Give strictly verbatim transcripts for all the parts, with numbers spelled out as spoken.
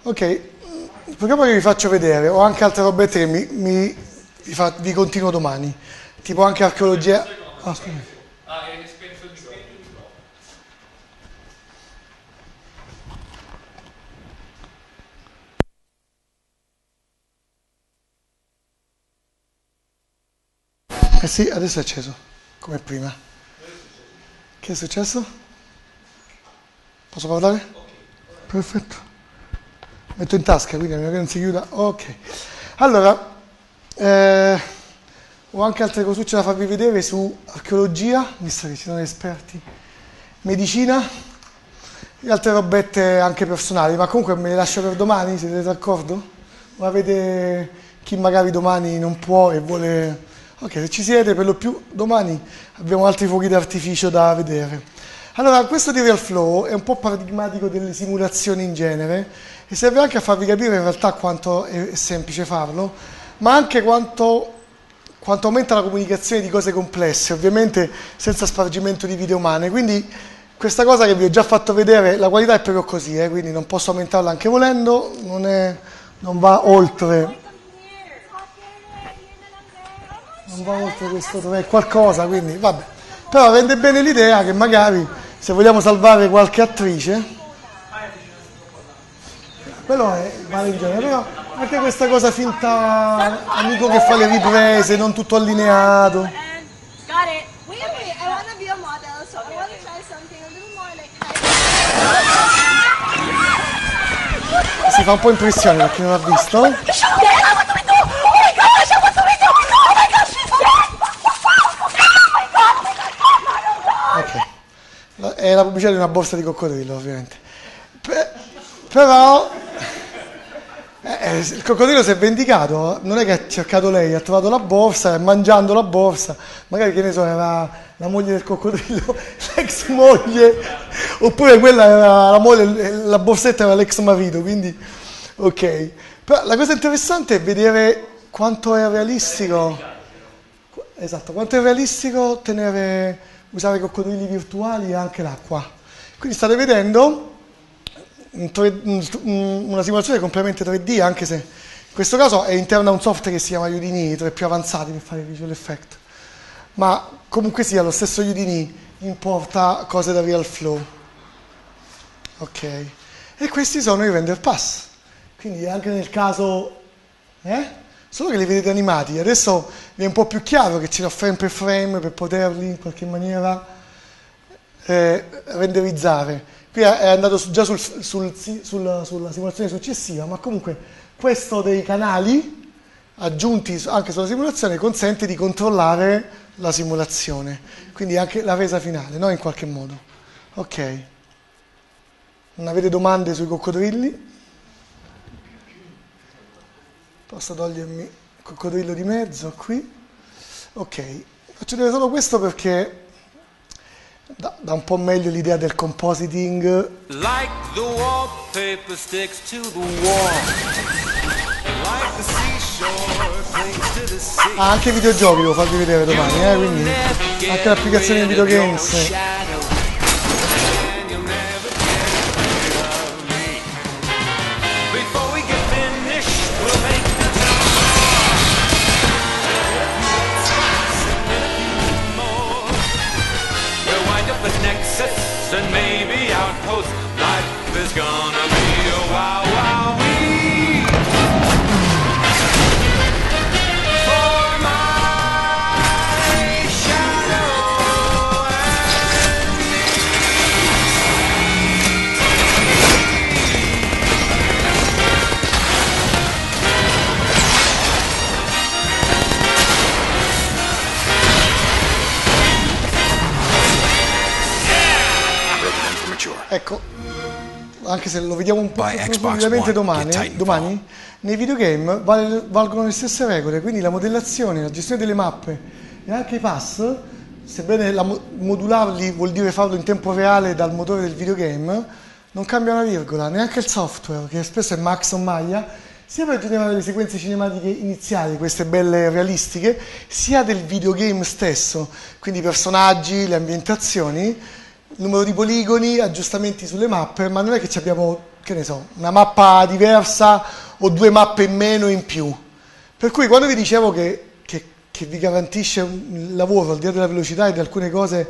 Ok, il programma che vi faccio vedere, ho anche altre robette che mi, mi vi, fa, vi continuo domani, tipo anche archeologia. Ah, scusa. Ah, è spento il microfono. Eh sì, adesso è acceso, come prima. Che è successo? Posso parlare? Perfetto. Metto in tasca, quindi a meno che non si chiuda. Ok. Allora, eh, ho anche altre cosucce da farvi vedere su archeologia, visto che ci sono esperti, medicina e altre robette anche personali, ma comunque me le lascio per domani, siete d'accordo? O avete chi magari domani non può e vuole... Ok, se ci siete, per lo più domani abbiamo altri fuochi d'artificio da vedere. Allora, questo di Real Flow è un po' paradigmatico delle simulazioni in genere e serve anche a farvi capire in realtà quanto è semplice farlo, ma anche quanto, quanto aumenta la comunicazione di cose complesse, ovviamente senza spargimento di vite umane. Quindi questa cosa che vi ho già fatto vedere, la qualità è proprio così, eh, quindi non posso aumentarla anche volendo, non, è, non va oltre... Non va oltre questo, dov'è qualcosa, quindi vabbè. Però rende bene l'idea che magari se vogliamo salvare qualche attrice, quello è, vale in genere, però anche questa cosa finta amico che fa le riprese, non tutto allineato. Si fa un po' impressione per chi non l'ha visto. Ok, è la pubblicità di una borsa di coccodrillo ovviamente. Pe- però eh, il coccodrillo si è vendicato, non è che ha cercato lei, ha trovato la borsa e mangiando la borsa, magari che ne so, era la moglie del coccodrillo, l'ex moglie, oppure quella era la moglie, la borsetta era l'ex marito, quindi ok. Però la cosa interessante è vedere quanto è realistico, esatto, quanto è realistico tenere, usare coccodrilli virtuali e anche l'acqua. Quindi state vedendo un tre, una simulazione completamente tre D, anche se in questo caso è interna a un software che si chiama Udini, tra i più avanzati per fare visual effect. Ma comunque sia, lo stesso Udini importa cose da Real Flow. Ok. E questi sono i render pass. Quindi anche nel caso... Eh? Solo che li vedete animati. Adesso vi è un po' più chiaro che ce l'ho frame per frame per poterli in qualche maniera eh, renderizzare. Qui è andato su, già sul, sul, sul, sulla simulazione successiva, ma comunque questo dei canali aggiunti anche sulla simulazione consente di controllare la simulazione, quindi anche la resa finale, no? In qualche modo. Ok. Non avete domande sui coccodrilli? Posso togliermi il coccodrillo di mezzo qui? Ok. Faccio vedere solo questo perché dà, dà un po' meglio l'idea del compositing. Like the wallpaper sticks to the wall. Like the seashore clings to the sea. Ah, anche i videogiochi devo farvi vedere domani, eh, quindi anche l'applicazione di videogames. And maybe outpost, life is gonna be a wow wow wee. For my shadow and me. Ecco, anche se lo vediamo un po' più profondamente domani, eh, domani, nei videogame vale, valgono le stesse regole, quindi la modellazione, la gestione delle mappe e anche i pass, sebbene la, modularli vuol dire farlo in tempo reale dal motore del videogame, non cambia una virgola, neanche il software, che spesso è Max o Maya, sia per generare le sequenze cinematiche iniziali, queste belle realistiche, sia del videogame stesso, quindi i personaggi, le ambientazioni, il numero di poligoni, aggiustamenti sulle mappe, ma non è che abbiamo che ne so, una mappa diversa o due mappe in meno in più. Per cui quando vi dicevo che, che, che vi garantisce un lavoro al di là della velocità e di alcune cose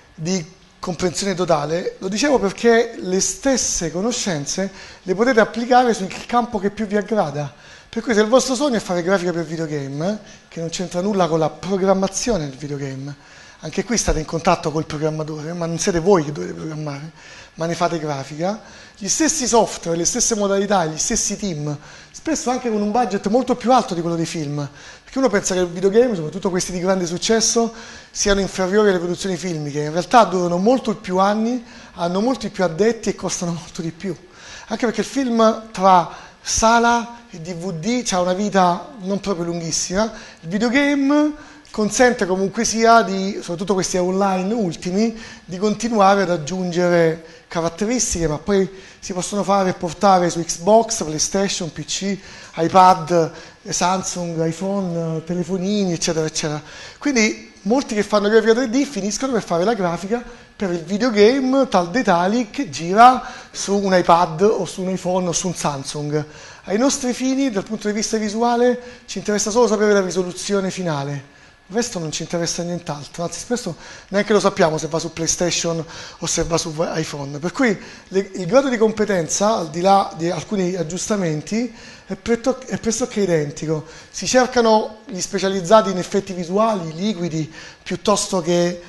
di comprensione totale, lo dicevo perché le stesse conoscenze le potete applicare sul campo che più vi aggrada. Per cui se il vostro sogno è fare grafica per videogame, che non c'entra nulla con la programmazione del videogame, anche qui state in contatto col programmatore, ma non siete voi che dovete programmare, ma ne fate grafica, gli stessi software, le stesse modalità, gli stessi team, spesso anche con un budget molto più alto di quello dei film, perché uno pensa che i videogame, soprattutto questi di grande successo, siano inferiori alle produzioni filmiche, in realtà durano molto più anni, hanno molti più addetti e costano molto di più, anche perché il film tra sala e D V D ha una vita non proprio lunghissima, il videogame consente comunque sia di, soprattutto questi online ultimi, di continuare ad aggiungere caratteristiche, ma poi si possono fare e portare su Xbox, PlayStation, P C, iPad, Samsung, iPhone, telefonini, eccetera, eccetera. Quindi molti che fanno grafica tre D finiscono per fare la grafica per il videogame tal dei tali che gira su un iPad o su un iPhone o su un Samsung. Ai nostri fini, dal punto di vista visuale, ci interessa solo sapere la risoluzione finale. Il resto non ci interessa nient'altro, anzi spesso neanche lo sappiamo se va su PlayStation o se va su iPhone. Per cui le, il grado di competenza, al di là di alcuni aggiustamenti, è, pretto, è pressoché identico. Si cercano gli specializzati in effetti visuali, liquidi, piuttosto che,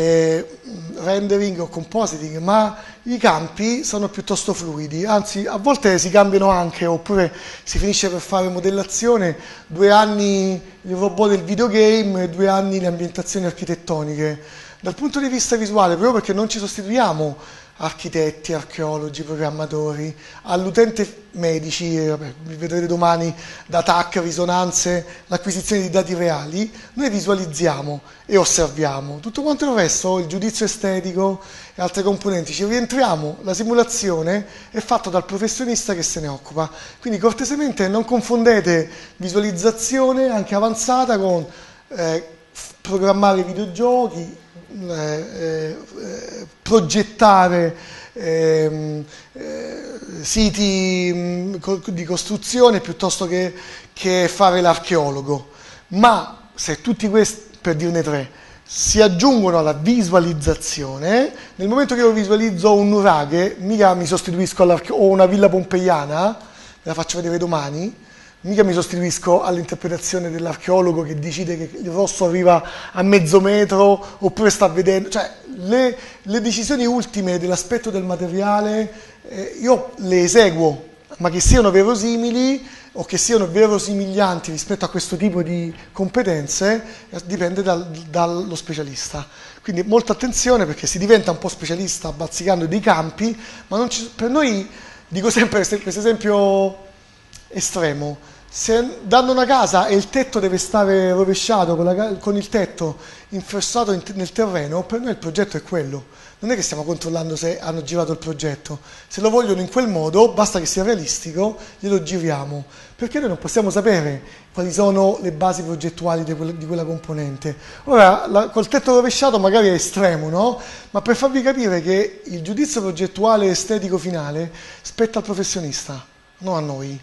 che rendering o compositing, ma i campi sono piuttosto fluidi, anzi a volte si cambiano anche, oppure si finisce per fare modellazione, due anni il robot del videogame e due anni le ambientazioni architettoniche. Dal punto di vista visuale, proprio perché non ci sostituiamo architetti, archeologi, programmatori, all'utente medici, eh, vabbè, vi vedrete domani da T A C, risonanze, l'acquisizione di dati reali, noi visualizziamo e osserviamo. Tutto quanto il resto, il giudizio estetico e altre componenti, ci rientriamo, la simulazione è fatta dal professionista che se ne occupa. Quindi cortesemente non confondete visualizzazione anche avanzata con eh, programmare videogiochi, Eh, eh, progettare eh, eh, siti mh, di costruzione piuttosto che, che fare l'archeologo. Ma se tutti questi, per dirne tre, si aggiungono alla visualizzazione, nel momento che io visualizzo un nuraghe, mica mi sostituisco all'archeologo, o una villa pompeiana, ve la faccio vedere domani, mica mi sostituisco all'interpretazione dell'archeologo che decide che il rosso arriva a mezzo metro oppure sta vedendo, cioè le, le decisioni ultime dell'aspetto del materiale eh, io le eseguo, ma che siano verosimili o che siano verosimiglianti rispetto a questo tipo di competenze eh, dipende dal, dallo specialista. Quindi molta attenzione, perché si diventa un po' specialista bazzicando dei campi, ma non ci, per noi, dico sempre questo esempio estremo, se danno una casa e il tetto deve stare rovesciato con, la, con il tetto infossato in, nel terreno, per noi il progetto è quello, non è che stiamo controllando se hanno girato il progetto, se lo vogliono in quel modo basta che sia realistico, glielo giriamo, perché noi non possiamo sapere quali sono le basi progettuali di quella, di quella componente. Ora la, col tetto rovesciato magari è estremo, no? Ma per farvi capire che il giudizio progettuale e estetico finale spetta al professionista, non a noi.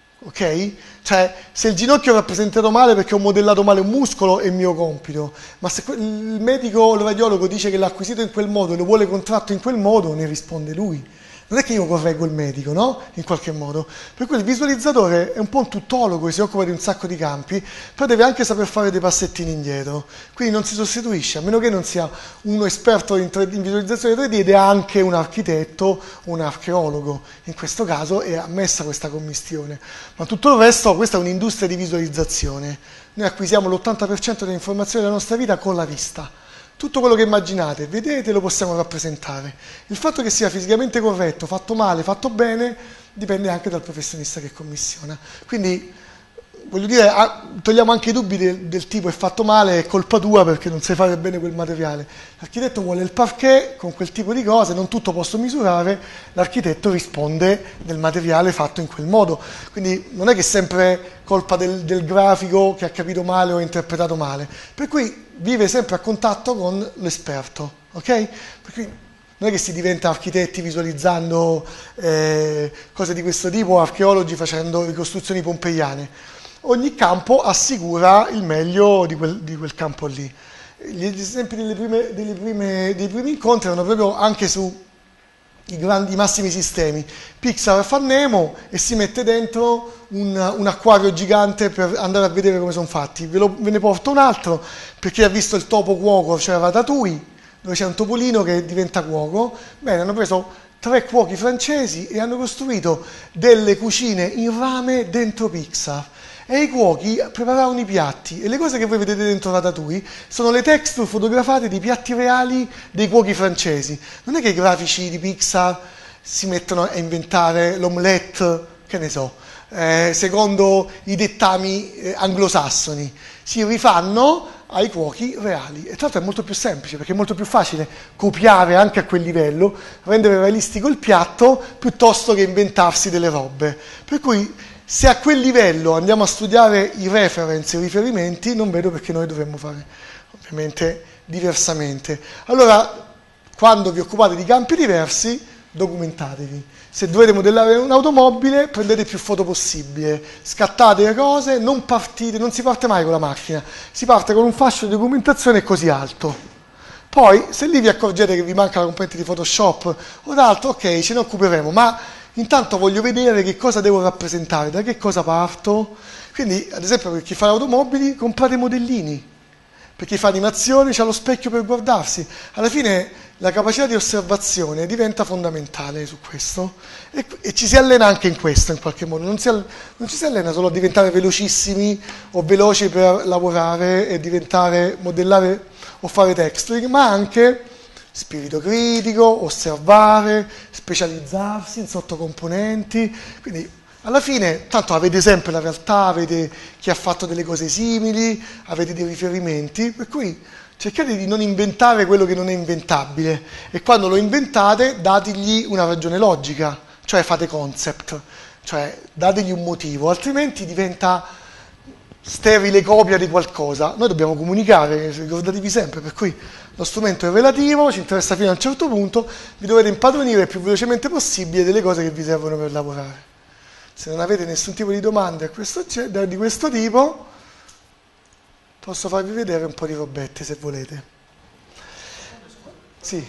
Ok? Cioè, se il ginocchio è rappresentato male perché ho modellato male un muscolo è mio compito, ma se il medico o il radiologo dice che l'ha acquisito in quel modo e lo vuole contratto in quel modo, ne risponde lui. Non è che io correggo il medico, no? In qualche modo. Per cui il visualizzatore è un po' un tuttologo che si occupa di un sacco di campi, però deve anche saper fare dei passettini indietro. Quindi non si sostituisce, a meno che non sia uno esperto in, tre D, in visualizzazione tre D ed è anche un architetto o un archeologo. In questo caso è ammessa questa commistione. Ma tutto il resto, questa è un'industria di visualizzazione. Noi acquisiamo l'ottanta per cento delle informazioni della nostra vita con la vista. Tutto quello che immaginate, vedete, lo possiamo rappresentare. Il fatto che sia fisicamente corretto, fatto male, fatto bene, dipende anche dal professionista che commissiona. Quindi, voglio dire, togliamo anche i dubbi del, del tipo è fatto male, è colpa tua perché non sai fare bene quel materiale. L'architetto vuole il parquet con quel tipo di cose, non tutto posso misurare, l'architetto risponde del materiale fatto in quel modo. Quindi non è che è sempre colpa del, del grafico che ha capito male o interpretato male. Per cui vive sempre a contatto con l'esperto, ok? Per cui non è che si diventa architetti visualizzando eh, cose di questo tipo, archeologi facendo ricostruzioni pompeiane. Ogni campo assicura il meglio di quel, di quel campo lì. Gli esempi delle prime, delle prime, dei primi incontri erano proprio anche su i grandi massimi sistemi. Pixar fa Nemo e si mette dentro un, un acquario gigante per andare a vedere come sono fatti. Ve, lo, ve ne porto un altro, perché ha visto il topo cuoco, cioè Ratatouille, dove c'è un topolino che diventa cuoco. Bene, hanno preso tre cuochi francesi e hanno costruito delle cucine in rame dentro Pixar. E i cuochi preparavano i piatti, e le cose che voi vedete dentro Ratatouille sono le texture fotografate di piatti reali dei cuochi francesi. Non è che i grafici di Pixar si mettono a inventare l'omelette, che ne so, eh, secondo i dettami eh, anglosassoni. Si rifanno ai cuochi reali, e tra l'altro è molto più semplice, perché è molto più facile copiare anche a quel livello, rendere realistico il piatto, piuttosto che inventarsi delle robe. Per cui se a quel livello andiamo a studiare i reference, i riferimenti, non vedo perché noi dovremmo fare ovviamente diversamente. Allora, quando vi occupate di campi diversi, documentatevi. Se dovete modellare un'automobile, prendete più foto possibile, scattate le cose, non partite, non si parte mai con la macchina, si parte con un fascio di documentazione così alto. Poi, se lì vi accorgete che vi manca la componente di Photoshop o d'altro, ok, ce ne occuperemo, ma intanto voglio vedere che cosa devo rappresentare, da che cosa parto. Quindi, ad esempio, per chi fa automobili, comprate modellini. Per chi fa animazioni c'ha lo specchio per guardarsi. Alla fine la capacità di osservazione diventa fondamentale su questo, e, e ci si allena anche in questo in qualche modo. Non, si, non ci si allena solo a diventare velocissimi o veloci per lavorare e diventare, modellare o fare texturing, ma anche spirito critico, osservare, specializzarsi in sottocomponenti. Quindi alla fine tanto avete sempre la realtà, avete chi ha fatto delle cose simili, avete dei riferimenti, per cui cercate di non inventare quello che non è inventabile, e quando lo inventate dategli una ragione logica, cioè fate concept, cioè dategli un motivo, altrimenti diventa sterile copia di qualcosa. Noi dobbiamo comunicare, ricordatevi sempre, per cui lo strumento è relativo, ci interessa fino a un certo punto, vi dovete impadronire il più velocemente possibile delle cose che vi servono per lavorare. Se non avete nessun tipo di domande a questo, di questo tipo, posso farvi vedere un po' di robette se volete. Sì.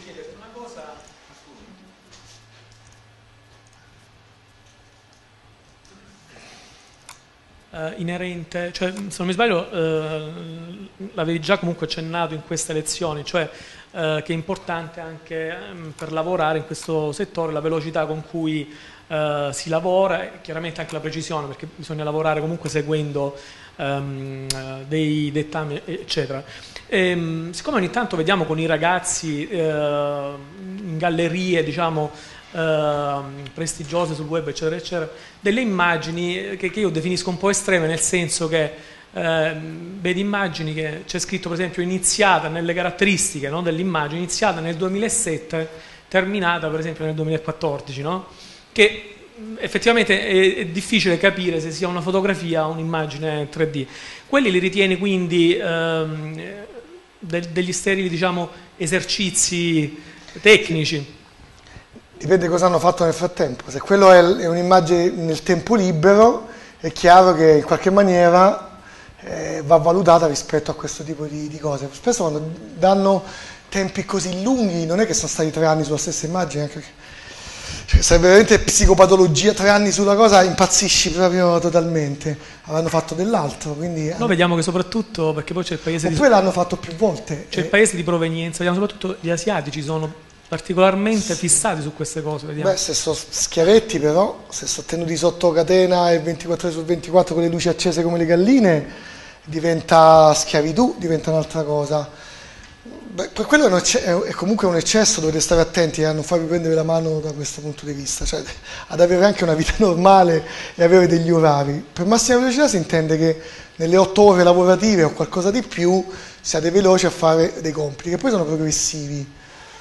Uh, inerente, cioè se non mi sbaglio uh, l'avevi già comunque accennato in queste lezioni, cioè uh, che è importante anche um, per lavorare in questo settore la velocità con cui uh, si lavora, e chiaramente anche la precisione, perché bisogna lavorare comunque seguendo um, uh, dei dettami eccetera. E, um, siccome ogni tanto vediamo con i ragazzi uh, in gallerie, diciamo, Uh, prestigiose sul web eccetera eccetera, delle immagini che, che io definisco un po' estreme, nel senso che uh, vedi immagini che c'è scritto per esempio iniziata nelle caratteristiche, no, dell'immagine, iniziata nel duemilasette, terminata per esempio nel duemilaquattordici, no? Che effettivamente è, è difficile capire se sia una fotografia o un'immagine tre D. Quelli li ritieni quindi uh, de- degli sterili, diciamo, esercizi tecnici? Dipende cosa hanno fatto nel frattempo. Se quello è, è un'immagine nel tempo libero, è chiaro che in qualche maniera eh, va valutata rispetto a questo tipo di, di cose. Spesso quando danno tempi così lunghi, non è che sono stati tre anni sulla stessa immagine, anche perché, cioè, sarebbe veramente psicopatologia, tre anni sulla cosa, impazzisci proprio totalmente. Avranno fatto dell'altro, quindi... Noi vediamo che soprattutto, perché poi c'è il paese Oppure di... l'hanno fatto più volte. C'è il paese di provenienza, vediamo soprattutto gli asiatici sono particolarmente fissati su queste cose, vediamo. Beh, se sono schiavetti però, se sono tenuti sotto catena e ventiquattro ore su ventiquattro con le luci accese come le galline, diventa schiavitù, diventa un'altra cosa. Beh, per quello è, un ecce- è comunque un eccesso, dovete stare attenti a non farvi prendere la mano da questo punto di vista, cioè ad avere anche una vita normale e avere degli orari. Per massima velocità si intende che nelle otto ore lavorative o qualcosa di più siate veloci a fare dei compiti, che poi sono progressivi.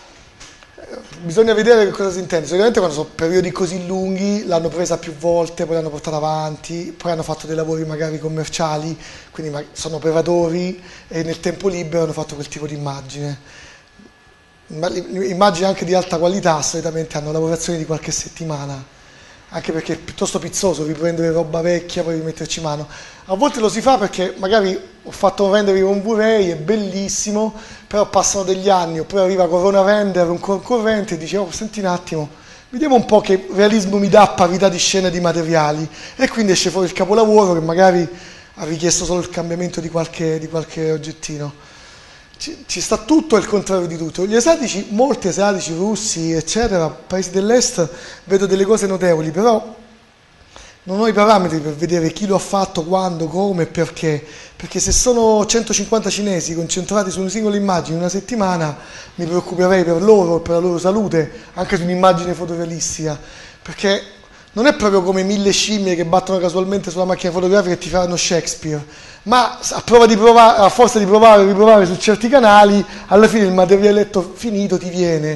Bisogna vedere che cosa si intende. Sicuramente quando sono periodi così lunghi l'hanno presa più volte, poi l'hanno portata avanti, poi hanno fatto dei lavori magari commerciali, quindi sono operatori e nel tempo libero hanno fatto quel tipo di immagine. immagini anche di alta qualità solitamente hanno lavorazioni di qualche settimana, anche perché è piuttosto pizzoso riprendere roba vecchia poi rimetterci mano. A volte lo si fa perché magari ho fatto vendere un Blu-ray, è bellissimo, però passano degli anni, oppure arriva Corona Render, un concorrente, e dice oh senti un attimo, vediamo un po' che realismo mi dà a parità di scene e di materiali, e quindi esce fuori il capolavoro che magari ha richiesto solo il cambiamento di qualche, di qualche oggettino. Ci, ci sta tutto e il contrario di tutto. Gli asiatici, molti asiatici, russi, eccetera, paesi dell'est, vedo delle cose notevoli, però non ho i parametri per vedere chi lo ha fatto, quando, come e perché. Perché se sono centocinquanta cinesi concentrati su una singola immagine in una settimana, mi preoccuperei per loro e per la loro salute, anche su un'immagine fotorealistica. Perché non è proprio come mille scimmie che battono casualmente sulla macchina fotografica e ti faranno Shakespeare, ma a, prova di provare, a forza di provare e riprovare su certi canali, alla fine il materialetto finito ti viene.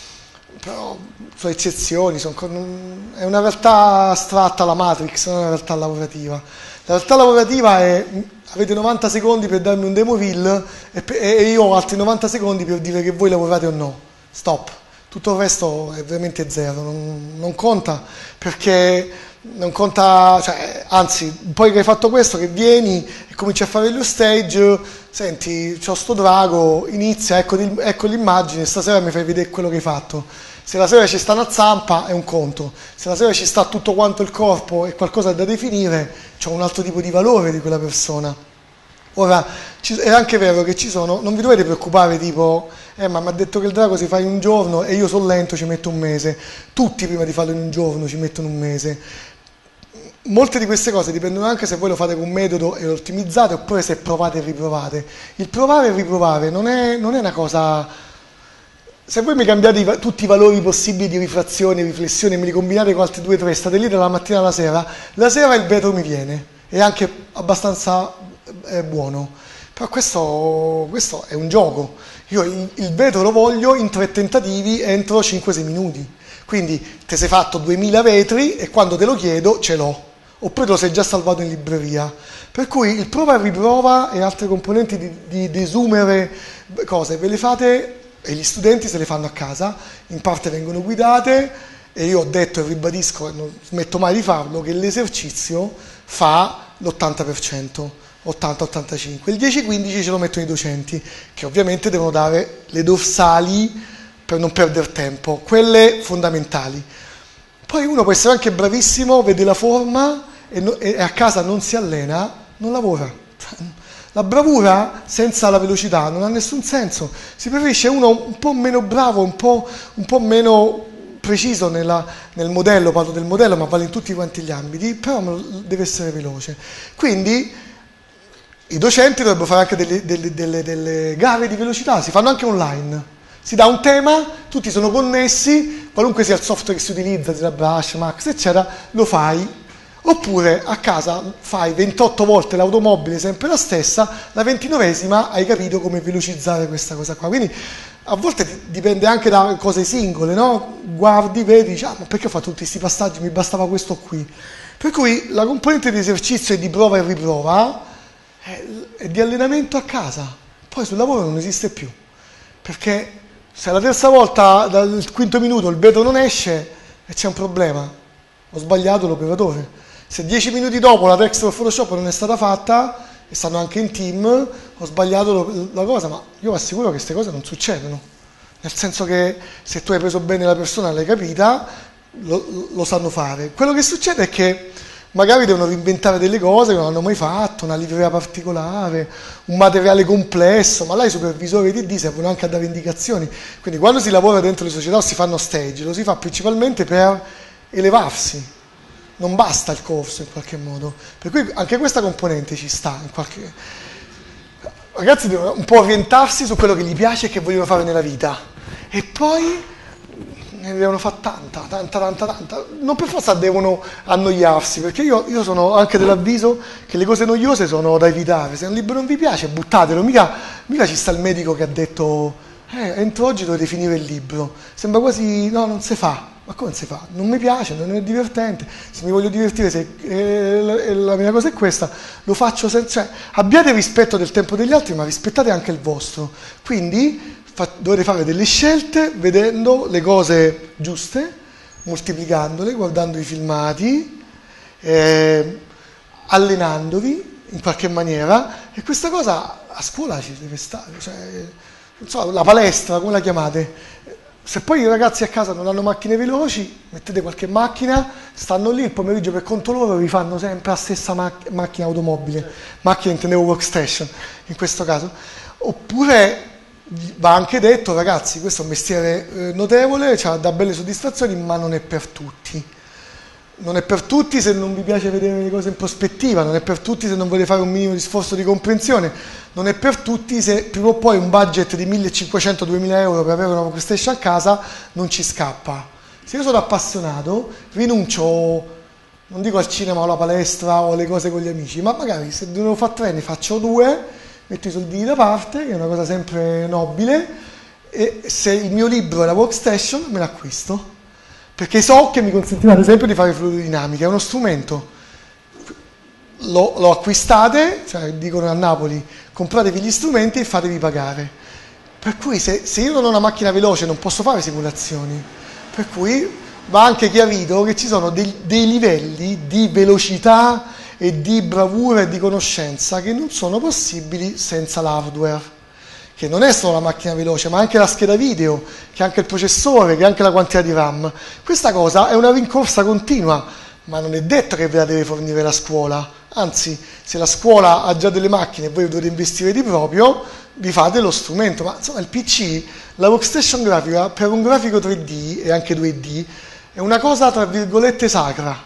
Però sono eccezioni, sono, è una realtà astratta la Matrix, non è una realtà lavorativa. La realtà lavorativa è avete novanta secondi per darmi un demo reel e, e io ho altri novanta secondi per dire che voi lavorate o no. Stop. Tutto il resto è veramente zero, non, non conta, perché non conta, cioè, anzi, poi che hai fatto questo, che vieni e cominci a fare lo stage, senti, c'ho sto drago, inizia, ecco, ecco l'immagine, stasera mi fai vedere quello che hai fatto. Se la sera ci sta una zampa è un conto, se la sera ci sta tutto quanto il corpo e qualcosa da definire, c'è un altro tipo di valore di quella persona. Ora, è anche vero che ci sono, non vi dovete preoccupare tipo, eh ma mi ha detto che il drago si fa in un giorno e io sono lento, ci metto un mese. Tutti prima di farlo in un giorno ci mettono un mese. Molte di queste cose dipendono anche se voi lo fate con un metodo e lo ottimizzate oppure se provate e riprovate. Il provare e riprovare non è, non è una cosa... Se voi mi cambiate i, tutti i valori possibili di rifrazione, riflessione, me li combinate con altri due o tre, state lì dalla mattina alla sera, la sera il vetro mi viene, è anche abbastanza eh, buono. Però questo, questo è un gioco. Io il, il vetro lo voglio in tre tentativi entro cinque sei minuti. Quindi ti sei fatto duemila vetri e quando te lo chiedo ce l'ho. Oppure te lo sei già salvato in libreria. Per cui il prova e riprova e altre componenti di, di desumere cose ve le fate... e gli studenti se le fanno a casa, in parte vengono guidate e io ho detto e ribadisco e non smetto mai di farlo che l'esercizio fa l'ottanta per cento, ottanta ottantacinque, il dieci quindici ce lo mettono i docenti che ovviamente devono dare le dorsali per non perdere tempo, quelle fondamentali. Poi uno può essere anche bravissimo, vede la forma e, no, e a casa non si allena, non lavora. La bravura senza la velocità non ha nessun senso, si preferisce uno un po' meno bravo, un po', un po' meno preciso nella, nel modello, parlo del modello ma vale in tutti quanti gli ambiti, però deve essere veloce. Quindi i docenti dovrebbero fare anche delle, delle, delle, delle gare di velocità, si fanno anche online, si dà un tema, tutti sono connessi, qualunque sia il software che si utilizza, ZBrush, Max eccetera, lo fai. Oppure a casa fai ventotto volte l'automobile sempre la stessa, la ventinovesima hai capito come velocizzare questa cosa qua. Quindi a volte dipende anche da cose singole, no? Guardi, vedi, dici, ah, ma perché ho fatto tutti questi passaggi, mi bastava questo qui. Per cui la componente di esercizio e di prova e riprova è, è di allenamento a casa, poi sul lavoro non esiste più, perché se la terza volta dal quinto minuto il vetro non esce e c'è un problema, ho sbagliato l'operatore. Se dieci minuti dopo la texture Photoshop non è stata fatta, e stanno anche in team, ho sbagliato la cosa, ma io vi assicuro che queste cose non succedono. Nel senso che se tu hai preso bene la persona, l'hai capita, lo, lo sanno fare. Quello che succede è che magari devono reinventare delle cose che non hanno mai fatto, una livrea particolare, un materiale complesso, ma là i supervisori D D servono anche a dare indicazioni. Quindi quando si lavora dentro le società o si fanno stage, lo si fa principalmente per elevarsi. Non basta il corso in qualche modo, per cui anche questa componente ci sta in qualche... Ragazzi devono un po' orientarsi su quello che gli piace e che vogliono fare nella vita e poi ne devono fare tanta, tanta, tanta, tanta, non per forza devono annoiarsi, perché io, io sono anche dell'avviso che le cose noiose sono da evitare. Se un libro non vi piace buttatelo, mica, mica ci sta il medico che ha detto eh, entro oggi dovete finire il libro, sembra quasi, no, non si fa. Ma come si fa? Non mi piace, non è divertente, se mi voglio divertire, se eh, la mia cosa è questa, lo faccio senza... Cioè, abbiate rispetto del tempo degli altri, ma rispettate anche il vostro. Quindi fa, dovete fare delle scelte vedendo le cose giuste, moltiplicandole, guardando i filmati, eh, allenandovi in qualche maniera, e questa cosa a scuola ci deve stare, cioè, non so, la palestra, come la chiamate? Se poi i ragazzi a casa non hanno macchine veloci, mettete qualche macchina, stanno lì il pomeriggio per conto loro, vi fanno sempre la stessa mac- macchina automobile, macchina intendevo workstation in questo caso. Oppure va anche detto, ragazzi, questo è un mestiere eh, notevole, cioè, dà belle soddisfazioni, ma non è per tutti. Non è per tutti se non vi piace vedere le cose in prospettiva, non è per tutti se non volete fare un minimo di sforzo di comprensione, non è per tutti se prima o poi un budget di millecinquecento duemila euro per avere una PlayStation a casa non ci scappa. Se io sono appassionato, rinuncio, non dico al cinema o alla palestra o alle cose con gli amici, ma magari se devo fare tre ne faccio due, metto i soldini da parte, che è una cosa sempre nobile, e se il mio libro è la workstation me l'acquisto. Perché so che mi consentirà ad esempio di fare fluidodinamica, è uno strumento, lo, lo acquistate, cioè dicono a Napoli, compratevi gli strumenti e fatevi pagare. Per cui se, se io non ho una macchina veloce non posso fare simulazioni, per cui va anche chiarito che ci sono dei, dei livelli di velocità e di bravura e di conoscenza che non sono possibili senza l'hardware. Che non è solo la macchina veloce, ma anche la scheda video, che è anche il processore, che è anche la quantità di RAM. Questa cosa è una rincorsa continua, ma non è detto che ve la deve fornire la scuola. Anzi, se la scuola ha già delle macchine e voi dovete investire di proprio, vi fate lo strumento. Ma insomma il P C, la workstation grafica, per un grafico tre D e anche due D, è una cosa tra virgolette sacra.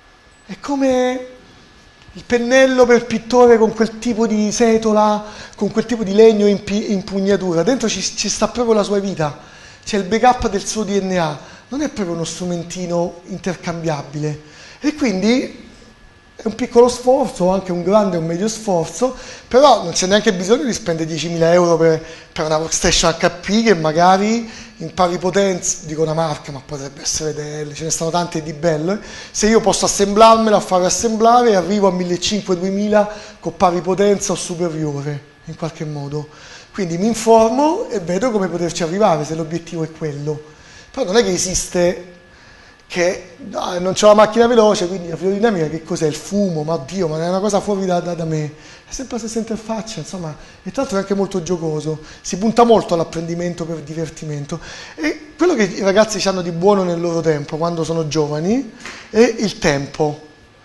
È come il pennello per pittore con quel tipo di setola, con quel tipo di legno in impugnatura, dentro ci, ci sta proprio la sua vita, c'è il backup del suo D N A, non è proprio uno strumentino intercambiabile. E quindi è un piccolo sforzo, anche un grande o un medio sforzo, però non c'è neanche bisogno di spendere diecimila euro per, per una workstation H P che magari in pari potenza, dico una marca, ma potrebbe essere delle, ce ne stanno tante di belle, se io posso assemblarmela, fare assemblare, arrivo a millecinquecento duemila con pari potenza o superiore, in qualche modo. Quindi mi informo e vedo come poterci arrivare, se l'obiettivo è quello. Però non è che esiste che no, non c'ho la macchina veloce, quindi la fluidodinamica che cos'è? Il fumo, ma oddio, ma è una cosa fuori da, da, da me. È sempre la stessa interfaccia, insomma, e tra l'altro è anche molto giocoso, si punta molto all'apprendimento per divertimento. E quello che i ragazzi hanno di buono nel loro tempo, quando sono giovani, è il tempo.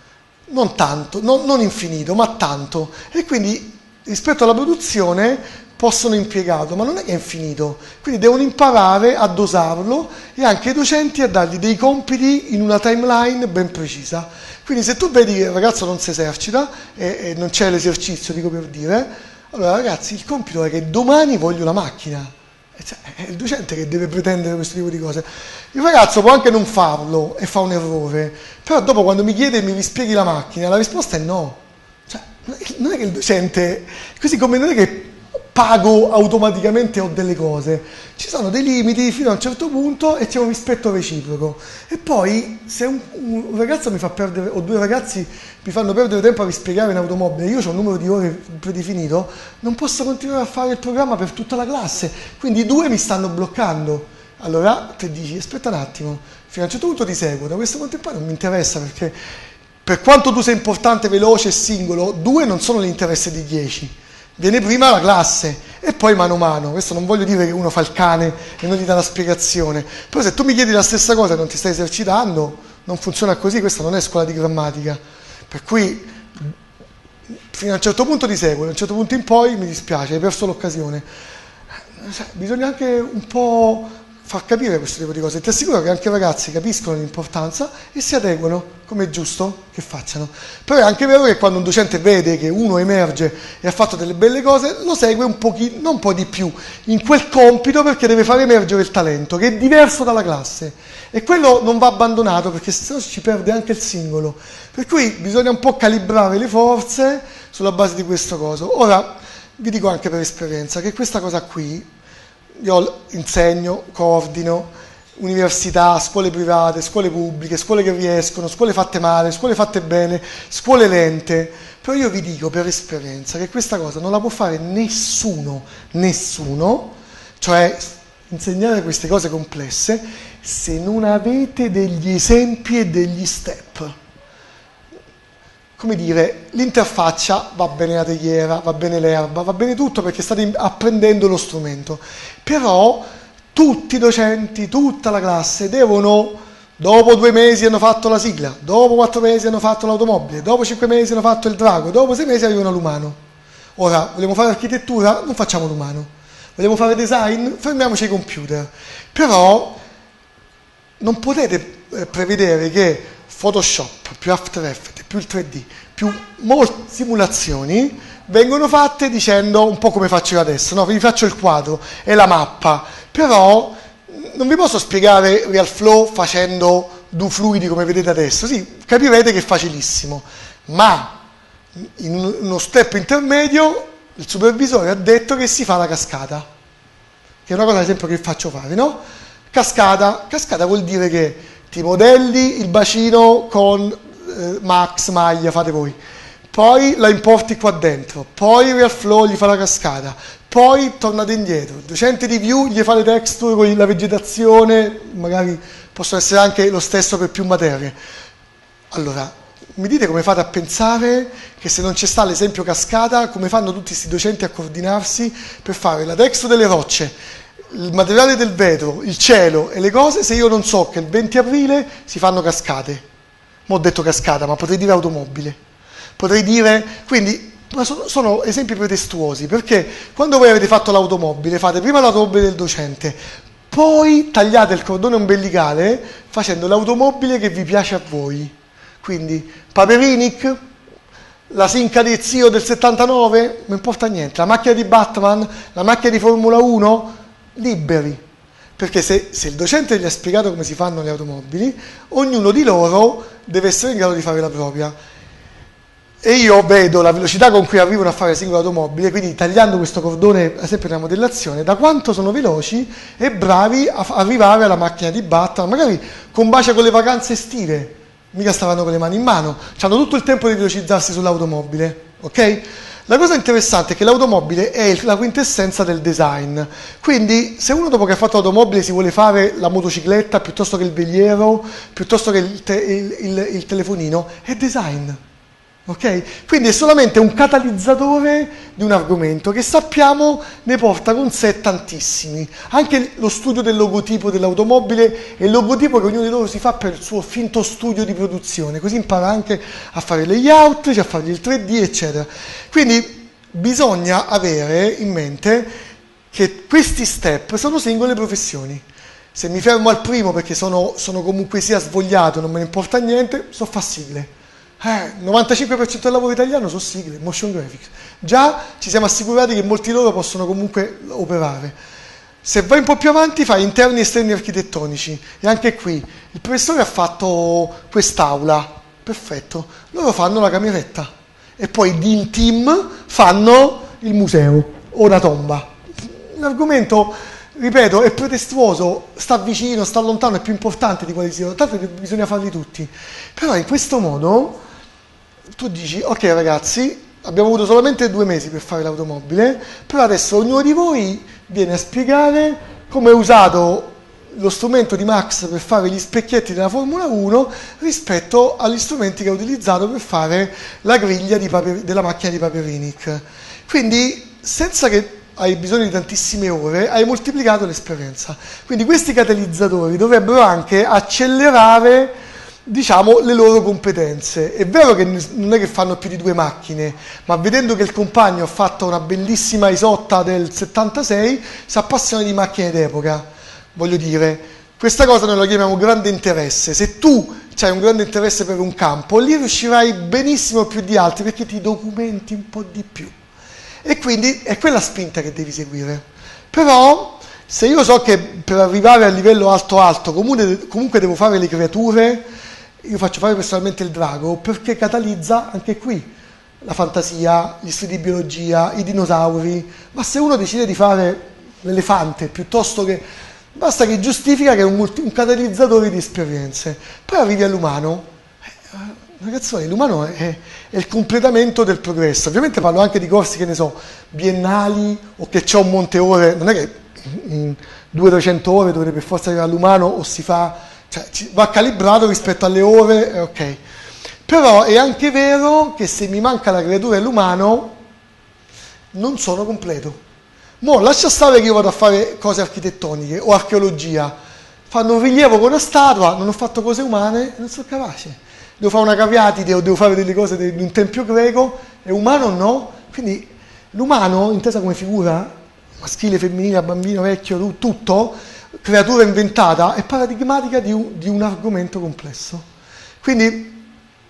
Non tanto, non, non infinito, ma tanto. E quindi rispetto alla produzione possono impiegarlo, ma non è che è infinito, quindi devono imparare a dosarlo e anche i docenti a dargli dei compiti in una timeline ben precisa. Quindi se tu vedi che il ragazzo non si esercita e, e non c'è l'esercizio, dico per dire, allora ragazzi il compito è che domani voglio la macchina, e cioè, è il docente che deve pretendere questo tipo di cose. Il ragazzo può anche non farlo e fa un errore, però dopo quando mi chiede e mi rispieghi la macchina, la risposta è no. Cioè, non è che il docente, così come non è che pago automaticamente o delle cose, ci sono dei limiti fino a un certo punto e c'è un rispetto reciproco. E poi se un, un ragazzo mi fa perdere, o due ragazzi mi fanno perdere tempo a rispiegare un'automobile, io ho un numero di ore predefinito, non posso continuare a fare il programma per tutta la classe, quindi i due mi stanno bloccando. Allora te dici, aspetta un attimo, fino a un certo punto ti seguo, da questo punto in poi non mi interessa, perché per quanto tu sei importante, veloce e singolo, due non sono l'interesse di dieci. Viene prima la classe e poi mano a mano. Questo non voglio dire che uno fa il cane e non gli dà la spiegazione, però se tu mi chiedi la stessa cosa e non ti stai esercitando, non funziona così. Questa non è scuola di grammatica, per cui fino a un certo punto ti seguo, da un certo punto in poi mi dispiace, hai perso l'occasione. Bisogna anche un po' far capire questo tipo di cose, e ti assicuro che anche i ragazzi capiscono l'importanza e si adeguano, come è giusto che facciano. Però è anche vero che quando un docente vede che uno emerge e ha fatto delle belle cose, lo segue un pochino, non un po' di più, in quel compito, perché deve far emergere il talento, che è diverso dalla classe. E quello non va abbandonato, perché sennò ci perde anche il singolo. Per cui bisogna un po' calibrare le forze sulla base di questo coso. Ora, vi dico anche per esperienza che questa cosa qui, io insegno, coordino università, scuole private, scuole pubbliche, scuole che riescono, scuole fatte male, scuole fatte bene, scuole lente, però io vi dico per esperienza che questa cosa non la può fare nessuno, nessuno cioè insegnare queste cose complesse, se non avete degli esempi e degli step. Come dire, l'interfaccia va bene la teiera, va bene l'erba, va bene tutto perché state apprendendo lo strumento, però tutti i docenti, tutta la classe devono, dopo due mesi hanno fatto la sigla, dopo quattro mesi hanno fatto l'automobile, dopo cinque mesi hanno fatto il drago, dopo sei mesi arrivano all'umano. Ora, vogliamo fare architettura? Non facciamo l'umano. Vogliamo fare design? Fermiamoci ai computer. Però non potete prevedere che Photoshop, più After Effects, più il tre D, più molte simulazioni vengono fatte dicendo un po' come faccio io adesso, no? Vi faccio il quadro e la mappa, però non vi posso spiegare RealFlow facendo due fluidi come vedete adesso, sì, capirete che è facilissimo, ma in uno step intermedio il supervisore ha detto che si fa la cascata, che è una cosa ad esempio che faccio fare, no? Cascata, cascata vuol dire che ti modelli il bacino con eh, Max, maglia, fate voi, poi la importi qua dentro, poi RealFlow gli fa la cascata, poi tornate indietro, il docente di View gli fa le texture con la vegetazione, magari possono essere anche lo stesso per più materie. Allora, mi dite come fate a pensare che se non c'è sta l'esempio cascata, come fanno tutti questi docenti a coordinarsi per fare la texture delle rocce, il materiale del vetro, il cielo e le cose, se io non so che il venti aprile si fanno cascate. Mo' ho detto cascata, ma potrei dire automobile. Potrei dire, quindi, ma sono, sono esempi pretestuosi, perché quando voi avete fatto l'automobile, fate prima l'automobile del docente, poi tagliate il cordone ombelicale facendo l'automobile che vi piace a voi. Quindi, Paperinik, la Sinca di Zio del settantanove, non importa niente, la macchina di Batman, la macchina di Formula uno, liberi, perché se, se il docente gli ha spiegato come si fanno le automobili, ognuno di loro deve essere in grado di fare la propria, e io vedo la velocità con cui arrivano a fare singole automobili, quindi tagliando questo cordone, ad esempio nella modellazione, da quanto sono veloci e bravi a f- arrivare alla macchina di Batman, magari combacia con le vacanze estive, mica stavano con le mani in mano, hanno tutto il tempo di velocizzarsi sull'automobile, ok? La cosa interessante è che l'automobile è la quintessenza del design, quindi se uno dopo che ha fatto l'automobile si vuole fare la motocicletta piuttosto che il veliero, piuttosto che il, te- il, il, il telefonino, è design, ok? Quindi è solamente un catalizzatore di un argomento che sappiamo ne porta con sé tantissimi. Anche lo studio del logotipo dell'automobile è il logotipo che ognuno di loro si fa per il suo finto studio di produzione, così impara anche a fare layout, cioè a fargli il tre D, eccetera. Quindi bisogna avere in mente che questi step sono singole professioni. Se mi fermo al primo perché sono, sono comunque sia svogliato, non me ne importa niente, so fa sigle. Eh, il novantacinque per cento del lavoro italiano sono sigle, motion graphics. Già ci siamo assicurati che molti di loro possono comunque operare. Se vai un po' più avanti fai interni e esterni architettonici, e anche qui il professore ha fatto quest'aula, perfetto, loro fanno la cameretta e poi in team fanno il museo o una tomba. L'argomento, ripeto, è pretestuoso, sta vicino, sta lontano, è più importante di quali siano, tanto bisogna farli tutti. Però in questo modo tu dici, ok ragazzi, abbiamo avuto solamente due mesi per fare l'automobile, però adesso ognuno di voi viene a spiegare come è usato lo strumento di Max per fare gli specchietti della Formula uno rispetto agli strumenti che ha utilizzato per fare la griglia di paper- della macchina di Paperinik. Quindi, senza che hai bisogno di tantissime ore, hai moltiplicato l'esperienza. Quindi questi catalizzatori dovrebbero anche accelerare, diciamo, le loro competenze. È vero che non è che fanno più di due macchine, ma vedendo che il compagno ha fatto una bellissima Isotta del settantasei, si appassiona di macchine d'epoca. Voglio dire, questa cosa noi la chiamiamo grande interesse. Se tu hai un grande interesse per un campo, lì riuscirai benissimo più di altri perché ti documenti un po' di più. E quindi è quella spinta che devi seguire. Però se io so che per arrivare al livello alto alto comunque, comunque devo fare le creature, io faccio fare personalmente il drago perché catalizza anche qui la fantasia, gli studi di biologia, i dinosauri. Ma se uno decide di fare l'elefante piuttosto che, basta che giustifica che è un, multi, un catalizzatore di esperienze. Poi arrivi all'umano. Ragazzoni, l'umano è, è il completamento del progresso. Ovviamente parlo anche di corsi, che ne so, biennali o che c'è un monte ore. Non è che in duecento trecento ore dovrebbe per forza arrivare all'umano o si fa, cioè va calibrato rispetto alle ore, ok. Però è anche vero che se mi manca la creatura e l'umano non sono completo. Mo lascia stare che io vado a fare cose architettoniche o archeologia, fanno un rilievo con una statua, non ho fatto cose umane, non sono capace. Devo fare una caviatide o devo fare delle cose di un tempio greco, e umano no. Quindi l'umano, intesa come figura, maschile, femminile, bambino, vecchio, tutto, creatura inventata, è paradigmatica di un, di un argomento complesso. Quindi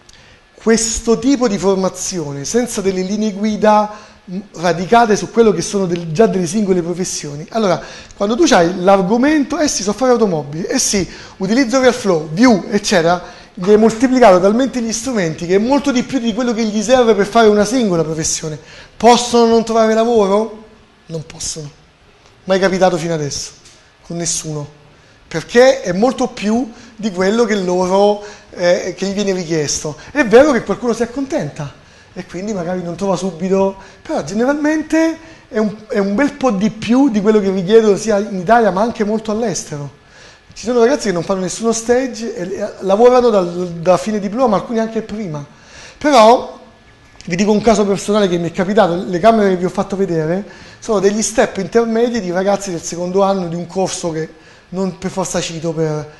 questo tipo di formazione, senza delle linee guida radicate su quello che sono del, già delle singole professioni. Allora, quando tu hai l'argomento, eh sì, so fare automobili, eh sì, utilizzo Airflow, Vue, eccetera, gli hai moltiplicato talmente gli strumenti che è molto di più di quello che gli serve per fare una singola professione. Possono non trovare lavoro? Non possono. Mai capitato fino adesso, con nessuno. Perché è molto più di quello che loro, eh, che gli viene richiesto. È vero che qualcuno si accontenta e quindi magari non trova subito, però generalmente è un, è un bel po' di più di quello che richiedono sia in Italia ma anche molto all'estero. Ci sono ragazzi che non fanno nessuno stage e, e lavorano dal, da fine diploma, alcuni anche prima. Però vi dico un caso personale che mi è capitato, le camere che vi ho fatto vedere sono degli step intermedi di ragazzi del secondo anno di un corso che non per forza cito, per...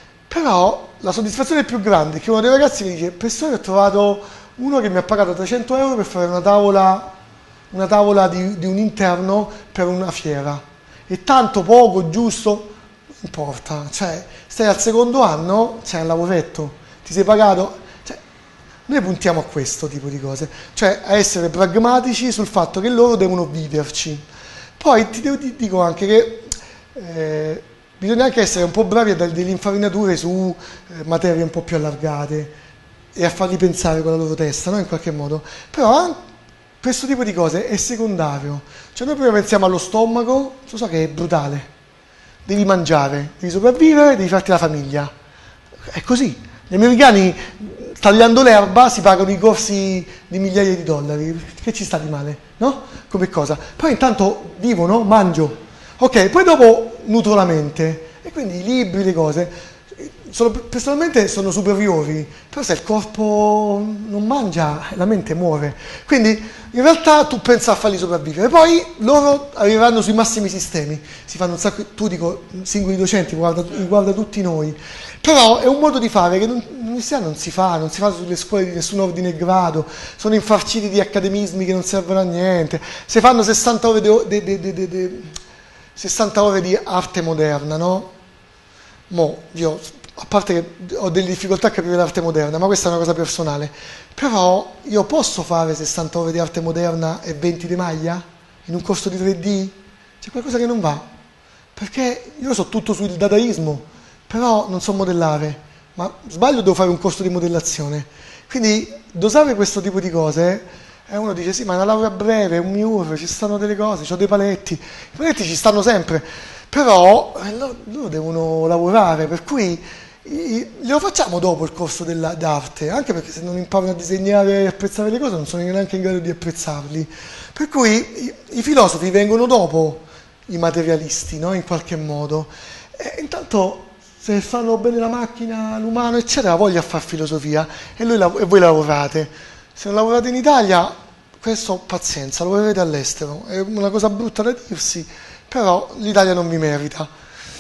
però la soddisfazione più grande è che uno dei ragazzi mi dice: professore, ho trovato uno che mi ha pagato trecento euro per fare una tavola, una tavola di, di un interno per una fiera. E tanto, poco, giusto, non importa. Cioè, stai al secondo anno, c'è un lavoretto, ti sei pagato. Cioè, noi puntiamo a questo tipo di cose, cioè a essere pragmatici sul fatto che loro devono viverci. Poi ti devo, ti dico anche che eh, bisogna anche essere un po' bravi a dare delle infarinature su eh, materie un po' più allargate e a farli pensare con la loro testa, no? In qualche modo. Però questo tipo di cose è secondario. Cioè noi prima pensiamo allo stomaco, lo so che è brutale, devi mangiare, devi sopravvivere, devi farti la famiglia. È così. Gli americani, tagliando l'erba, si pagano i corsi di migliaia di dollari. Che ci sta di male, no? Come cosa. Poi intanto vivono, mangio. Ok, poi dopo nutro la mente. E quindi i libri, le cose... Sono, personalmente sono superiori, però se il corpo non mangia, la mente muore. Quindi in realtà tu pensa a farli sopravvivere, poi loro arriveranno sui massimi sistemi, si fanno un sacco, tu dico singoli docenti, guarda, guarda tutti noi, però è un modo di fare che non, non si fa, non si fa sulle scuole di nessun ordine e grado, sono infarciti di accademismi che non servono a niente, si fanno sessanta ore di, de, de, de, de, sessanta ore di arte moderna, no? Mo, io... a parte che ho delle difficoltà a capire l'arte moderna, ma questa è una cosa personale, però io posso fare sessanta ore di arte moderna e venti di maglia in un corso di tre D? C'è qualcosa che non va, perché io so tutto sul dadaismo, però non so modellare, ma sbaglio, devo fare un corso di modellazione. Quindi dosare questo tipo di cose, e uno dice sì, ma è una laurea breve, è un miur, ci stanno delle cose, ho dei paletti, i paletti ci stanno sempre, però eh, loro, loro devono lavorare, per cui glielo facciamo dopo il corso della, d'arte, anche perché se non imparano a disegnare e apprezzare le cose non sono neanche in grado di apprezzarli. Per cui i, i filosofi vengono dopo i materialisti, no? In qualche modo. E intanto se fanno bene la macchina, l'umano, eccetera, voglia fare filosofia e, lui, e voi lavorate. Se non lavorate in Italia, questo pazienza, lavorerete all'estero. È una cosa brutta da dirsi, però l'Italia non vi merita.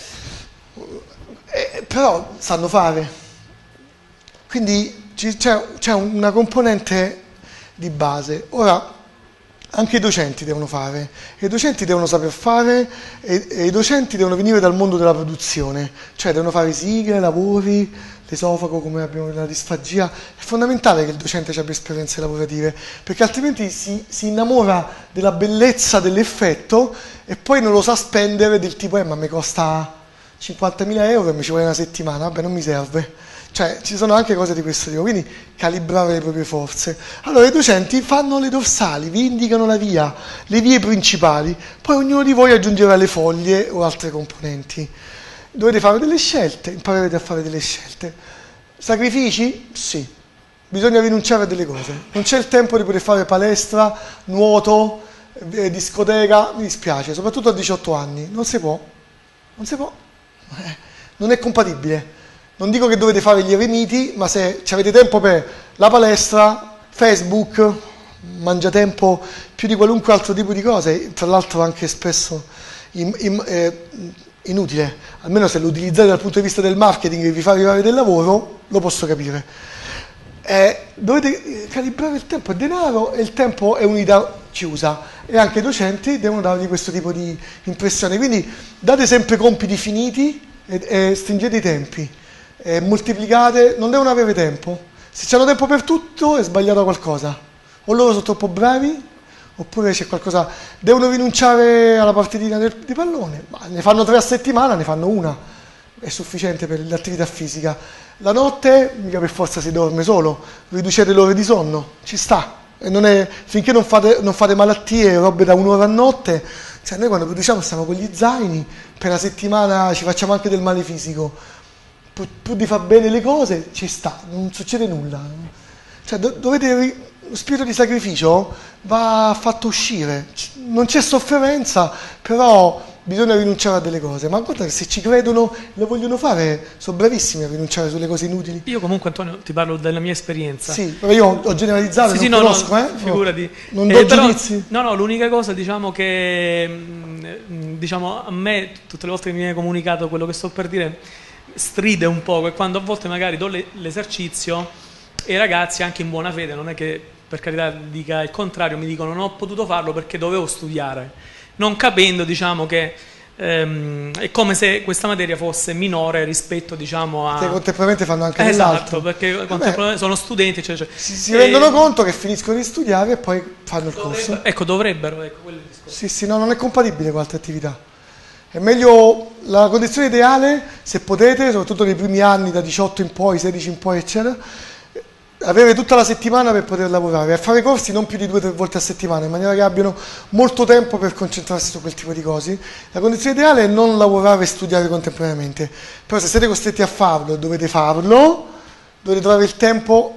Eh, però sanno fare, quindi c'è, c'è una componente di base. Ora anche i docenti devono fare, e i docenti devono saper fare, e, e i docenti devono venire dal mondo della produzione, cioè devono fare sigle, lavori, l'esofago, come abbiamo nella disfagia. È fondamentale che il docente abbia esperienze lavorative, perché altrimenti si, si innamora della bellezza dell'effetto e poi non lo sa spendere, del tipo eh ma mi costa cinquantamila euro e mi ci vuole una settimana, vabbè, non mi serve. Cioè ci sono anche cose di questo tipo, quindi calibrare le proprie forze. Allora i docenti fanno le dorsali, vi indicano la via, le vie principali, poi ognuno di voi aggiungerà le foglie o altre componenti. Dovete fare delle scelte, imparerete a fare delle scelte. Sacrifici? Sì. Bisogna rinunciare a delle cose. Non c'è il tempo di poter fare palestra, nuoto, eh, discoteca, mi dispiace, soprattutto a diciotto anni, non si può, non si può, eh, non è compatibile. Non dico che dovete fare gli eremiti, ma se avete tempo per la palestra, Facebook, mangiatempo, più di qualunque altro tipo di cose, tra l'altro anche spesso in, in, eh, inutile, almeno se lo utilizzate dal punto di vista del marketing e vi fa arrivare del lavoro, lo posso capire. Eh, dovete calibrare il tempo, è denaro e il tempo è unità chiusa e anche i docenti devono darvi questo tipo di impressione, quindi date sempre compiti finiti e, e stringete i tempi. Eh, moltiplicate, non devono avere tempo. Se hanno tempo per tutto è sbagliato qualcosa. O loro sono troppo bravi, oppure c'è qualcosa. Devono rinunciare alla partitina del, di pallone. Ma ne fanno tre a settimana, ne fanno una. È sufficiente per l'attività fisica. La notte, mica per forza si dorme solo. Riducete le ore di sonno, ci sta. E non è, finché non fate, non fate malattie, robe da un'ora a notte. Cioè, noi quando produciamo stiamo con gli zaini, per la settimana ci facciamo anche del male fisico. Pur di far bene le cose ci sta, non succede nulla. Cioè, do, dovete, lo spirito di sacrificio va fatto uscire, non c'è sofferenza, però bisogna rinunciare a delle cose. Ma guarda che se ci credono e lo vogliono fare, sono bravissimi a rinunciare sulle cose inutili. Io comunque, Antonio, ti parlo della mia esperienza. Sì, però io ho generalizzato, sì, non sì, conosco, no, no, eh? figurati. Non Eh, do però, giudizi. no, no, l'unica cosa, diciamo, che mh, diciamo, a me, tutte le volte che mi viene comunicato quello che sto per dire, stride un po', e quando a volte magari do le, l'esercizio e i ragazzi anche in buona fede, non è che per carità dica il contrario, mi dicono non ho potuto farlo perché dovevo studiare, non capendo, diciamo, che ehm, è come se questa materia fosse minore rispetto, diciamo, a... Che contemporaneamente fanno anche esatto, dell'altro. perché Vabbè, contemporaneamente sono studenti, eccetera, eccetera. si, si E- rendono conto che finiscono di studiare e poi fanno il corso. dovrebbero- ecco, dovrebbero, ecco, quello è il discorso. Sì, sì, no, non è compatibile con altre attività. È meglio, la condizione ideale, se potete, soprattutto nei primi anni, da diciotto in poi, sedici in poi, eccetera, avere tutta la settimana per poter lavorare, e fare corsi non più di due o tre volte a settimana, in maniera che abbiano molto tempo per concentrarsi su quel tipo di cose. La condizione ideale è non lavorare e studiare contemporaneamente, però se siete costretti a farlo e dovete farlo, dovete trovare il tempo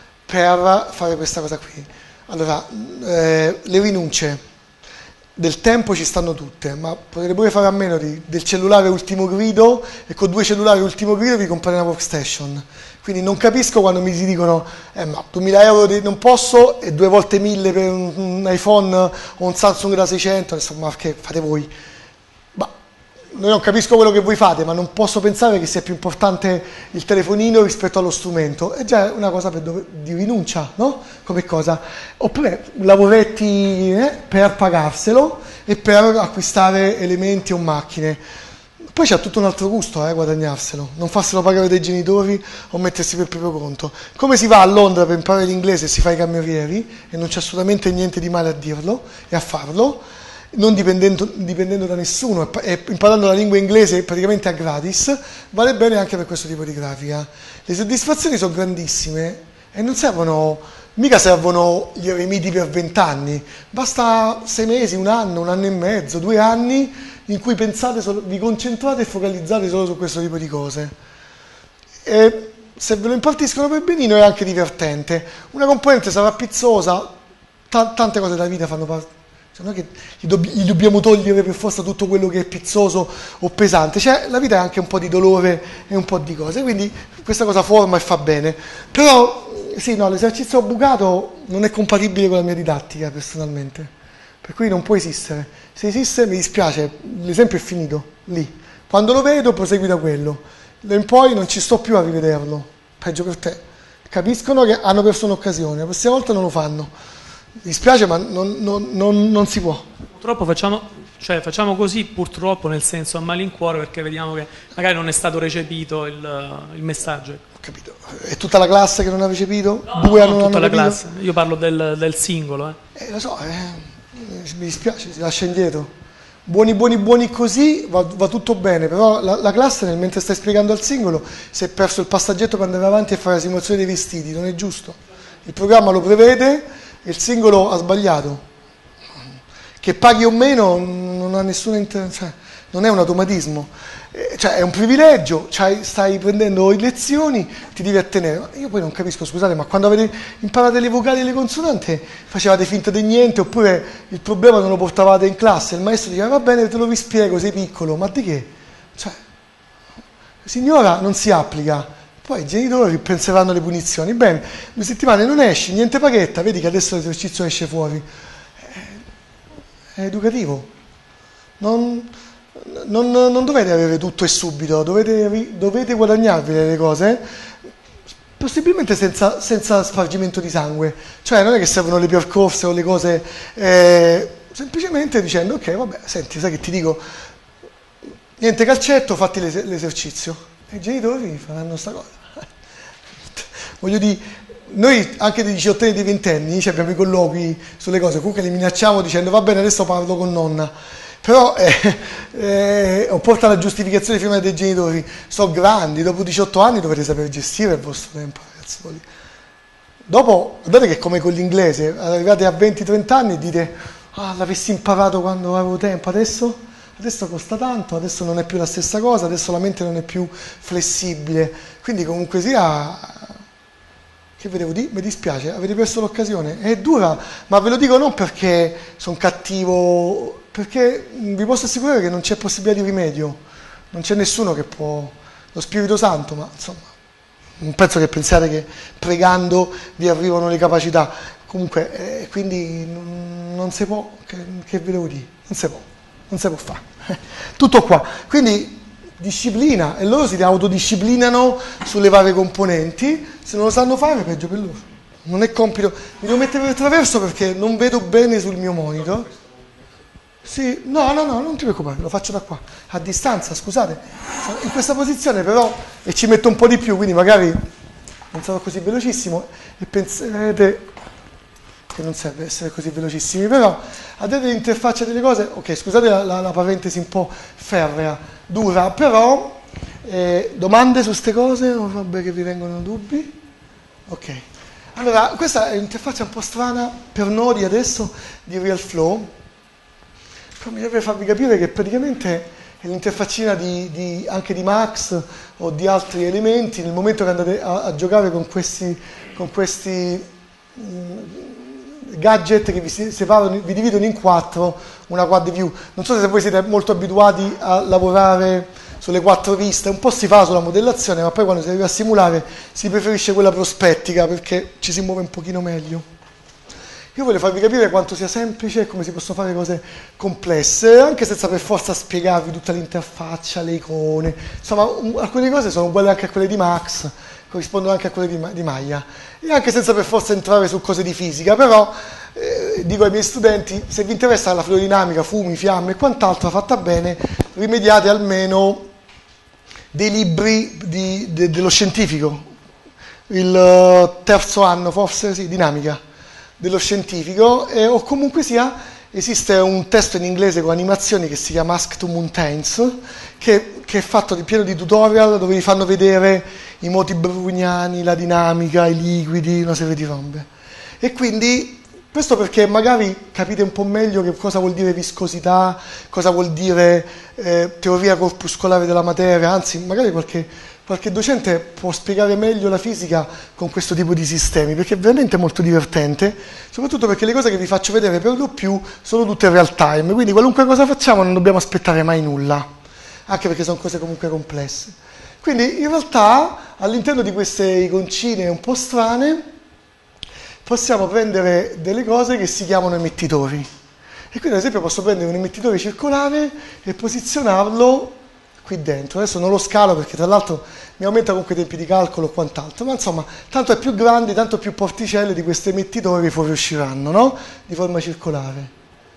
per fare questa cosa qui. Allora, eh, le rinunce del tempo ci stanno tutte, ma potete pure fare a meno di, del cellulare ultimo grido, e con due cellulari ultimo grido vi comprate una workstation. Quindi non capisco quando mi si dicono eh, ma duemila euro di, non posso, e due volte mille per un, un iPhone o un Samsung da seicento, insomma, che fate voi? Ma io non capisco quello che voi fate, ma non posso pensare che sia più importante il telefonino rispetto allo strumento. È già una cosa per dove, di rinuncia, no? Come cosa? Oppure lavoretti eh, per pagarselo e per acquistare elementi o macchine. Poi c'è tutto un altro gusto, eh, guadagnarselo, non farselo pagare dai genitori o mettersi per il proprio conto. Come si va a Londra per imparare l'inglese e si fa i camerieri, e non c'è assolutamente niente di male a dirlo e a farlo, non dipendendo, dipendendo da nessuno e imparando la lingua inglese praticamente a gratis, vale bene anche per questo tipo di grafica. Le soddisfazioni sono grandissime e non servono, mica servono gli eremiti per vent'anni, basta sei mesi, un anno, un anno e mezzo, due anni in cui pensate solo, vi concentrate e focalizzate solo su questo tipo di cose. E se ve lo impartiscono per benino è anche divertente. Una componente sarà pizzosa, t- tante cose della vita fanno parte. Cioè, non è che gli, dobb- gli dobbiamo togliere per forza tutto quello che è pizzoso o pesante, cioè la vita è anche un po' di dolore e un po' di cose, quindi questa cosa forma e fa bene. Però sì, no, l'esercizio bucato non è compatibile con la mia didattica personalmente, per cui non può esistere. Se esiste mi dispiace, l'esempio è finito lì. Quando lo vedo prosegui da quello, da in poi non ci sto più a rivederlo, peggio per te. Capiscono che hanno perso un'occasione, la prossima volta non lo fanno. Mi dispiace, ma non, non, non, non si può. Purtroppo facciamo, cioè, facciamo così, purtroppo, nel senso a malincuore, perché vediamo che magari non è stato recepito il, il messaggio. Ho capito. È tutta la classe che non ha recepito? No, Due non non tutta hanno la capito? classe, io parlo del, del singolo. Eh. Eh, lo so, eh, mi dispiace, si lascia indietro. Buoni, buoni, buoni così, va, va tutto bene, però la, la classe, nel mentre stai spiegando al singolo, si è perso il passaggetto per andare avanti e fare la simulazione dei vestiti, non è giusto. Il programma lo prevede e il singolo ha sbagliato. Che paghi o meno non ha nessuna inter- cioè, non è un automatismo. eh, cioè è un privilegio, cioè, stai prendendo lezioni, ti devi attenere. Ma io poi non capisco, scusate, ma quando avete imparato le vocali e le consonanti facevate finta di niente, oppure il problema non lo portavate in classe, il maestro diceva va bene, te lo rispiego, sei piccolo, ma di che? Cioè, signora, non si applica. Poi i genitori penseranno alle punizioni. Bene, due settimane non esci, niente paghetta, vedi che adesso l'esercizio esce fuori. È educativo. Non, non, non dovete avere tutto e subito, dovete, dovete guadagnarvi le cose, possibilmente senza, senza spargimento di sangue. Cioè non è che servono le percorse o le cose, eh, semplicemente dicendo ok, vabbè, senti, sai che ti dico, niente calcetto, fatti l'es- l'esercizio. E i genitori faranno sta cosa. Voglio dire, noi anche dei diciottenni e dei ventenni cioè abbiamo i colloqui sulle cose, comunque li minacciamo dicendo va bene adesso parlo con nonna, però eh, eh, porta la giustificazione prima dei genitori, sono grandi, dopo diciotto anni dovete saper gestire il vostro tempo, ragazzi. Dopo, guardate che come con l'inglese, arrivate a venti trenta anni e dite ah l'avessi imparato quando avevo tempo, adesso? Adesso costa tanto, adesso non è più la stessa cosa, adesso la mente non è più flessibile, quindi comunque sia, che vedevo di, mi dispiace, avete perso l'occasione, è dura, ma ve lo dico non perché sono cattivo, perché vi posso assicurare che non c'è possibilità di rimedio, non c'è nessuno che può, lo Spirito Santo, ma insomma, non penso che pensiate che pregando vi arrivano le capacità, comunque, eh, quindi non, non si può, che, che ve devo dire, non si può. Non si può fare, tutto qua. Quindi disciplina, e loro si autodisciplinano sulle varie componenti, se non lo sanno fare peggio per loro. Non è compito, mi devo mettere per traverso perché non vedo bene sul mio monitor. Sì, no, no, no, non ti preoccupare, lo faccio da qua, a distanza, scusate. In questa posizione però, e ci metto un po' di più, quindi magari non sarò così velocissimo, e penserete che non serve essere così velocissimi, però a delle interfacce delle cose, ok, scusate la, la, la parentesi un po' ferrea, dura, però eh, domande su queste cose o robe che vi vengono dubbi? Ok, allora questa è un'interfaccia un po' strana per noi adesso di RealFlow, però mi deve farvi capire che praticamente è l'interfaccina di, di, anche di Max o di altri elementi, nel momento che andate a, a giocare con questi, con questi mh, gadget che vi separano, vi dividono in quattro, una quad view. Non so se voi siete molto abituati a lavorare sulle quattro viste, un po' si fa sulla modellazione, ma poi quando si arriva a simulare si preferisce quella prospettica perché ci si muove un pochino meglio. Io voglio farvi capire quanto sia semplice e come si possono fare cose complesse, anche senza per forza spiegarvi tutta l'interfaccia, le icone, insomma alcune cose sono uguali anche a quelle di Max, corrispondono anche a quelle di, di Maya, e anche senza per forza entrare su cose di fisica, però eh, dico ai miei studenti, se vi interessa la fluidinamica, fumi, fiamme e quant'altro fatta bene, rimediate almeno dei libri di, de, dello scientifico, il uh, terzo anno forse, sì, dinamica, dello scientifico, eh, o comunque sia, esiste un testo in inglese con animazioni che si chiama Ask to Mountains, che, che è fatto di pieno di tutorial dove vi fanno vedere i moti browniani, la dinamica, i liquidi, una serie di robe. E quindi questo perché magari capite un po' meglio che cosa vuol dire viscosità, cosa vuol dire eh, teoria corpuscolare della materia, anzi magari qualche, qualche docente può spiegare meglio la fisica con questo tipo di sistemi, perché è veramente molto divertente, soprattutto perché le cose che vi faccio vedere per lo più sono tutte real time, quindi qualunque cosa facciamo non dobbiamo aspettare mai nulla, anche perché sono cose comunque complesse. Quindi in realtà all'interno di queste iconcine un po' strane possiamo prendere delle cose che si chiamano emettitori. E quindi ad esempio posso prendere un emettitore circolare e posizionarlo qui dentro. Adesso non lo scalo perché tra l'altro mi aumenta comunque i tempi di calcolo o quant'altro, ma insomma, tanto è più grande, tanto più porticelle di questi emettitori fuoriusciranno, no? Di forma circolare.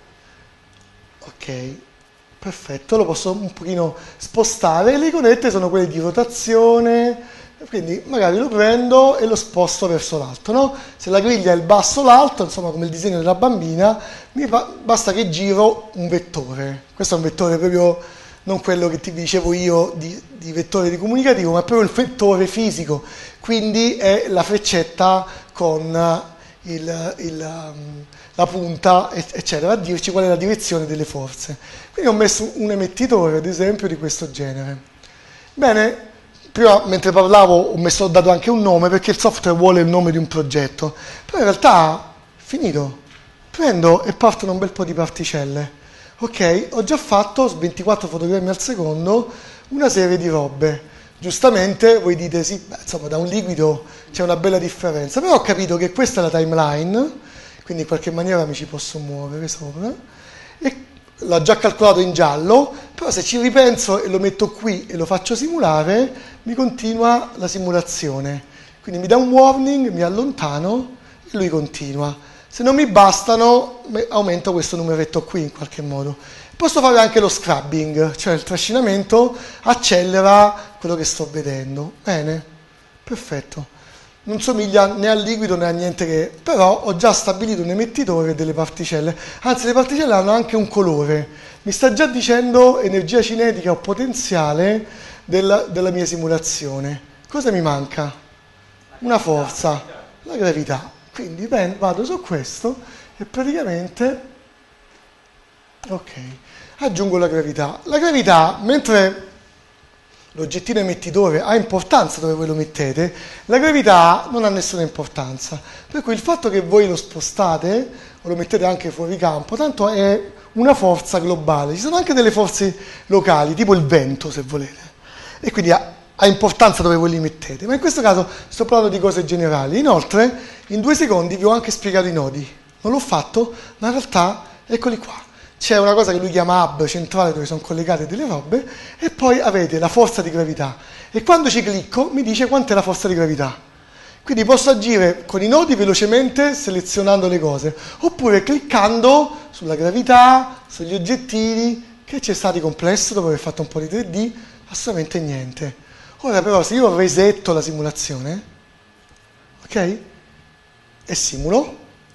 Ok, perfetto, lo posso un pochino spostare. Le iconette sono quelle di rotazione, quindi magari lo prendo e lo sposto verso l'alto, no? Se la griglia è il basso o l'alto, insomma come il disegno della bambina, mi fa, basta che giro un vettore. Questo è un vettore proprio, non quello che ti dicevo io di, di vettore di comunicativo, ma proprio il vettore fisico, quindi è la freccetta con il, il, la la punta, eccetera, a dirci qual è la direzione delle forze. Quindi ho messo un emettitore, ad esempio, di questo genere. Bene, prima mentre parlavo ho, messo, ho dato anche un nome perché il software vuole il nome di un progetto, però in realtà, finito, prendo e partono un bel po' di particelle. Ok, ho già fatto su ventiquattro fotogrammi al secondo una serie di robe. Giustamente voi dite sì, beh, insomma da un liquido c'è una bella differenza, però ho capito che questa è la timeline, quindi in qualche maniera mi ci posso muovere sopra, e l'ho già calcolato in giallo, però se ci ripenso e lo metto qui e lo faccio simulare, mi continua la simulazione. Quindi mi dà un warning, mi allontano e lui continua. Se non mi bastano, aumento questo numeretto qui in qualche modo. Posso fare anche lo scrubbing, cioè il trascinamento accelera quello che sto vedendo. Bene, perfetto. Non somiglia né al liquido né a niente che... Però ho già stabilito un emettitore delle particelle. Anzi, le particelle hanno anche un colore. Mi sta già dicendo energia cinetica o potenziale della, della mia simulazione. Cosa mi manca? Una forza, la gravità. Quindi ben, vado su questo e praticamente, ok, aggiungo la gravità. La gravità, mentre l'oggettino emettitore ha importanza dove voi lo mettete, la gravità non ha nessuna importanza. Per cui il fatto che voi lo spostate o lo mettete anche fuori campo, tanto è una forza globale. Ci sono anche delle forze locali, tipo il vento se volete, e quindi ha, ha importanza dove voi li mettete, ma in questo caso sto parlando di cose generali. Inoltre, in due secondi vi ho anche spiegato i nodi. Non l'ho fatto, ma in realtà, eccoli qua. C'è una cosa che lui chiama hub centrale dove sono collegate delle robe e poi avete la forza di gravità. E quando ci clicco mi dice quant'è la forza di gravità. Quindi posso agire con i nodi velocemente selezionando le cose, oppure cliccando sulla gravità, sugli oggettivi, che c'è stato complesso dopo aver fatto un po' di tre D, assolutamente niente. Ora però se io resetto la simulazione, ok? E simulo,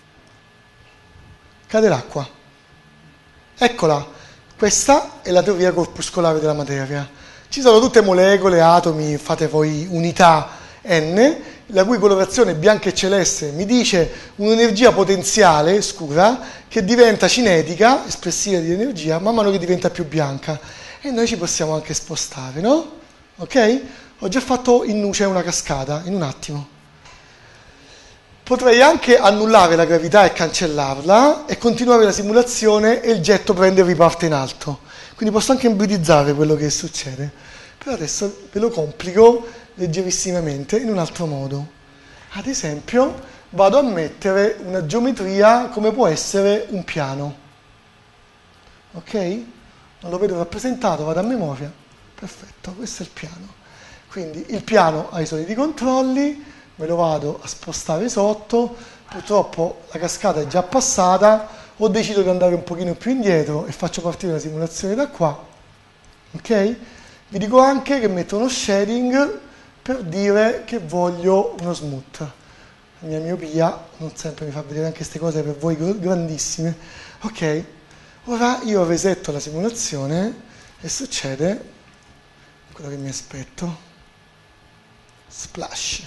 cade l'acqua. Eccola, questa è la teoria corpuscolare della materia. Ci sono tutte molecole, atomi, fate voi unità n, la cui colorazione bianca e celeste mi dice un'energia potenziale scura che diventa cinetica, espressiva di energia, man mano che diventa più bianca. E noi ci possiamo anche spostare, no? Ok? Ho già fatto in nuce una cascata, in un attimo. Potrei anche annullare la gravità e cancellarla e continuare la simulazione e il getto prende e riparte in alto. Quindi posso anche ibridizzare quello che succede. Però adesso ve lo complico leggerissimamente in un altro modo. Ad esempio, vado a mettere una geometria come può essere un piano. Ok? Non lo vedo rappresentato, vado a memoria. Perfetto, questo è il piano. Quindi il piano ha i soliti controlli, me lo vado a spostare sotto, purtroppo la cascata è già passata, ho deciso di andare un pochino più indietro e faccio partire la simulazione da qua, ok? Vi dico anche che metto uno shading per dire che voglio uno smooth. La mia miopia non sempre mi fa vedere anche queste cose per voi grandissime. Ok, ora io resetto la simulazione e succede quello che mi aspetto. Splash.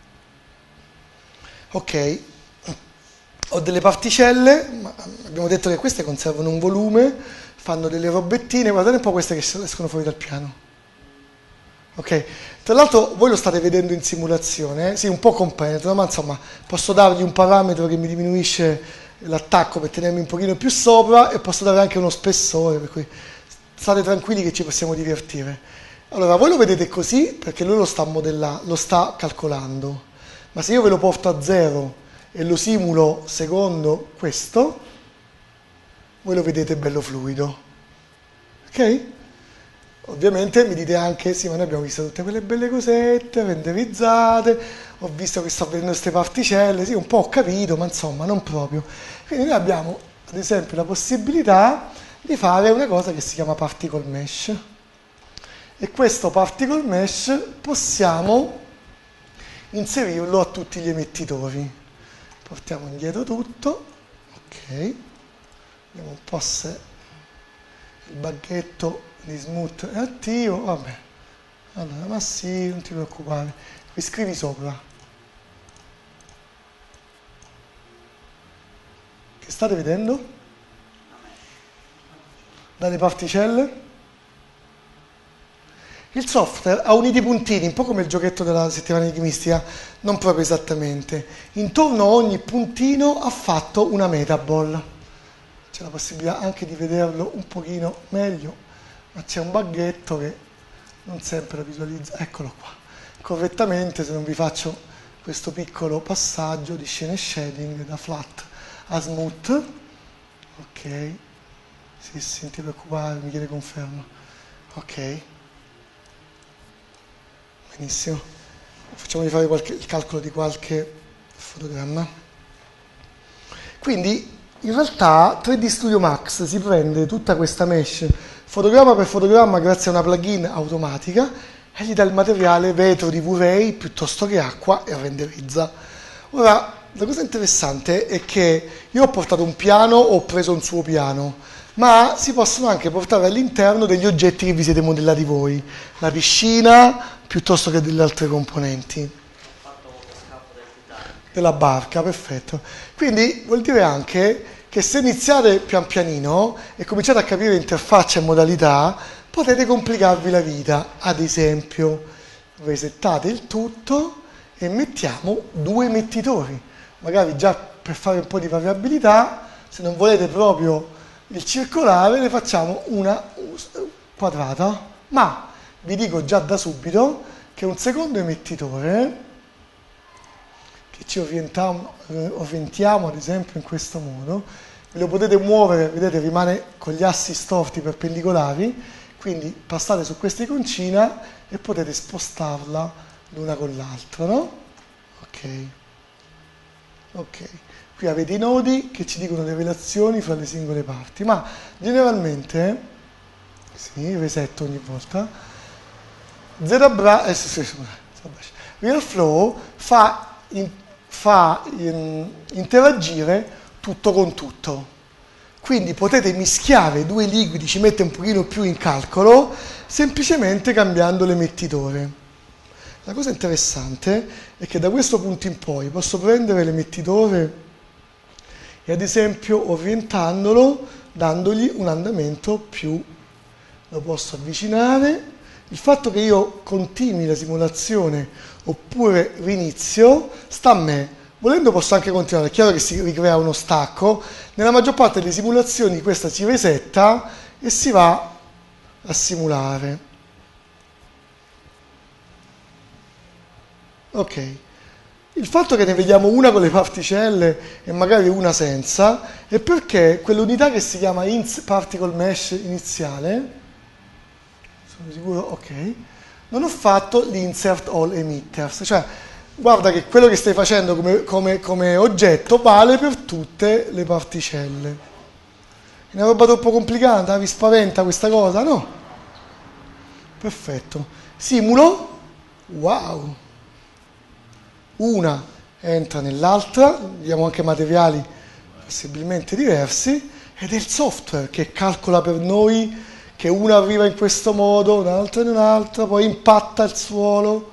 Ok, ho delle particelle, ma abbiamo detto che queste conservano un volume, fanno delle robettine, guardate un po' queste che escono fuori dal piano. Ok, tra l'altro voi lo state vedendo in simulazione, eh? Sì, un po' compenetrano, ma insomma posso dargli un parametro che mi diminuisce l'attacco per tenermi un pochino più sopra e posso dare anche uno spessore, per cui state tranquilli che ci possiamo divertire. Allora, voi lo vedete così perché lui lo sta modellando, lo sta calcolando. Ma se io ve lo porto a zero e lo simulo secondo questo, voi lo vedete bello fluido. Ok? Ovviamente mi dite anche, sì, ma noi abbiamo visto tutte quelle belle cosette renderizzate, ho visto che sto vedendo queste particelle, sì, un po' ho capito, ma insomma, non proprio. Quindi noi abbiamo, ad esempio, la possibilità di fare una cosa che si chiama particle mesh. E questo particle mesh possiamo inserirlo a tutti gli emettitori. Portiamo indietro tutto, ok, vediamo un po' se il banchetto di smooth è attivo, vabbè, allora, ma sì, non ti preoccupare, mi scrivi sopra. che state vedendo? Dalle particelle? Il software ha uniti i puntini, un po' come il giochetto della settimana enigmistica, non proprio esattamente. Intorno a ogni puntino ha fatto una metaball. C'è la possibilità anche di vederlo un pochino meglio, ma c'è un baghetto che non sempre lo visualizza. Eccolo qua. Correttamente, se non vi faccio questo piccolo passaggio di scene shading da flat a smooth. Ok. Sì, sì, non ti preoccupare, mi chiede conferma. Ok. Benissimo, facciamo di fare qualche, il calcolo di qualche fotogramma. Quindi in realtà tre D Studio Max si prende tutta questa mesh fotogramma per fotogramma grazie a una plugin automatica e gli dà il materiale vetro di V-Ray piuttosto che acqua e renderizza. Ora, la cosa interessante è che io ho portato un piano, ho preso un suo piano, ma si possono anche portare all'interno degli oggetti che vi siete modellati voi, la piscina piuttosto che delle altre componenti. Ho fatto lo scatto del Titanic. Della barca, perfetto. Quindi vuol dire anche che se iniziate pian pianino e cominciate a capire interfaccia e modalità, potete complicarvi la vita. Ad esempio, resettate il tutto e mettiamo due mettitori. Magari già per fare un po' di variabilità, se non volete proprio il circolare, ne facciamo una quadrata. Ma vi dico già da subito che un secondo emettitore, che ci orientiamo, eh, orientiamo ad esempio in questo modo, ve lo potete muovere, vedete rimane con gli assi storti perpendicolari, quindi passate su questa iconcina e potete spostarla l'una con l'altra, no? Ok. Ok. Qui avete i nodi che ci dicono le relazioni fra le singole parti, ma generalmente, sì, resetto ogni volta, ZBrush, eh, sì, sì, sì, RealFlow fa, in, fa in, interagire tutto con tutto. Quindi potete mischiare due liquidi, ci mette un pochino più in calcolo, semplicemente cambiando l'emettitore. La cosa interessante è che da questo punto in poi posso prendere l'emettitore e ad esempio orientandolo, dandogli un andamento più, lo posso avvicinare. Il fatto che io continui la simulazione oppure rinizio sta a me. Volendo posso anche continuare, è chiaro che si ricrea uno stacco. Nella maggior parte delle simulazioni questa si resetta e si va a simulare. Ok. Il fatto che ne vediamo una con le particelle e magari una senza è perché quell'unità che si chiama ins particle mesh iniziale, sono sicuro, ok, non ho fatto l'insert all emitters, cioè guarda che quello che stai facendo come, come, come oggetto vale per tutte le particelle. È una roba troppo complicata? Vi spaventa questa cosa? No? Perfetto. Simulo. Wow. Una entra nell'altra, abbiamo anche materiali possibilmente diversi, ed è il software che calcola per noi che una arriva in questo modo, un'altra in un'altra, poi impatta il suolo.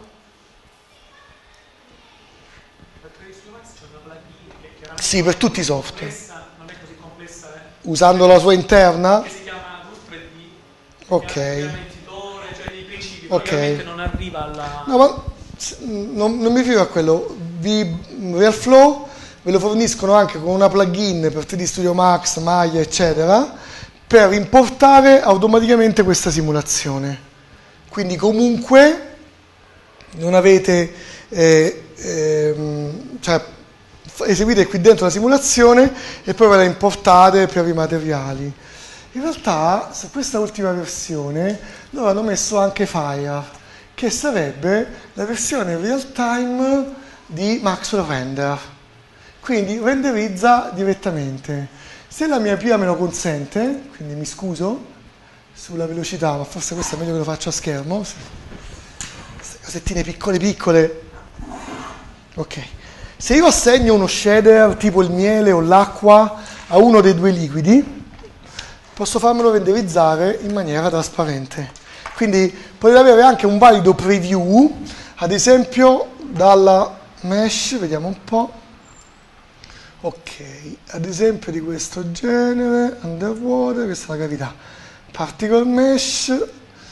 Sì, per tutti i software. Non è così complessa, eh? Usando la sua interna? Che si chiama Tool tre D. Ok. Cioè dei principi, Ok. ovviamente non arriva alla... No, ma non, non mi filo a quello. Vi, RealFlow ve lo forniscono anche con una plugin per tre D Studio Max, Maya, eccetera, per importare automaticamente questa simulazione. Quindi comunque non avete... Eh, ehm, cioè, eseguite qui dentro la simulazione e poi ve la importate per i materiali. In realtà su questa ultima versione loro hanno messo anche Fire, che sarebbe la versione real time di Maxwell Render, quindi renderizza direttamente. Se la mia P I A me lo consente, quindi mi scuso sulla velocità, ma forse questo è meglio che lo faccio a schermo, queste cosettine piccole piccole. Ok. Se io assegno uno shader tipo il miele o l'acqua a uno dei due liquidi, posso farmelo renderizzare in maniera trasparente. Quindi potete avere anche un valido preview, ad esempio dalla mesh, vediamo un po'. Ok, ad esempio di questo genere, underwater, questa è la gravità. Particle mesh.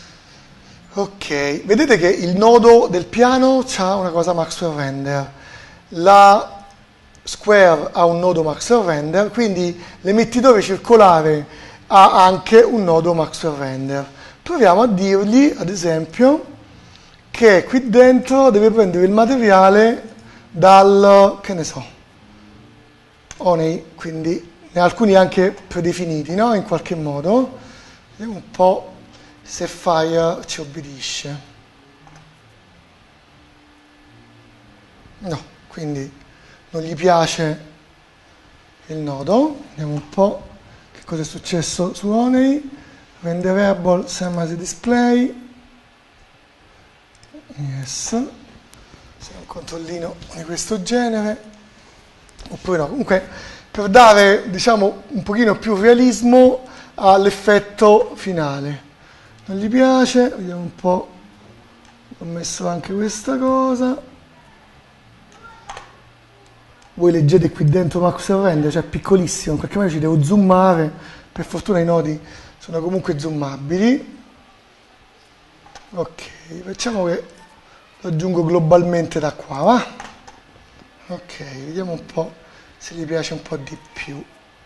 Ok, vedete che il nodo del piano ha una cosa Maxwell Render. La Square ha un nodo Maxwell Render, quindi l'emettitore circolare ha anche un nodo Maxwell Render. Proviamo a dirgli, ad esempio, che qui dentro deve prendere il materiale dal, che ne so, Honey, quindi ne ha alcuni anche predefiniti, no? In qualche modo. Vediamo un po' se Fire ci obbedisce. No, quindi non gli piace il nodo. Vediamo un po' che cosa è successo su Honey. Renderable same as display. Yes. Se un controllino di questo genere. Oppure no, comunque per dare, diciamo, un pochino più realismo all'effetto finale. Non gli piace, vediamo un po', ho messo anche questa cosa. Voi leggete qui dentro Maxwell Render, cioè piccolissimo, in qualche modo ci devo zoomare, per fortuna i nodi sono comunque zoomabili. Ok, facciamo che lo aggiungo globalmente da qua, va? Ok, vediamo un po' se gli piace un po' di più.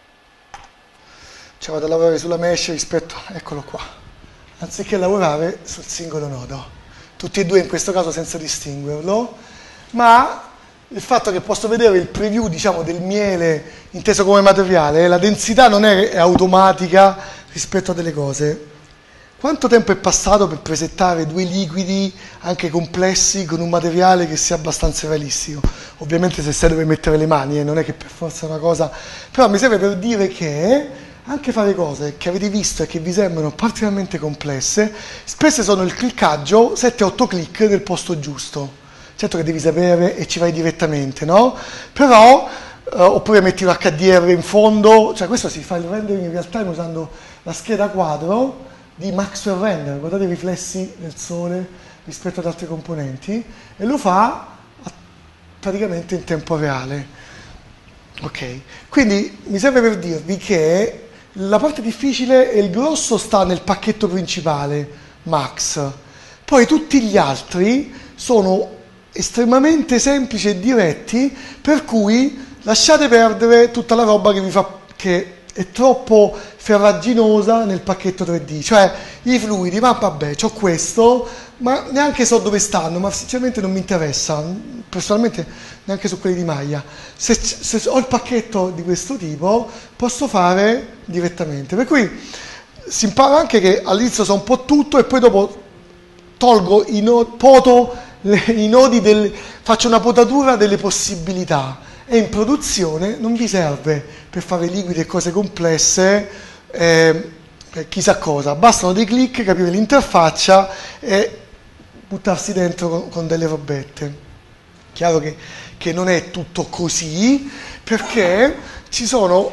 Cioè vado a lavorare sulla mesh rispetto, eccolo qua, anziché lavorare sul singolo nodo. Tutti e due in questo caso senza distinguerlo, ma il fatto che posso vedere il preview, diciamo, del miele inteso come materiale, la densità non è, è automatica rispetto a delle cose. Quanto tempo è passato per presettare due liquidi anche complessi con un materiale che sia abbastanza realistico? Ovviamente se sei dove mettere le mani, eh, non è che per forza è una cosa, però mi serve per dire che anche fare cose che avete visto e che vi sembrano particolarmente complesse, spesso sono il cliccaggio sette otto clic nel posto giusto. Certo che devi sapere e ci vai direttamente, no? Però, eh, oppure metti un acca di erre in fondo, cioè questo si fa il rendering in real time usando la scheda quadro di Maxwell Render, guardate i riflessi del sole rispetto ad altri componenti, e lo fa praticamente in tempo reale. Ok, quindi mi serve per dirvi che la parte difficile e il grosso sta nel pacchetto principale, Max. Poi tutti gli altri sono estremamente semplici e diretti, per cui lasciate perdere tutta la roba che vi fa, che è troppo ferraginosa nel pacchetto tre D, cioè i fluidi, ma vabbè, c'ho questo, ma neanche so dove stanno, ma sinceramente non mi interessa, personalmente neanche su quelli di maglia. Se, se ho il pacchetto di questo tipo, posso fare direttamente, per cui si impara anche che all'inizio so un po' tutto e poi dopo tolgo i nodi, poto le, i nodi, del, faccio una potatura delle possibilità. E in produzione non vi serve per fare liquidi e cose complesse eh, chissà cosa, bastano dei click, capire l'interfaccia e buttarsi dentro con, con delle robette. Chiaro che, che non è tutto così, perché ci sono,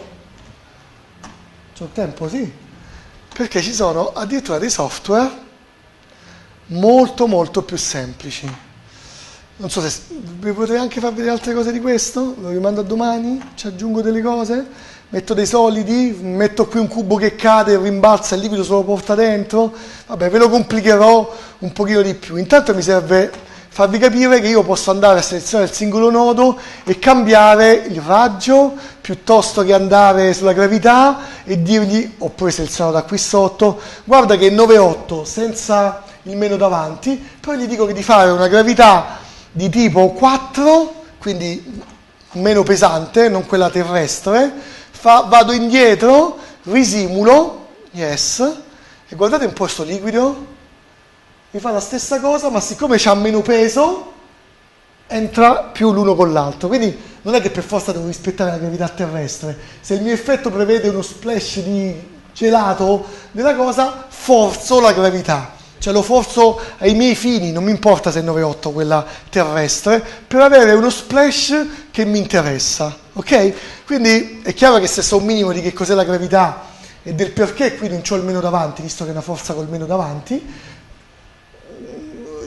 c'ho tempo, sì, perché ci sono addirittura dei software molto molto più semplici. Non so se vi potrei anche far vedere altre cose di questo, lo rimando a domani, ci aggiungo delle cose, metto dei solidi, metto qui un cubo che cade, rimbalza, il liquido se lo porta dentro, vabbè ve lo complicherò un pochino di più. Intanto mi serve farvi capire che io posso andare a selezionare il singolo nodo e cambiare il raggio, piuttosto che andare sulla gravità e dirgli, oppure selezionato da qui sotto, guarda che è nove otto senza il meno davanti, poi gli dico che di fare una gravità di tipo quattro, quindi meno pesante, non quella terrestre, fa, vado indietro, risimulo, yes, e guardate un po' questo liquido, mi fa la stessa cosa, ma siccome c'ha meno peso, entra più l'uno con l'altro, quindi non è che per forza devo rispettare la gravità terrestre, se il mio effetto prevede uno splash di gelato della cosa, forzo la gravità. Cioè lo forzo ai miei fini, non mi importa se è nove otto quella terrestre, per avere uno splash che mi interessa, ok? Quindi è chiaro che se so un minimo di che cos'è la gravità e del perché qui non c'ho il meno davanti, visto che è una forza col meno davanti,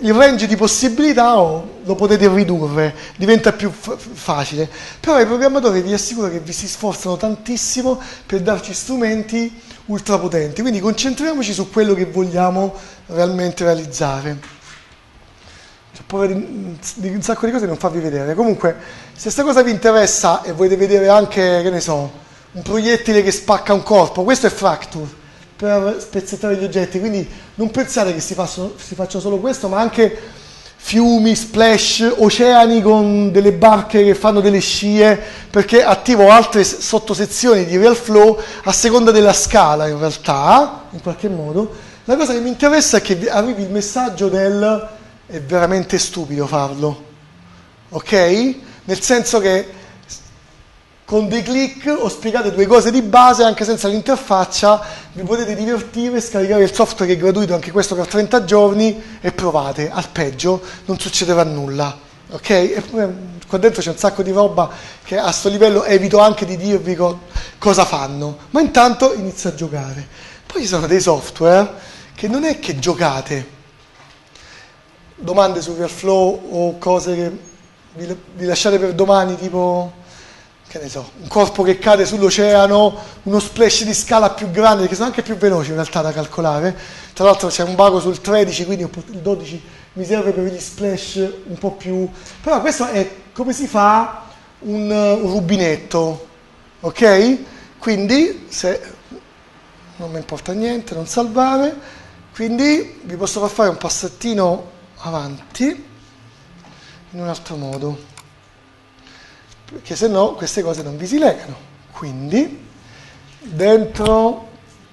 il range di possibilità oh, lo potete ridurre, diventa più f- facile. Però i programmatori vi assicuro che vi si sforzano tantissimo per darci strumenti ultrapotenti, quindi concentriamoci su quello che vogliamo realmente realizzare. Cioè, può avere un sacco di cose da non farvi vedere. Comunque, se questa cosa vi interessa e volete vedere anche, che ne so, un proiettile che spacca un corpo, questo è Fracture, per spezzettare gli oggetti, quindi non pensate che si faccia, si faccia solo questo, ma anche fiumi, splash, oceani con delle barche che fanno delle scie, perché attivo altre sottosezioni di RealFlow a seconda della scala in realtà, in qualche modo. La cosa che mi interessa è che arrivi il messaggio del è veramente stupido farlo, ok? Nel senso che con dei click ho spiegato due cose di base, anche senza l'interfaccia, vi potete divertire, scaricare il software che è gratuito, anche questo per trenta giorni, e provate, al peggio non succederà nulla, ok? E poi, qua dentro c'è un sacco di roba che a sto livello evito anche di dirvi co- cosa fanno, ma intanto inizio a giocare. Poi ci sono dei software che non è che giocate, domande su RealFlow o cose che vi, vi lasciate per domani, tipo, che ne so, un corpo che cade sull'oceano, uno splash di scala più grande, che sono anche più veloci in realtà da calcolare. Tra l'altro c'è un vago sul tredici, quindi il dodici mi serve per gli splash un po' più... Però questo è come si fa un, un rubinetto, ok? Quindi, se non mi importa niente, non salvare, quindi vi posso far fare un passettino avanti in un altro modo, perché se no queste cose non vi si legano. Quindi dentro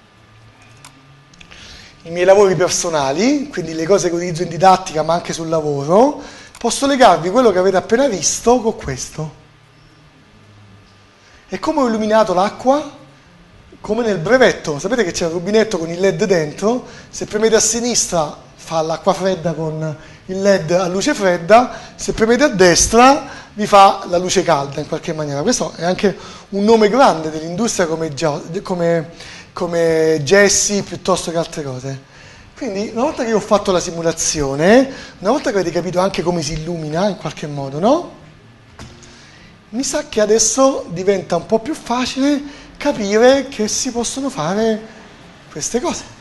i miei lavori personali, quindi le cose che utilizzo in didattica ma anche sul lavoro, posso legarvi quello che avete appena visto con questo. E come ho illuminato l'acqua? Come nel brevetto, sapete che c'è il rubinetto con il led dentro, se premete a sinistra fa l'acqua fredda con il led a luce fredda, se premete a destra vi fa la luce calda in qualche maniera. Questo è anche un nome grande dell'industria come, come, come Jessie piuttosto che altre cose. Quindi una volta che ho fatto la simulazione, una volta che avete capito anche come si illumina in qualche modo, no? Mi sa che adesso diventa un po' più facile capire che si possono fare queste cose.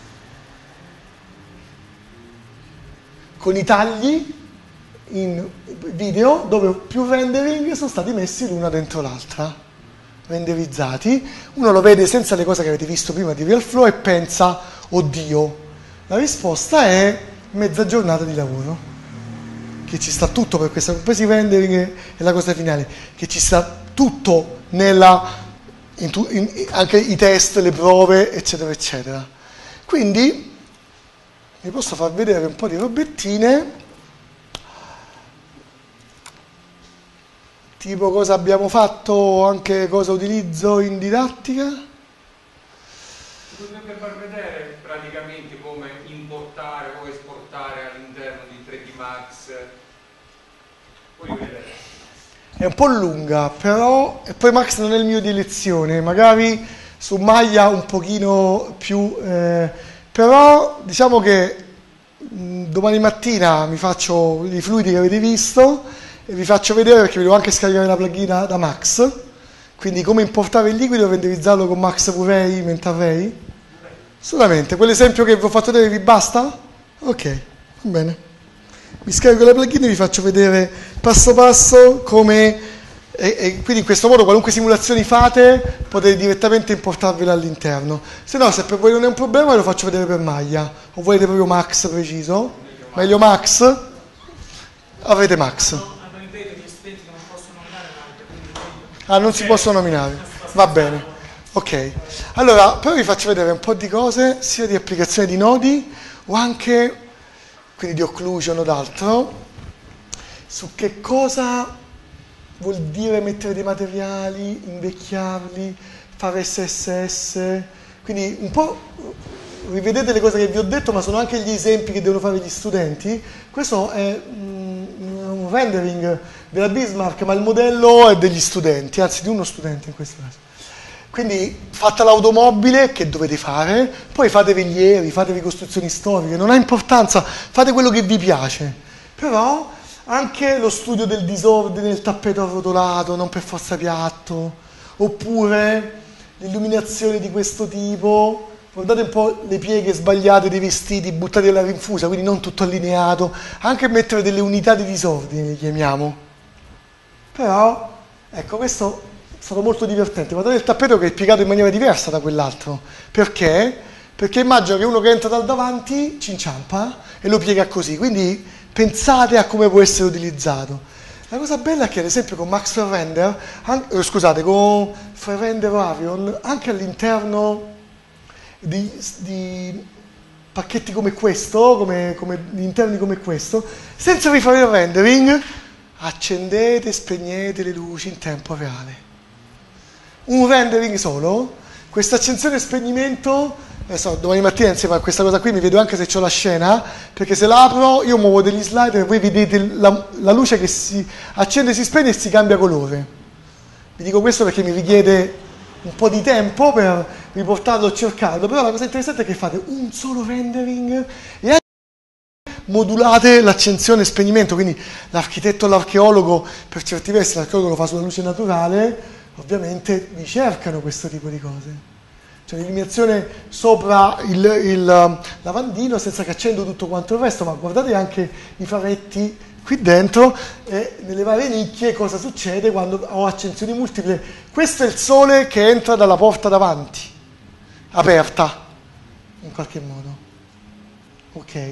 Con i tagli in video dove più rendering sono stati messi l'una dentro l'altra, renderizzati. Uno lo vede senza le cose che avete visto prima di RealFlow e pensa, oddio, la risposta è mezza giornata di lavoro, che ci sta tutto per questa, compresi i rendering e la cosa finale, che ci sta tutto nella, in tu, in, anche i test, le prove, eccetera, eccetera. Quindi vi posso far vedere un po' di robettine, tipo cosa abbiamo fatto, anche cosa utilizzo in didattica. Potrebbe far vedere praticamente come importare o esportare all'interno di tre D Max. Puoi vedere. È un po' lunga, però, e poi Max non è il mio di elezione, magari su Maya un pochino più... Eh, però diciamo che mh, domani mattina mi faccio i fluidi che avete visto e vi faccio vedere, perché vi devo anche scaricare la plugin da, da Max, quindi come importare il liquido e renderizzarlo con Max Vray, Mentarray. Solamente, quell'esempio che vi ho fatto vedere vi basta? Ok, va bene. Vi scarico la plugin e vi faccio vedere passo passo come... E, e quindi in questo modo qualunque simulazioni fate potete direttamente importarvela all'interno. Se no, se per voi non è un problema, ve lo faccio vedere per Maya. O volete proprio Max preciso? Meglio Max? Avrete Max. Ah, non si possono nominare. Va bene. Ok. Allora, però vi faccio vedere un po' di cose, sia di applicazione di nodi o anche, quindi di occlusion o d'altro, su che cosa vuol dire mettere dei materiali, invecchiarli, fare S S S, quindi un po' rivedete le cose che vi ho detto, ma sono anche gli esempi che devono fare gli studenti. Questo è un rendering della Bismarck, ma il modello è degli studenti, anzi di uno studente in questo caso. Quindi fatta l'automobile, che dovete fare? Poi fate velieri, fate ricostruzioni storiche, non ha importanza, fate quello che vi piace. Però anche lo studio del disordine, il tappeto arrotolato, non per forza piatto, oppure l'illuminazione di questo tipo. Guardate un po' le pieghe sbagliate dei vestiti, buttati alla rinfusa, quindi non tutto allineato. Anche mettere delle unità di disordine, li chiamiamo. Però, ecco, questo è stato molto divertente. Guardate il tappeto che è piegato in maniera diversa da quell'altro. Perché? Perché immagino che uno che entra dal davanti ci inciampa e lo piega così. Quindi pensate a come può essere utilizzato. La cosa bella è che ad esempio con Max Fairrender, anche, eh, scusate, con Fairrender o Avion, anche all'interno di, di pacchetti come questo, come, come, di interni come questo, senza rifare il rendering, accendete e spegnete le luci in tempo reale. Un rendering solo, questa accensione e spegnimento, adesso domani mattina insieme a questa cosa qui mi vedo anche se c'ho la scena, perché se la apro io muovo degli slide e voi vedete la, la luce che si accende, si spegne e si cambia colore. Vi dico questo perché mi richiede un po' di tempo per riportarlo e cercarlo, però la cosa interessante è che fate un solo rendering e anche modulate l'accensione e spegnimento, quindi l'architetto o l'archeologo, per certi versi l'archeologo lo fa sulla luce naturale, ovviamente vi cercano questo tipo di cose. Cioè l'illuminazione sopra il, il lavandino senza che accendo tutto quanto il resto, ma guardate anche i faretti qui dentro e nelle varie nicchie cosa succede quando ho accensioni multiple. Questo è il sole che entra dalla porta davanti, aperta, in qualche modo. Ok.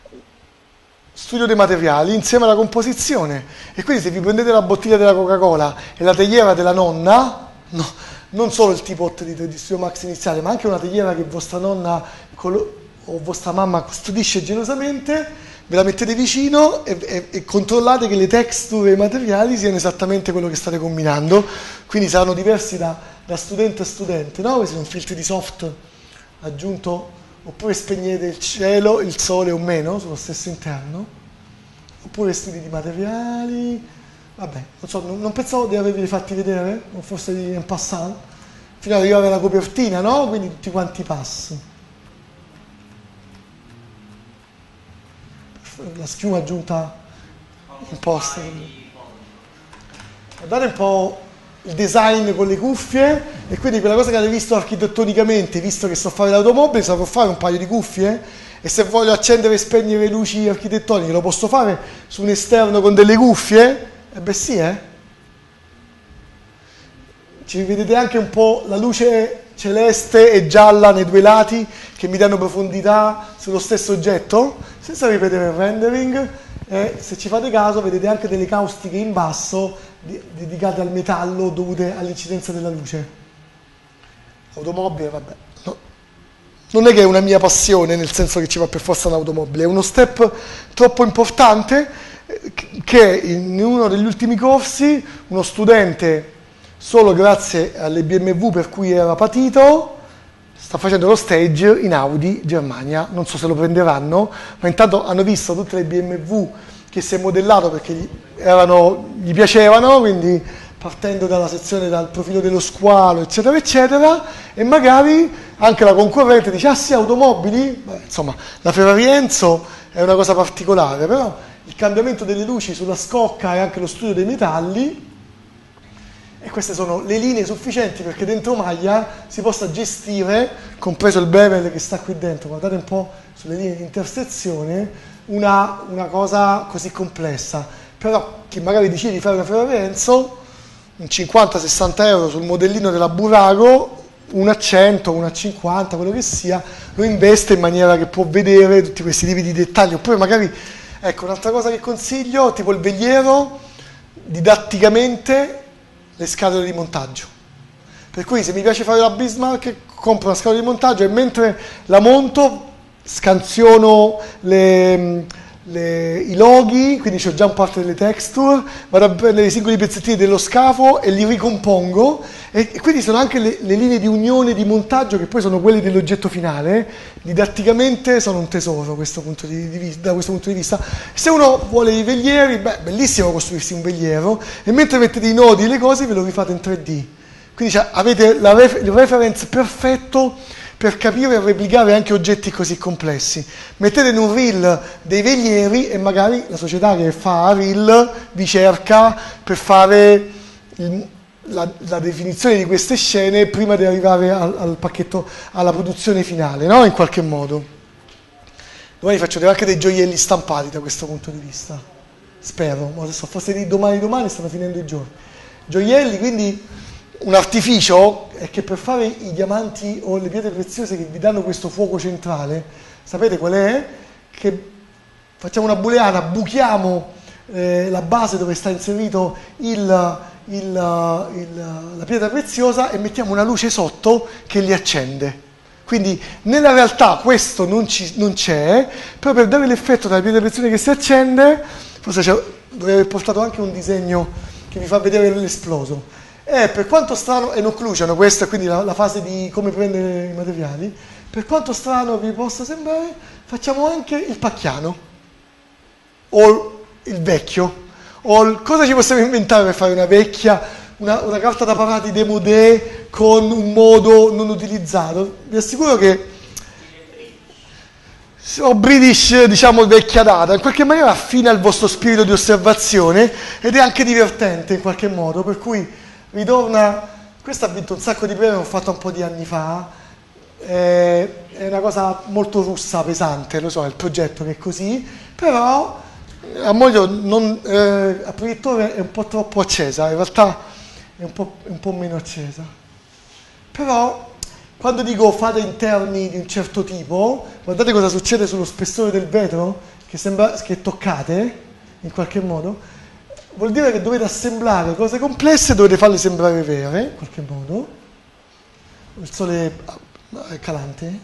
Studio dei materiali insieme alla composizione. E quindi se vi prendete la bottiglia della Coca-Cola e la teiera della nonna, no, non solo il teapot di, di Studio Max iniziale, ma anche una teiera che vostra nonna colo- o vostra mamma custodisce gelosamente, ve la mettete vicino e, e, e controllate che le texture e i materiali siano esattamente quello che state combinando, quindi saranno diversi da, da studente a studente, no? Questi sono filtri di soft aggiunto, oppure spegnete il cielo, il sole o meno sullo stesso interno, oppure studi di materiali, vabbè, non so, non, non pensavo di avervi fatti vedere, o forse di en passant, fino ad arrivare alla copertina, no? Quindi tutti quanti i pass. La schiuma aggiunta in post. Guardate un po' il design con le cuffie e quindi quella cosa che avete visto architettonicamente, visto che so fare l'automobile, saprò fare un paio di cuffie e se voglio accendere e spegnere le luci architettoniche lo posso fare su un esterno con delle cuffie? E beh sì, eh? Ci vedete anche un po' la luce celeste e gialla nei due lati che mi danno profondità sullo stesso oggetto senza ripetere il rendering, e se ci fate caso vedete anche delle caustiche in basso di- dedicate al metallo dovute all'incidenza della luce. Automobile, vabbè, no. Non è che è una mia passione nel senso che ci va per forza un'automobile, è uno step troppo importante che in uno degli ultimi corsi uno studente, solo grazie alle B M W per cui era patito, sta facendo lo stage in Audi Germania. Non so se lo prenderanno, ma intanto hanno visto tutte le B M W che si è modellato perché gli, erano, gli piacevano, quindi partendo dalla sezione, dal profilo dello squalo, eccetera, eccetera, e magari anche la concorrente dice, ah sì, automobili? Beh, insomma, la Ferrari Enzo è una cosa particolare, però il cambiamento delle luci sulla scocca e anche lo studio dei metalli, e queste sono le linee sufficienti perché dentro maglia si possa gestire, compreso il bevel che sta qui dentro, guardate un po' sulle linee di intersezione, una, una cosa così complessa. Però chi magari decide di fare una Ferrari Enzo, un cinquanta sessanta euro sul modellino della Burago, una a cento, una a cinquanta, quello che sia, lo investe in maniera che può vedere tutti questi tipi di dettagli. Oppure magari, ecco, un'altra cosa che consiglio, tipo il veliero, didatticamente le scatole di montaggio. Per cui se mi piace fare la Bismarck, compro una scatola di montaggio e mentre la monto scansiono le, le, i loghi, quindi ho già un parte delle texture, vado a prendere i singoli pezzettini dello scafo e li ricompongo, e, e quindi sono anche le, le linee di unione di montaggio che poi sono quelle dell'oggetto finale. Didatticamente sono un tesoro questo punto di, di, da questo punto di vista. Se uno vuole i velieri, beh, bellissimo costruirsi un veliero, e mentre mettete i nodi e le cose ve lo rifate in tre D. Quindi cioè, avete la ref- il reference perfetto per capire e replicare anche oggetti così complessi. Mettete in un reel dei velieri e magari la società che fa reel vi cerca per fare il, la, la definizione di queste scene prima di arrivare al, al pacchetto, alla produzione finale, no? In qualche modo. Domani faccio vedere anche dei gioielli stampati da questo punto di vista. Spero, ma adesso forse di domani domani stanno finendo i giorni. Gioielli, quindi un artificio è che per fare i diamanti o le pietre preziose che vi danno questo fuoco centrale, sapete qual è? Che facciamo una booleana, buchiamo eh, la base dove sta inserito il, il, il, la pietra preziosa e mettiamo una luce sotto che li accende. Quindi nella realtà questo non, ci, non c'è, però per dare l'effetto della pietra preziosa che si accende, forse dovrei aver portato anche un disegno che vi fa vedere l'esploso. E per quanto strano, è un'occlusion questa, quindi la, la fase di come prendere i materiali, per quanto strano vi possa sembrare, facciamo anche il pacchiano, o il vecchio, o il, cosa ci possiamo inventare per fare una vecchia, una, una carta da parati démodé con un modo non utilizzato? Vi assicuro che o British, diciamo vecchia data, in qualche maniera affina il vostro spirito di osservazione ed è anche divertente in qualche modo, per cui ritorna, questo ha vinto un sacco di premi, l'ho fatto un po' di anni fa, è una cosa molto russa, pesante, lo so, è il progetto che è così, però a moglio non, eh, a proiettore è un po' troppo accesa, in realtà è un po', un po' meno accesa. Però quando dico fate interni di un certo tipo, guardate cosa succede sullo spessore del vetro, che sembra che toccate in qualche modo, vuol dire che dovete assemblare cose complesse e dovete farle sembrare vere, in qualche modo. Il sole è calante.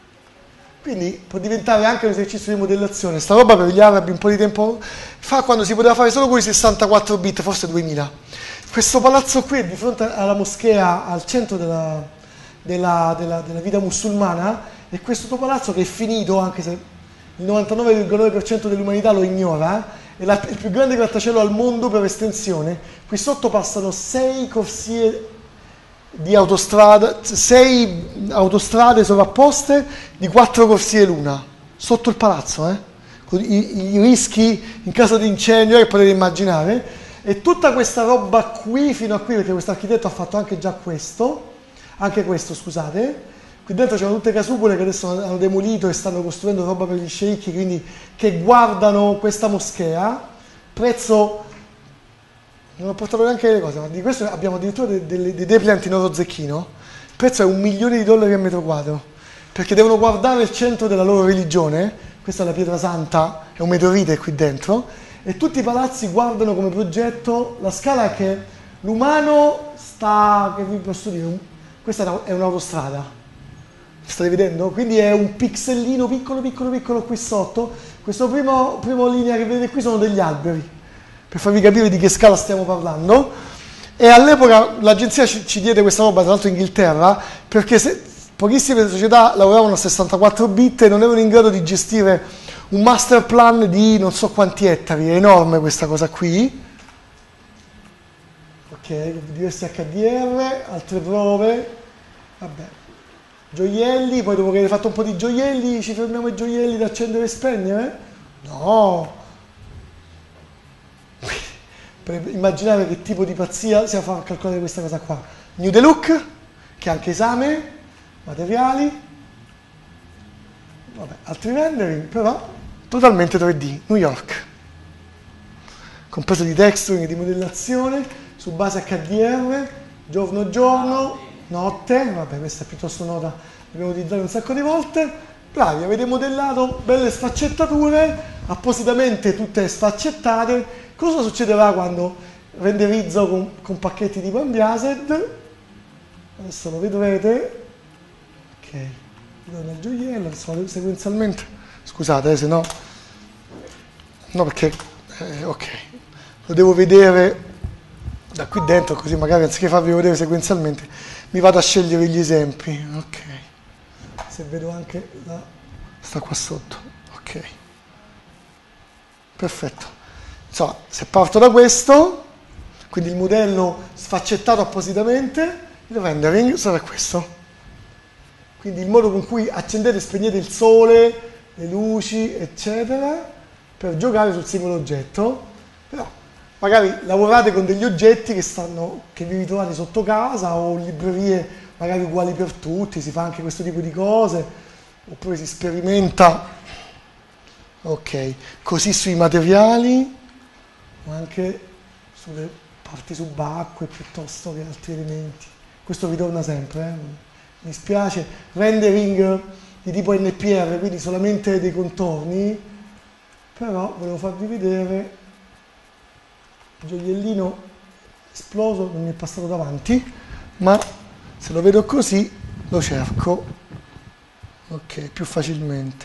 Quindi può diventare anche un esercizio di modellazione. Sta roba per gli arabi un po' di tempo fa, quando si poteva fare solo con i sessantaquattro bit, forse duemila. Questo palazzo qui, di fronte alla moschea, al centro della, della, della, della vita musulmana, è questo palazzo che è finito, anche se il novantanove virgola nove per cento dell'umanità lo ignora, è la, il più grande grattacielo al mondo per estensione. Qui sotto passano sei corsie di autostrada, sei autostrade sovrapposte di quattro corsie l'una, sotto il palazzo, eh? Con i, i rischi in caso di incendio che potete immaginare. E tutta questa roba qui fino a qui, perché questo architetto ha fatto anche già questo, anche questo scusate, qui dentro c'erano tutte casupole che adesso hanno demolito e stanno costruendo roba per gli sceicchi, quindi che guardano questa moschea. Prezzo, non ho portato neanche le cose, ma di questo abbiamo addirittura dei, dei, dei depliant in oro zecchino. Il prezzo è un milione di dollari a metro quadro, perché devono guardare il centro della loro religione. Questa è la pietra santa, è un meteorite qui dentro, e tutti i palazzi guardano come progetto la scala che l'umano sta, che vi posso dire, questa è un'autostrada. State vedendo? Quindi è un pixellino piccolo piccolo piccolo qui sotto. Questo primo, primo linea che vedete qui sono degli alberi, per farvi capire di che scala stiamo parlando. E all'epoca l'agenzia ci, ci diede questa roba, tra l'altro in Inghilterra, perché se, pochissime società lavoravano a sessantaquattro bit e non erano in grado di gestire un master plan di non so quanti ettari. È enorme questa cosa qui. Ok, diversi acca di erre, altre prove, vabbè. Gioielli, poi dopo che avete fatto un po' di gioielli, ci fermiamo ai gioielli da accendere e spegnere? No! Per immaginare che tipo di pazzia si fa calcolare questa cosa qua. New the Look, che è anche esame, materiali, vabbè, altri rendering, però totalmente tre D, New York. Compreso di texturing e di modellazione, su base acca di erre, giorno giorno, notte, vabbè questa è piuttosto nota, l'abbiamo utilizzato un sacco di volte. Bravi, avete modellato belle sfaccettature, appositamente tutte sfaccettate. Cosa succederà quando renderizzo con, con pacchetti tipo Ambiased? Adesso lo vedrete. Ok, vedo nel gioiello, adesso sequenzialmente, scusate eh, se no, no perché, eh, ok, lo devo vedere da qui dentro, così magari anziché farvi vedere sequenzialmente mi vado a scegliere gli esempi. Ok, se vedo anche la, sta qua sotto, ok, perfetto. Insomma, se parto da questo, quindi il modello sfaccettato appositamente, Il rendering sarà questo. Quindi il modo con cui accendete e spegnete il sole, le luci, eccetera, per giocare sul singolo oggetto. Però magari lavorate con degli oggetti che, stanno, che vi ritrovate sotto casa o librerie magari uguali per tutti, si fa anche questo tipo di cose, oppure si sperimenta, ok, così sui materiali, ma anche sulle parti subacquee piuttosto che altri elementi. Questo ritorna sempre, eh? Mi spiace. Rendering di tipo N P R, quindi solamente dei contorni, però volevo farvi vedere il gioiellino esploso, non mi è passato davanti, ma se lo vedo così lo cerco, ok, più facilmente.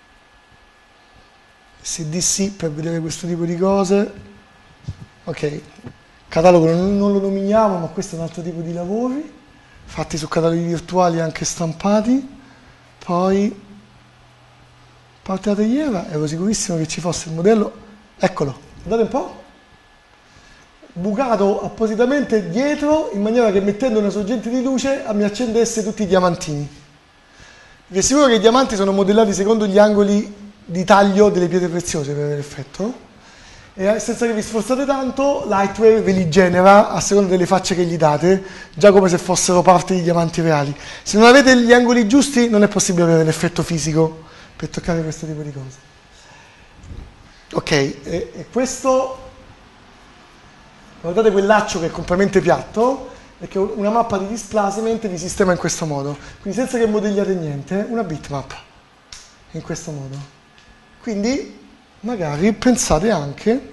C D C per vedere questo tipo di cose, ok, catalogo non, non lo nominiamo, ma questo è un altro tipo di lavori, fatti su cataloghi virtuali anche stampati. Poi parte la tagliera, ero sicurissimo che ci fosse il modello, eccolo, guardate un po', bucato appositamente dietro in maniera che mettendo una sorgente di luce mi accendesse tutti i diamantini. Vi assicuro che i diamanti sono modellati secondo gli angoli di taglio delle pietre preziose per avere l'effetto, e senza che vi sforzate tanto Lightwave ve li genera a seconda delle facce che gli date, già come se fossero parte di diamanti reali. Se non avete gli angoli giusti non è possibile avere l'effetto fisico per toccare questo tipo di cose. Ok, e, e questo, guardate quel laccio che è completamente piatto, perché una mappa di displacement vi sistema in questo modo, quindi senza che modelliate niente, una bitmap in questo modo. Quindi magari pensate anche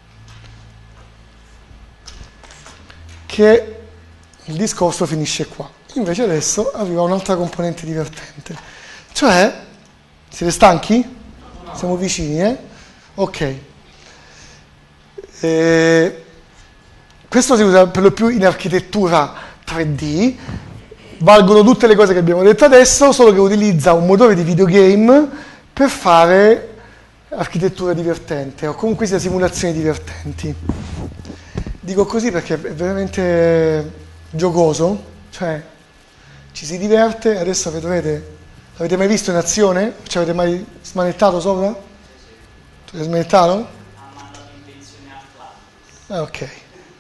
che il discorso finisce qua. Invece adesso arriva un'altra componente divertente. Cioè, siete stanchi? Siamo vicini, eh? Ok. E questo si usa per lo più in architettura tre D. Valgono tutte le cose che abbiamo detto adesso, solo che utilizza un motore di videogame per fare architettura divertente o comunque sia simulazioni divertenti. Dico così perché è veramente giocoso, cioè ci si diverte. Adesso vedrete, l'avete mai visto in azione? Ci avete mai smanettato sopra? Tu hai smanettato? Ha mandato invenzione al club. Ah, ok.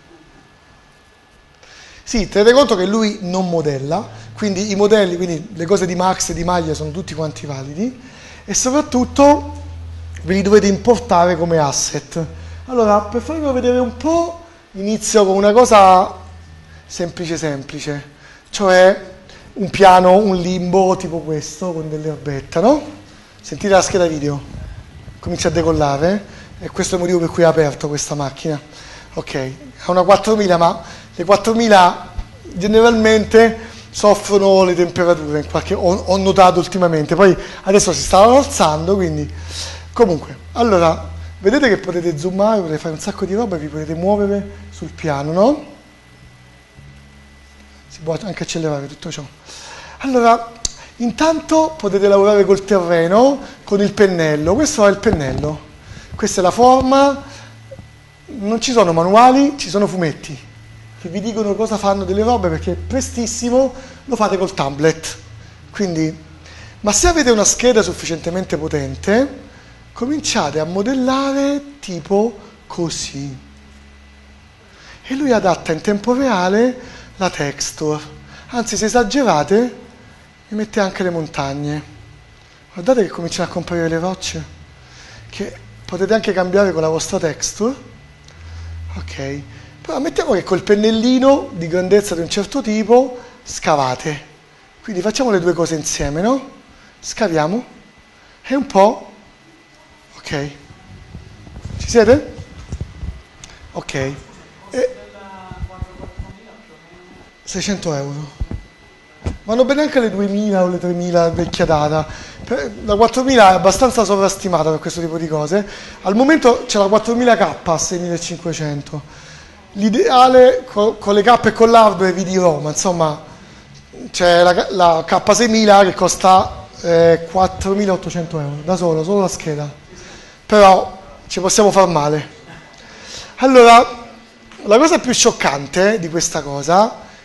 Sì, tenete conto che lui non modella, quindi i modelli, quindi le cose di Max e di Maglia sono tutti quanti validi, e soprattutto ve li dovete importare come asset. Allora, per farvelo vedere un po', inizio con una cosa semplice semplice, cioè un piano, un limbo tipo questo, con delle erbette, no? Sentite la scheda video, comincia a decollare, e questo è il motivo per cui ho aperto questa macchina. Ok, ha una quattromila, ma le quattromila generalmente soffrono le temperature, in qualche, ho, ho notato ultimamente, poi adesso si stanno alzando, quindi... Comunque, allora, vedete che potete zoomare, potete fare un sacco di roba e vi potete muovere sul piano, no? Si può anche accelerare tutto ciò. Allora, intanto potete lavorare col terreno, con il pennello. Questo è il pennello, questa è la forma, non ci sono manuali, ci sono fumetti che vi dicono cosa fanno delle robe, perché prestissimo lo fate col tablet. Quindi, ma se avete una scheda sufficientemente potente, cominciate a modellare tipo così, e lui adatta in tempo reale la texture, anzi se esagerate mi mette anche le montagne. Guardate che cominciano a comparire le rocce, che potete anche cambiare con la vostra texture. Ok, però mettiamo che col pennellino di grandezza di un certo tipo scavate, quindi facciamo le due cose insieme, no? Scaviamo e un po'. Ok, ci siete? Ok, e seicento euro. Vanno bene anche le duemila o le tremila vecchia data. La quattromila è abbastanza sovrastimata per questo tipo di cose. Al momento c'è la quattromila K a seimilacinquecento. L'ideale con le K e con l'hardware vi dirò, ma insomma c'è la, la K seimila che costa eh, quattromilaottocento euro da solo, solo la scheda. Però ci possiamo far male. Allora, la cosa più scioccante di questa cosa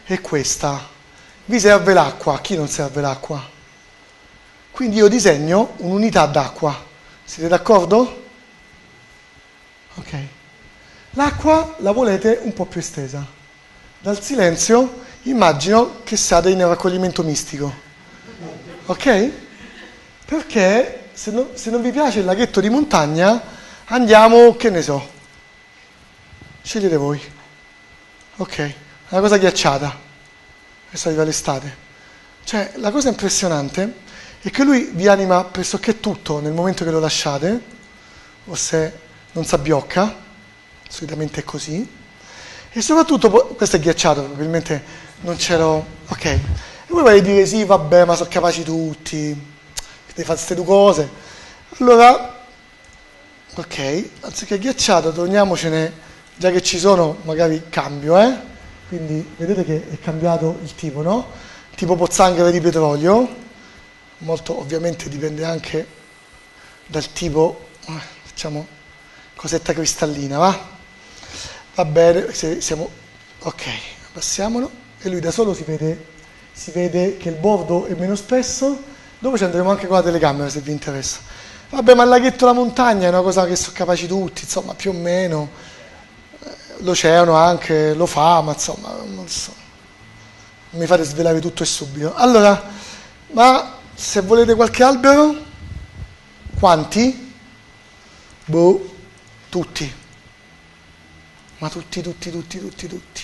è questa. Vi serve l'acqua, a chi non serve l'acqua? Quindi io disegno un'unità d'acqua. Siete d'accordo? Ok. L'acqua la volete un po' più estesa. Dal silenzio immagino che siate in raccoglimento mistico. Ok? Perché se, no, se non vi piace il laghetto di montagna, andiamo, che ne so, scegliete voi. Ok, una cosa ghiacciata. Adesso arriva l'estate. Cioè, la cosa impressionante è che lui vi anima pressoché tutto nel momento che lo lasciate, o se non si abbiocca, solitamente è così, e soprattutto, questo è ghiacciato, probabilmente non c'ero, ok, e voi volete dire sì, vabbè, ma sono capaci tutti, devi fare queste due cose, allora, ok, anziché ghiacciato, torniamocene, già che ci sono, magari cambio, eh, quindi vedete che è cambiato il tipo, no? Tipo pozzanghere di petrolio, molto ovviamente dipende anche dal tipo, facciamo cosetta cristallina, va? Va bene, se siamo, ok, passiamolo, e lui da solo si vede, si vede che il bordo è meno spesso, dopo ci andremo anche con la telecamera se vi interessa. Vabbè, ma il laghetto della montagna è una cosa che sono capaci tutti, insomma, più o meno, l'oceano anche lo fa, ma insomma, non so, non mi fate svelare tutto e subito. Allora, ma se volete qualche albero, quanti? Boh, tutti. Ma tutti, tutti, tutti, tutti, tutti.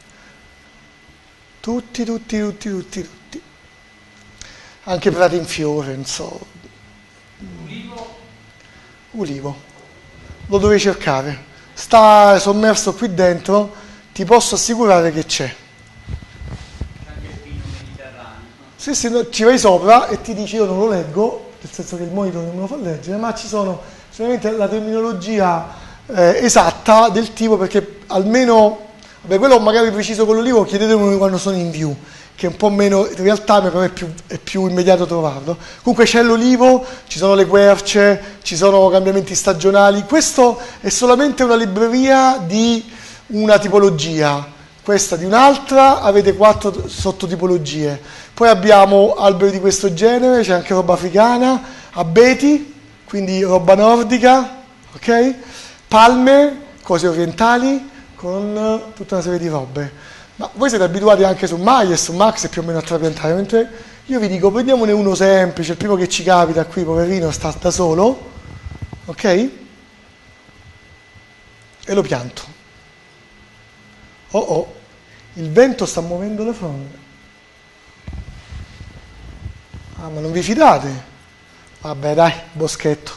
Tutti, tutti, tutti, tutti, tutti. Anche prati in fiore, non so. Ulivo? Ulivo. Lo dovevi cercare. Sta sommerso qui dentro, ti posso assicurare che c'è. Anche il pino mediterraneo. Sì, sì, no, ci vai sopra e ti dici io non lo leggo, nel senso che il monitor non me lo fa leggere, ma ci sono solamente la terminologia eh, esatta del tipo, perché almeno, vabbè, quello magari preciso con l'olivo, chiedetemelo quando sono in view, che è un po' meno real time, però è più, è più immediato trovarlo. Comunque c'è l'olivo, ci sono le querce, ci sono cambiamenti stagionali, questo è solamente una libreria di una tipologia. Questa di un'altra, avete quattro sottotipologie. Poi abbiamo alberi di questo genere, c'è anche roba africana, abeti, quindi roba nordica, ok? Palme, cose orientali, con tutta una serie di robe. Ma voi siete abituati anche su Maya e su Max più o meno a trapiantare, mentre io vi dico, prendiamone uno semplice, il primo che ci capita qui, poverino, sta da solo, ok? E lo pianto. Oh oh, il vento sta muovendo le fronde. Ah, ma non vi fidate? Vabbè, dai, boschetto.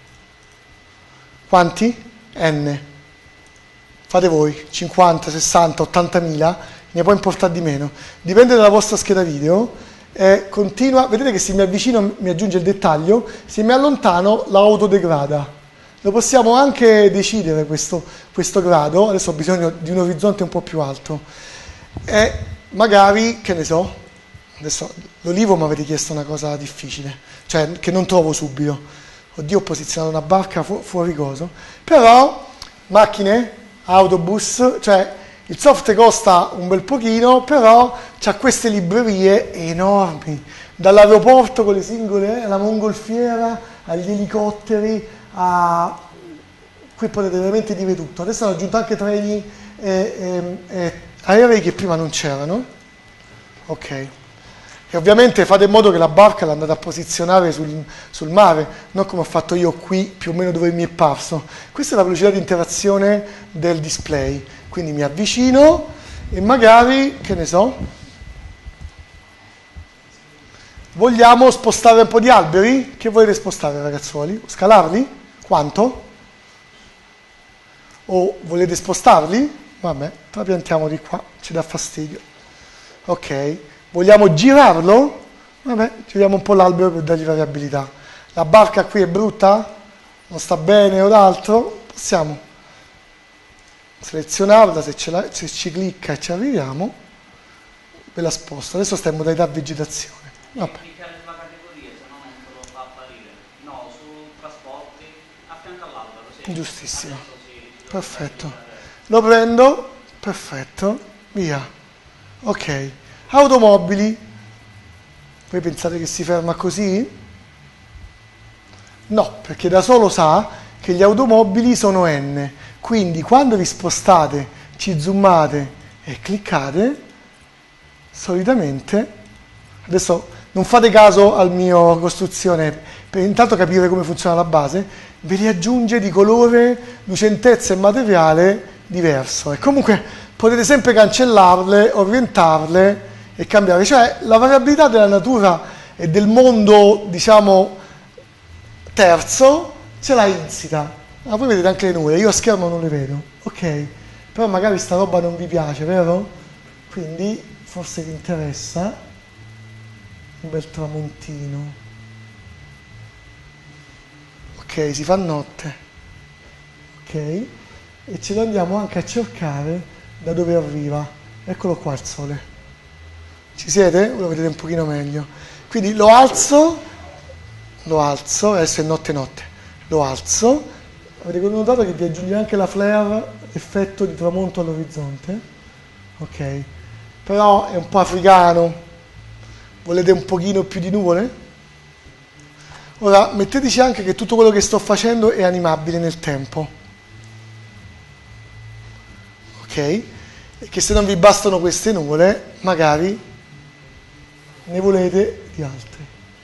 Quanti? N. Fate voi, cinquanta, sessanta, ottantamila, ne può importare di meno. Dipende dalla vostra scheda video. E continua, vedete che se mi avvicino mi aggiunge il dettaglio, se mi allontano la autodegrada. Lo possiamo anche decidere questo, questo grado, adesso ho bisogno di un orizzonte un po' più alto. E magari, che ne so, adesso l'olivo mi avete chiesto una cosa difficile, cioè che non trovo subito. Oddio, ho posizionato una barca fu- fuori coso. Però, macchine, autobus, cioè il software costa un bel pochino, però c'ha queste librerie enormi. Dall'aeroporto con le singole, alla mongolfiera, agli elicotteri, a... qui potete veramente dire tutto. Adesso hanno aggiunto anche treni e, e, e aerei che prima non c'erano. Ok. E ovviamente fate in modo che la barca l'andate a posizionare sul, sul mare, non come ho fatto io qui, più o meno dove mi è parso. Questa è la velocità di interazione del display. Quindi mi avvicino e magari, che ne so, vogliamo spostare un po' di alberi? Che volete spostare, ragazzuoli? Scalarli? Quanto? O volete spostarli? Vabbè, trapiantiamo di qua, ci dà fastidio. Ok. Vogliamo girarlo? Vabbè, giriamo un po' l'albero per dargli variabilità. La barca qui è brutta? Non sta bene o d'altro? Possiamo selezionarla, se, ce la, se ci clicca e ci arriviamo, ve la sposto. Adesso sta in modalità vegetazione. Vabbè. Cliccare sulla categoria, se no non te lo fa apparire. No, su trasporti, a fianco all'albero, sì. Giustissimo. Adesso sì, Perfetto. Lo prendo, perfetto, via. Ok, automobili. Voi pensate che si ferma così? No, perché da solo sa che gli automobili sono n. Quindi quando vi spostate, ci zoomate e cliccate, solitamente, adesso non fate caso al mio costruzione, per intanto capire come funziona la base, ve li aggiunge di colore, lucentezza e materiale diverso. E comunque potete sempre cancellarle, orientarle e cambiare. Cioè la variabilità della natura e del mondo, diciamo, terzo, ce l'ha insita. Ah, voi vedete anche le nuvole, io a schermo non le vedo, ok? Però magari sta roba non vi piace, vero? Quindi forse vi interessa un bel tramontino. Ok, si fa notte. Ok? E ce lo andiamo anche a cercare da dove arriva. Eccolo qua il sole. Ci siete? Lo vedete un pochino meglio. Quindi lo alzo, lo alzo, adesso è notte notte, lo alzo. Avete notato che vi aggiunge anche la flare, effetto di tramonto all'orizzonte? Ok. Però è un po' africano. Volete un pochino più di nuvole? Ora metteteci anche che tutto quello che sto facendo è animabile nel tempo. Ok? E che se non vi bastano queste nuvole, magari ne volete di altre.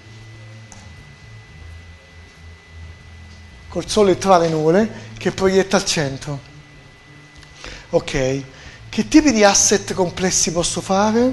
Col sole tra le nuvole che proietta al centro. Ok. Che tipi di asset complessi posso fare?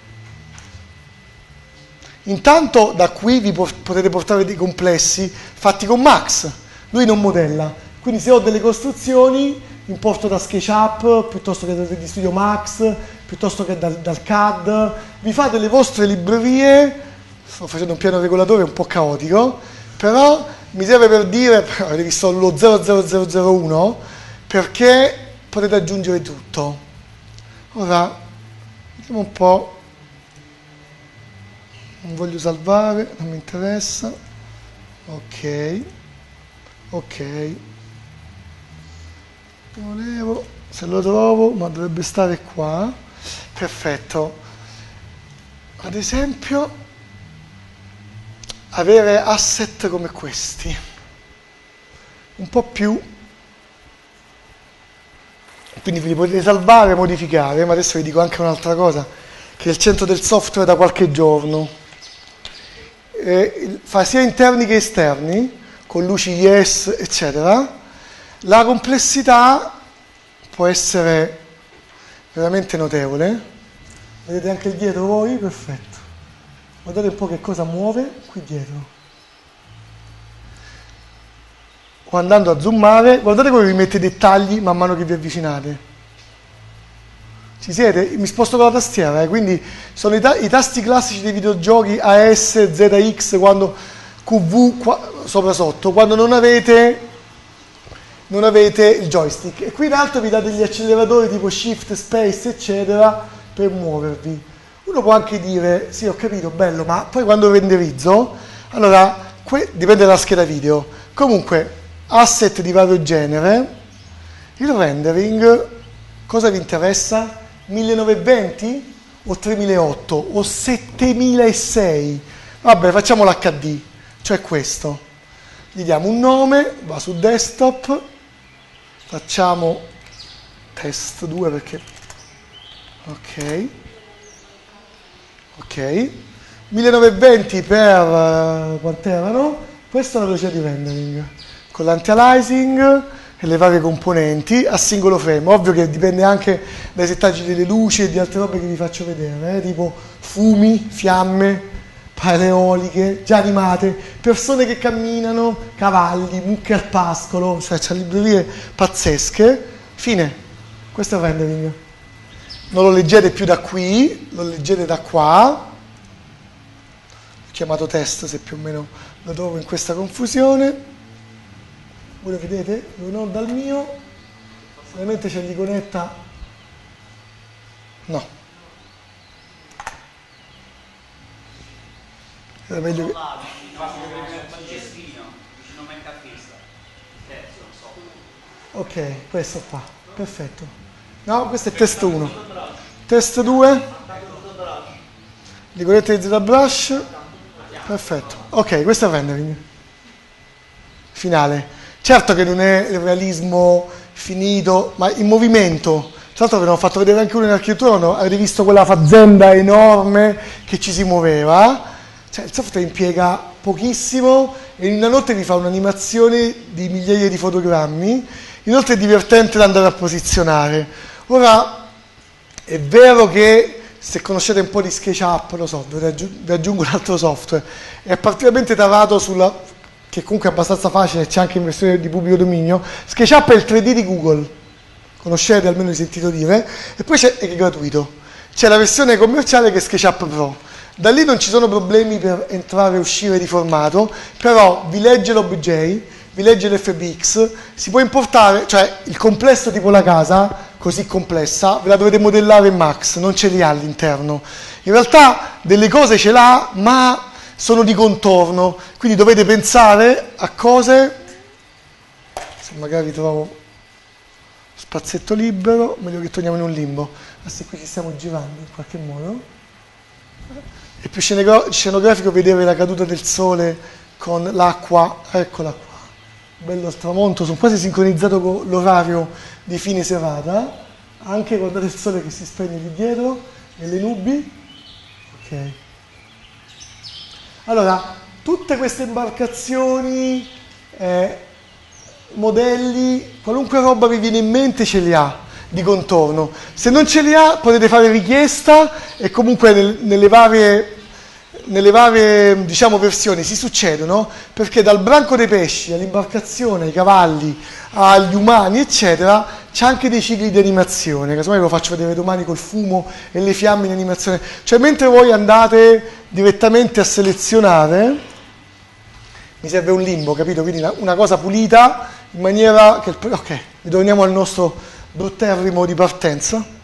Intanto da qui vi potete portare dei complessi fatti con Max. Lui non modella. Quindi se ho delle costruzioni importo da SketchUp piuttosto che di Studio Max, piuttosto che dal, dal C A D. Vi fate le vostre librerie. Sto facendo un piano regolatore un po' caotico, però mi serve per dire, avete visto lo zero zero zero zero uno, perché potete aggiungere tutto. Ora, vediamo un po', non voglio salvare, non mi interessa, ok, ok, volevo, se lo trovo, ma dovrebbe stare qua, perfetto. Ad esempio, avere asset come questi, un po' più, quindi ve li potete salvare, modificare, ma adesso vi dico anche un'altra cosa, che è il centro del software da qualche giorno, e fa sia interni che esterni, con luci yes, eccetera. La complessità può essere veramente notevole, vedete anche il dietro voi? Perfetto. Guardate un po' che cosa muove qui dietro. O andando a zoomare, guardate come vi mette i dettagli man mano che vi avvicinate. Ci siete? Mi sposto con la tastiera, eh? Quindi sono i, ta- i tasti classici dei videogiochi A S, Z X, quando Q V qua, sopra sotto, quando non avete, non avete il joystick. E qui in alto vi date gli acceleratori tipo Shift, Space, eccetera, per muovervi. Uno può anche dire, sì ho capito, bello, ma poi quando renderizzo, allora, que- dipende dalla scheda video, comunque asset di vario genere, il rendering, cosa vi interessa? millenovecentoventi o tremilaotto o settemilasei? Vabbè, facciamo l'H D, cioè questo. Gli diamo un nome, va su desktop, facciamo test due perché, ok. Ok, millenovecentoventi per uh, quant'erano? Questa è la velocità di rendering con l'anti-aliasing e le varie componenti a singolo frame. Ovvio che dipende anche dai settaggi delle luci e di altre robe che vi faccio vedere, eh? Tipo fumi, fiamme, pale eoliche, già animate, persone che camminano, cavalli, mucche al pascolo, cioè c'ha librerie pazzesche. Fine, questo è il rendering. Non lo leggete più da qui, lo leggete da qua. Ho chiamato test se più o meno lo trovo in questa confusione. Voi lo vedete? Non dal mio, solamente c'è l'iconetta. No. Era meglio che... Ok, questo qua, perfetto. No, questo è test uno. Test due? Ricordate di ZBrush? Perfetto. Ok, questo è il rendering finale. Certo che non è il realismo finito, ma in movimento. Tra l'altro ve l'ho fatto vedere anche uno in architettura, avete visto quella fazenda enorme che ci si muoveva? Cioè il software impiega pochissimo e in una notte vi fa un'animazione di migliaia di fotogrammi. Inoltre è divertente da andare a posizionare. Ora, è vero che se conoscete un po' di SketchUp, lo so, vi aggiungo un altro software, è particolarmente tarato sulla, che comunque è abbastanza facile, c'è anche in versione di pubblico dominio. SketchUp è il tre D di Google, conoscete, almeno hai sentito dire, e poi c'è, è gratuito. C'è la versione commerciale che è SketchUp Pro. Da lì non ci sono problemi per entrare e uscire di formato, però vi legge l'O B J, vi legge l'F B X, si può importare, cioè il complesso tipo la casa, così complessa, ve la dovete modellare in Max, non ce li ha all'interno. In realtà delle cose ce l'ha, ma sono di contorno, quindi dovete pensare a cose, se magari trovo spazietto libero, meglio che torniamo in un limbo, ma se qui ci stiamo girando in qualche modo. È più scenografico vedere la caduta del sole con l'acqua, eccola qua. Bello al tramonto, sono quasi sincronizzato con l'orario di fine serata, anche guardate il sole che si spegne lì dietro e le nubi. Ok. Allora, tutte queste imbarcazioni, eh, modelli, qualunque roba vi viene in mente ce li ha di contorno. Se non ce li ha potete fare richiesta e comunque nel, nelle varie nelle varie diciamo versioni si succedono, perché dal branco dei pesci all'imbarcazione, ai cavalli, agli umani eccetera c'è anche dei cicli di animazione, casomai ve lo faccio vedere domani col fumo e le fiamme in animazione, cioè mentre voi andate direttamente a selezionare, mi serve un limbo, capito? Quindi una, una cosa pulita in maniera che il, ok, ritorniamo al nostro brutterrimo di partenza.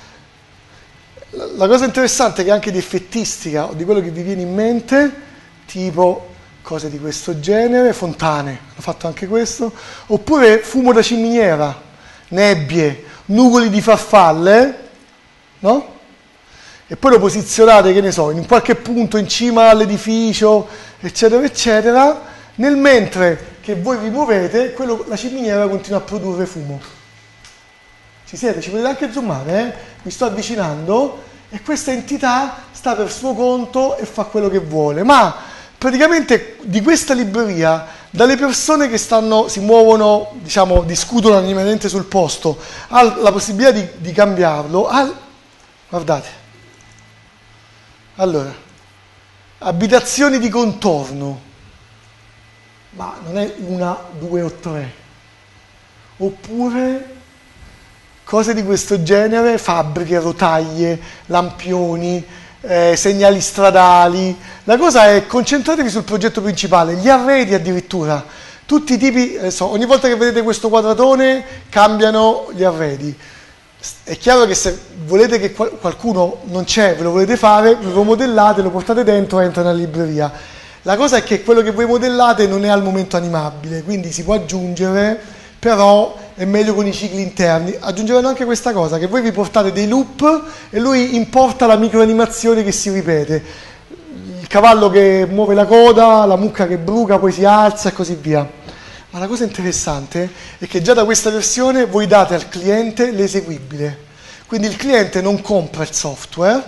La cosa interessante è che anche di effettistica o di quello che vi viene in mente, tipo cose di questo genere, fontane, hanno fatto anche questo, oppure fumo da ciminiera, nebbie, nuvoli di farfalle, no? E poi lo posizionate, che ne so, in qualche punto in cima all'edificio, eccetera, eccetera, nel mentre che voi vi muovete, quello, la ciminiera continua a produrre fumo. Ci siete? Ci potete anche zoomare, eh? Mi sto avvicinando e questa entità sta per suo conto e fa quello che vuole, ma praticamente di questa libreria, dalle persone che stanno, si muovono, diciamo, discutono animalmente sul posto, alla possibilità di, di cambiarlo, al, guardate, allora, abitazioni di contorno, ma non è una, due o tre, oppure cose di questo genere, fabbriche, rotaie, lampioni, eh, segnali stradali. La cosa è concentratevi sul progetto principale, gli arredi addirittura, tutti i tipi, eh, so, ogni volta che vedete questo quadratone cambiano gli arredi. È chiaro che se volete che qualcuno non c'è, ve lo volete fare, ve lo modellate, lo portate dentro e entra nella libreria. La cosa è che quello che voi modellate non è al momento animabile, quindi si può aggiungere, però è meglio con i cicli interni. Aggiungeranno anche questa cosa, che voi vi portate dei loop e lui importa la microanimazione che si ripete. Il cavallo che muove la coda, la mucca che bruca, poi si alza e così via. Ma la cosa interessante è che già da questa versione voi date al cliente l'eseguibile. Quindi il cliente non compra il software.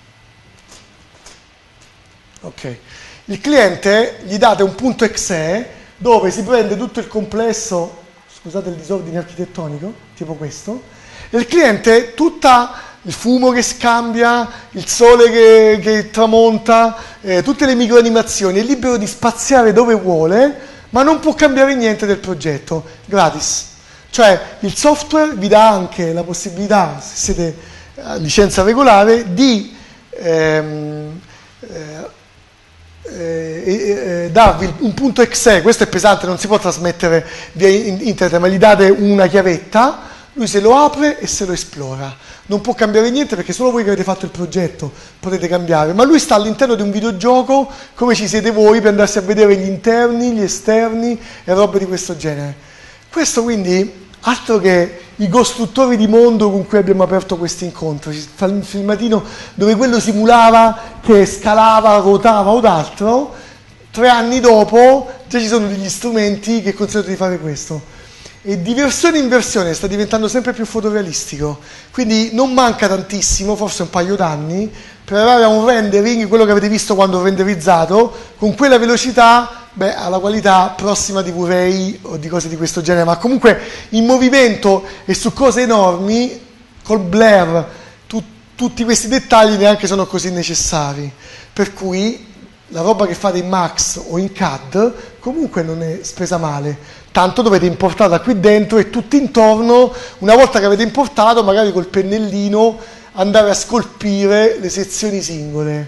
Ok. Il cliente gli date un punto exe dove si prende tutto il complesso, scusate il disordine architettonico, tipo questo, e il cliente, tutto il fumo che scambia, il sole che, che tramonta, eh, tutte le microanimazioni, è libero di spaziare dove vuole, ma non può cambiare niente del progetto, gratis. Cioè il software vi dà anche la possibilità, se siete a licenza regolare, di ehm, eh, Eh, eh, darvi un punto exe, questo è pesante, non si può trasmettere via internet, ma gli date una chiavetta, lui se lo apre e se lo esplora, non può cambiare niente perché solo voi che avete fatto il progetto potete cambiare, ma lui sta all'interno di un videogioco come ci siete voi per andarsi a vedere gli interni, gli esterni e robe di questo genere. Questo quindi altro che i costruttori di mondo con cui abbiamo aperto questo incontro. Ci fa un filmatino dove quello simulava che scalava, ruotava o d'altro. Tre anni dopo già ci sono degli strumenti che consentono di fare questo. E di versione in versione sta diventando sempre più fotorealistico, quindi non manca tantissimo, forse un paio d'anni, per arrivare a un rendering, quello che avete visto quando ho renderizzato, con quella velocità, beh, alla qualità prossima di Blu-ray o di cose di questo genere, ma comunque in movimento e su cose enormi, col blur, tu, tutti questi dettagli neanche sono così necessari, per cui la roba che fate in Max o in C A D comunque non è spesa male, tanto dovete importarla qui dentro e tutto intorno, una volta che avete importato, magari col pennellino andare a scolpire le sezioni singole.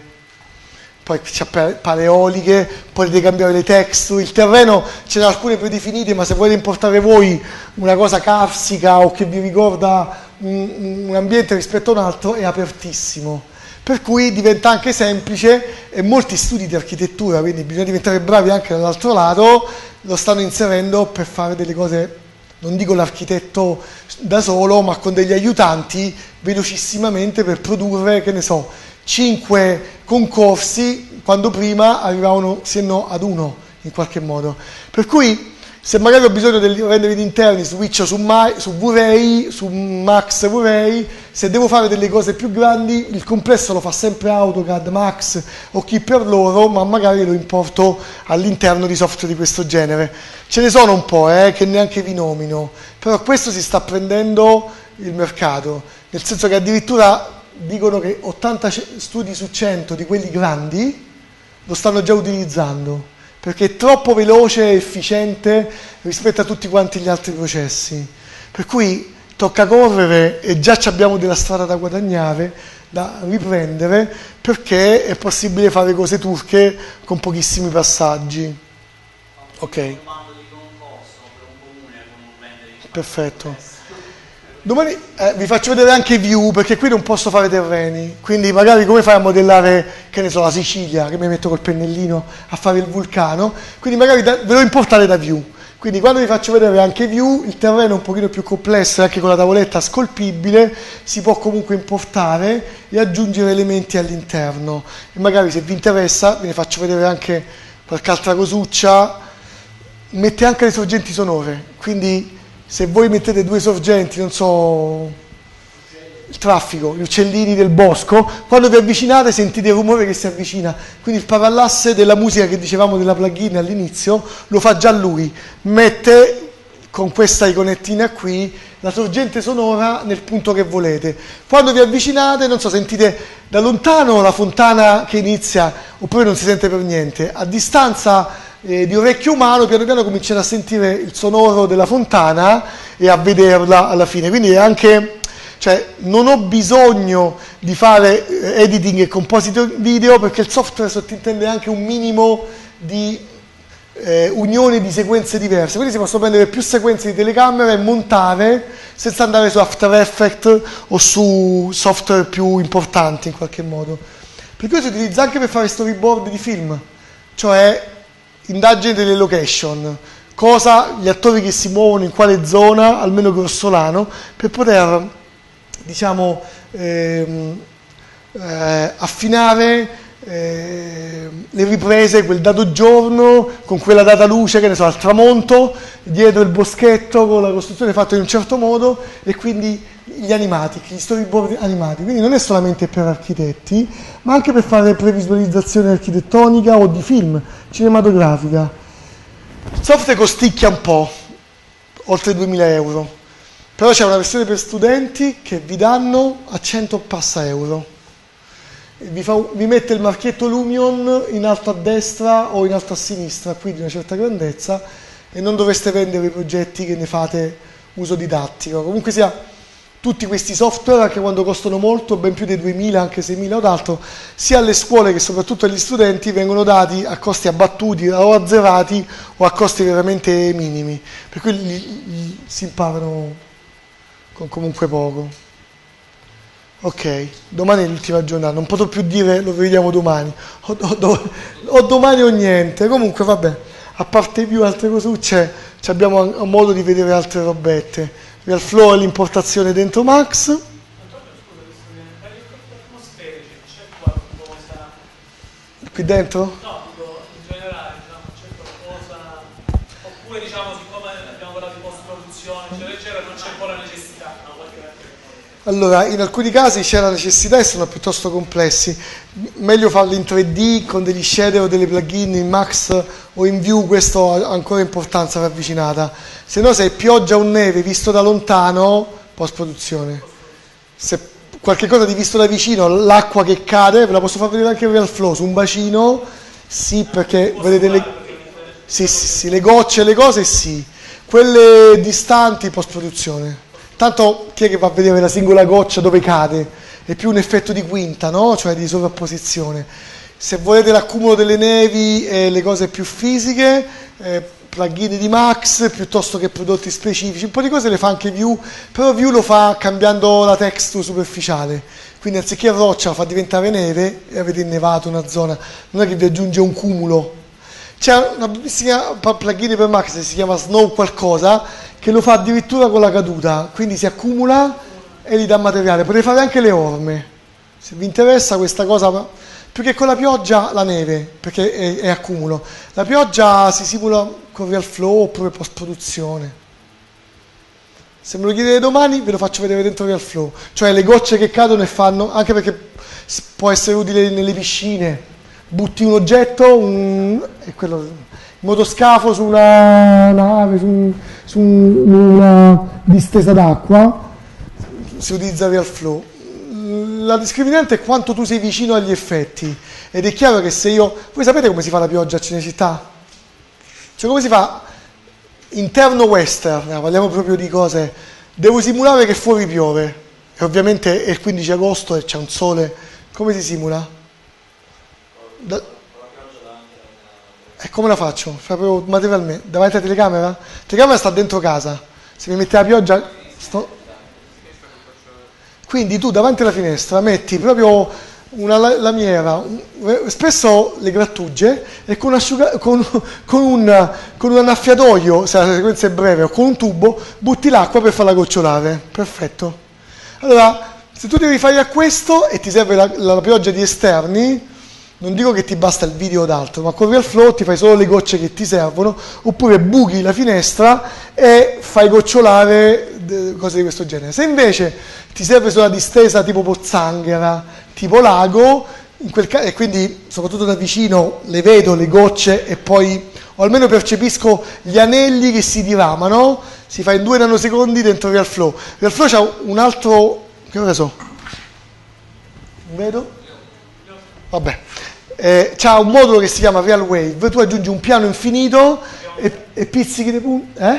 Poi c'è paleoliche, potete cambiare le texture, il terreno ce n'è alcune predefinite, ma se volete importare voi una cosa carsica o che vi ricorda un, un ambiente rispetto a un altro, è apertissimo. Per cui diventa anche semplice e molti studi di architettura, quindi bisogna diventare bravi anche dall'altro lato, lo stanno inserendo per fare delle cose, non dico l'architetto da solo, ma con degli aiutanti velocissimamente per produrre, che ne so, cinque concorsi, quando prima arrivavano sì e no ad uno, in qualche modo. Per cui se magari ho bisogno di rendering interni, switcho su, su Blu-ray, su Max Blu-ray, se devo fare delle cose più grandi, il complesso lo fa sempre AutoCAD, Max o chi per loro, ma magari lo importo all'interno di software di questo genere. Ce ne sono un po', eh, che neanche vi nomino, però questo si sta prendendo il mercato, nel senso che addirittura dicono che ottanta studi su cento di quelli grandi lo stanno già utilizzando, perché è troppo veloce e efficiente rispetto a tutti quanti gli altri processi. Per cui tocca correre e già abbiamo della strada da guadagnare, da riprendere, perché è possibile fare cose turche con pochissimi passaggi. Ok. Perfetto. Domani eh, vi faccio vedere anche view, perché qui non posso fare terreni, quindi magari come fai a modellare, che ne so, la Sicilia, che mi metto col pennellino a fare il vulcano, quindi magari da, ve lo importate da view. Quindi quando vi faccio vedere anche view, il terreno è un pochino più complesso, anche con la tavoletta scolpibile, si può comunque importare e aggiungere elementi all'interno. E magari se vi interessa, ve ne faccio vedere anche qualche altra cosuccia, mette anche le sorgenti sonore, quindi se voi mettete due sorgenti, non so, il traffico, gli uccellini del bosco, quando vi avvicinate sentite il rumore che si avvicina, quindi il parallasse della musica che dicevamo della plugin all'inizio lo fa già lui, mette con questa iconettina qui la sorgente sonora nel punto che volete. Quando vi avvicinate, non so, sentite da lontano la fontana che inizia, oppure non si sente per niente, a distanza Eh, di orecchio umano, piano piano cominciate a sentire il sonoro della fontana e a vederla alla fine. Quindi è anche, cioè, non ho bisogno di fare eh, editing e composito video, perché il software sottintende anche un minimo di eh, unione di sequenze diverse, quindi si possono prendere più sequenze di telecamera e montare senza andare su After Effects o su software più importanti in qualche modo. Per cui si utilizza anche per fare storyboard di film, cioè indagine delle location, cosa, gli attori che si muovono in quale zona, almeno grossolano, per poter, diciamo, ehm, eh, affinare eh, le riprese, quel dato giorno, con quella data luce, che ne so, al tramonto, dietro il boschetto, con la costruzione fatta in un certo modo, e quindi gli animati, gli storyboard animati. Quindi non è solamente per architetti, ma anche per fare previsualizzazione architettonica o di film, cinematografica. Il software costicchia un po', oltre duemila euro, però c'è una versione per studenti che vi danno a cento passa euro. Vi, fa, vi mette il marchietto Lumion in alto a destra o in alto a sinistra, qui di una certa grandezza, e non dovreste vendere i progetti che ne fate uso didattico. Comunque sia, tutti questi software, anche quando costano molto, ben più dei duemila, anche seimila o d'altro, sia alle scuole che soprattutto agli studenti, vengono dati a costi abbattuti o azzerati o a costi veramente minimi, per cui li, li, si imparano con comunque poco. Ok, domani è l'ultima giornata, non potrò più dire lo vediamo domani, o, o, o domani o niente, comunque vabbè. a parte più altre cosucce, abbiamo un modo di vedere altre robette. RealFlow è l'importazione dentro Max. Antonio, scusa, visto che per gli effetti atmosferici c'è qualcosa... Qui dentro? No, dico, in generale, diciamo, c'è qualcosa... Oppure, diciamo, siccome abbiamo parlato di post-produzione, eccetera, eccetera, non c'è un po' la necessità, no? Allora, in alcuni casi c'è la necessità e sono piuttosto complessi. Meglio farli in tre D con degli shader o delle plugin in Max o in View, questo ha ancora importanza ravvicinata. Se no, se è pioggia o neve visto da lontano, post-produzione. Se qualche cosa di visto da vicino, l'acqua che cade, ve la posso far vedere anche in RealFlow, su un bacino, sì, perché vedete le, sì, sì, sì, le gocce, le cose, sì. Quelle distanti, post-produzione. Tanto chi è che va a vedere la singola goccia dove cade? È più un effetto di quinta, no? Cioè di sovrapposizione. Se volete l'accumulo delle nevi e le cose più fisiche, eh, plugin di Max piuttosto che prodotti specifici, un po' di cose le fa anche View, però View lo fa cambiando la texture superficiale. Quindi anziché roccia fa diventare neve e avete innevato una zona, non è che vi aggiunge un cumulo. C'è una bellissima plugin per Max che si chiama Snow qualcosa, che lo fa addirittura con la caduta, quindi si accumula e gli dà materiale. Potete fare anche le orme, se vi interessa questa cosa, più che con la pioggia la neve, perché è, è accumulo. La pioggia si simula con RealFlow oppure post-produzione. Se me lo chiedete domani ve lo faccio vedere dentro RealFlow, cioè le gocce che cadono e fanno, anche perché può essere utile nelle piscine. Butti un oggetto, un, e quello, il motoscafo su una nave, su, un, su un, una distesa d'acqua, si utilizza RealFlow. La discriminante è quanto tu sei vicino agli effetti, ed è chiaro che se io... Voi sapete come si fa la pioggia a Cinecittà? Cioè come si fa interno western, eh, parliamo proprio di cose, devo simulare che fuori piove, e ovviamente è il quindici agosto e c'è un sole, come si simula? Da... E come la faccio? Proprio materialmente, davanti alla telecamera? La telecamera sta dentro casa, se mi mette la pioggia sto... quindi tu davanti alla finestra metti proprio una lamiera, spesso le grattugie, e con, asciuga... con, con, un, con un annaffiatoio, se la sequenza è breve, o con un tubo butti l'acqua per farla gocciolare. Perfetto. Allora, se tu devi fare a questo e ti serve la, la pioggia di esterni, non dico che ti basta il video o d'altro, ma con RealFlow ti fai solo le gocce che ti servono, oppure buchi la finestra e fai gocciolare cose di questo genere. Se invece ti serve solo una distesa tipo pozzanghera, tipo lago, in quel caso, e quindi soprattutto da vicino le vedo le gocce e poi, o almeno percepisco gli anelli che si diramano, si fa in due nanosecondi dentro RealFlow. RealFlow c'ha un altro, che ora so? Non vedo? Vabbè. Eh, c'ha un modulo che si chiama RealWave, tu aggiungi un piano infinito e, e pizzichi dei punti, eh?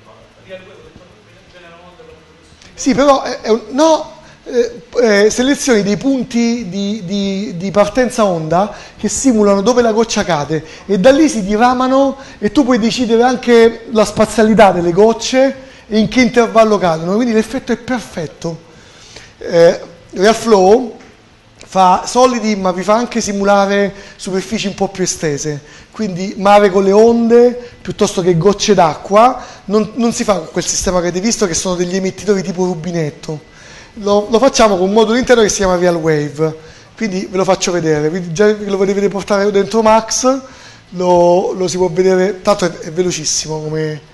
Sì, però è, è un, no, eh, eh, selezioni dei punti di, di, di partenza onda che simulano dove la goccia cade e da lì si diramano e tu puoi decidere anche la spazialità delle gocce e in che intervallo cadono, quindi l'effetto è perfetto. eh, RealFlow fa solidi, ma vi fa anche simulare superfici un po' più estese, quindi mare con le onde piuttosto che gocce d'acqua. Non, non si fa con quel sistema che avete visto, che sono degli emettitori tipo rubinetto. Lo, lo facciamo con un modulo interno che si chiama RealWave, quindi ve lo faccio vedere. Quindi già che lo volete portare dentro Max, lo, lo si può vedere, tanto è, è velocissimo come...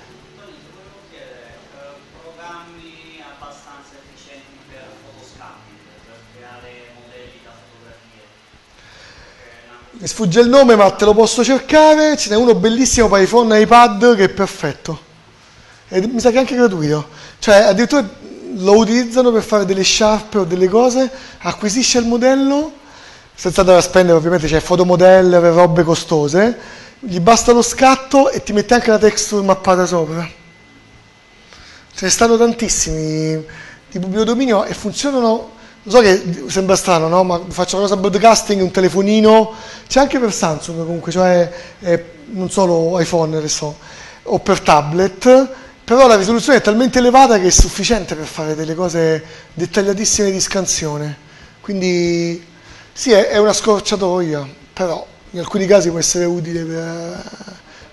Mi sfugge il nome, ma te lo posso cercare. Ce n'è uno bellissimo per iPhone e iPad che è perfetto. E mi sa che è anche gratuito. Cioè, addirittura lo utilizzano per fare delle sciarpe o delle cose, acquisisce il modello, senza andare a spendere, ovviamente c'è fotomodeller e robe costose, gli basta lo scatto e ti mette anche la texture mappata sopra. Ce ne stanno tantissimi di pubblico dominio e funzionano. Lo so che sembra strano, no? Ma faccio una cosa broadcasting, un telefonino, c'è anche per Samsung comunque, cioè eh, non solo iPhone adesso, o per tablet, però la risoluzione è talmente elevata che è sufficiente per fare delle cose dettagliatissime di scansione. Quindi sì, è, è una scorciatoia, però in alcuni casi può essere utile per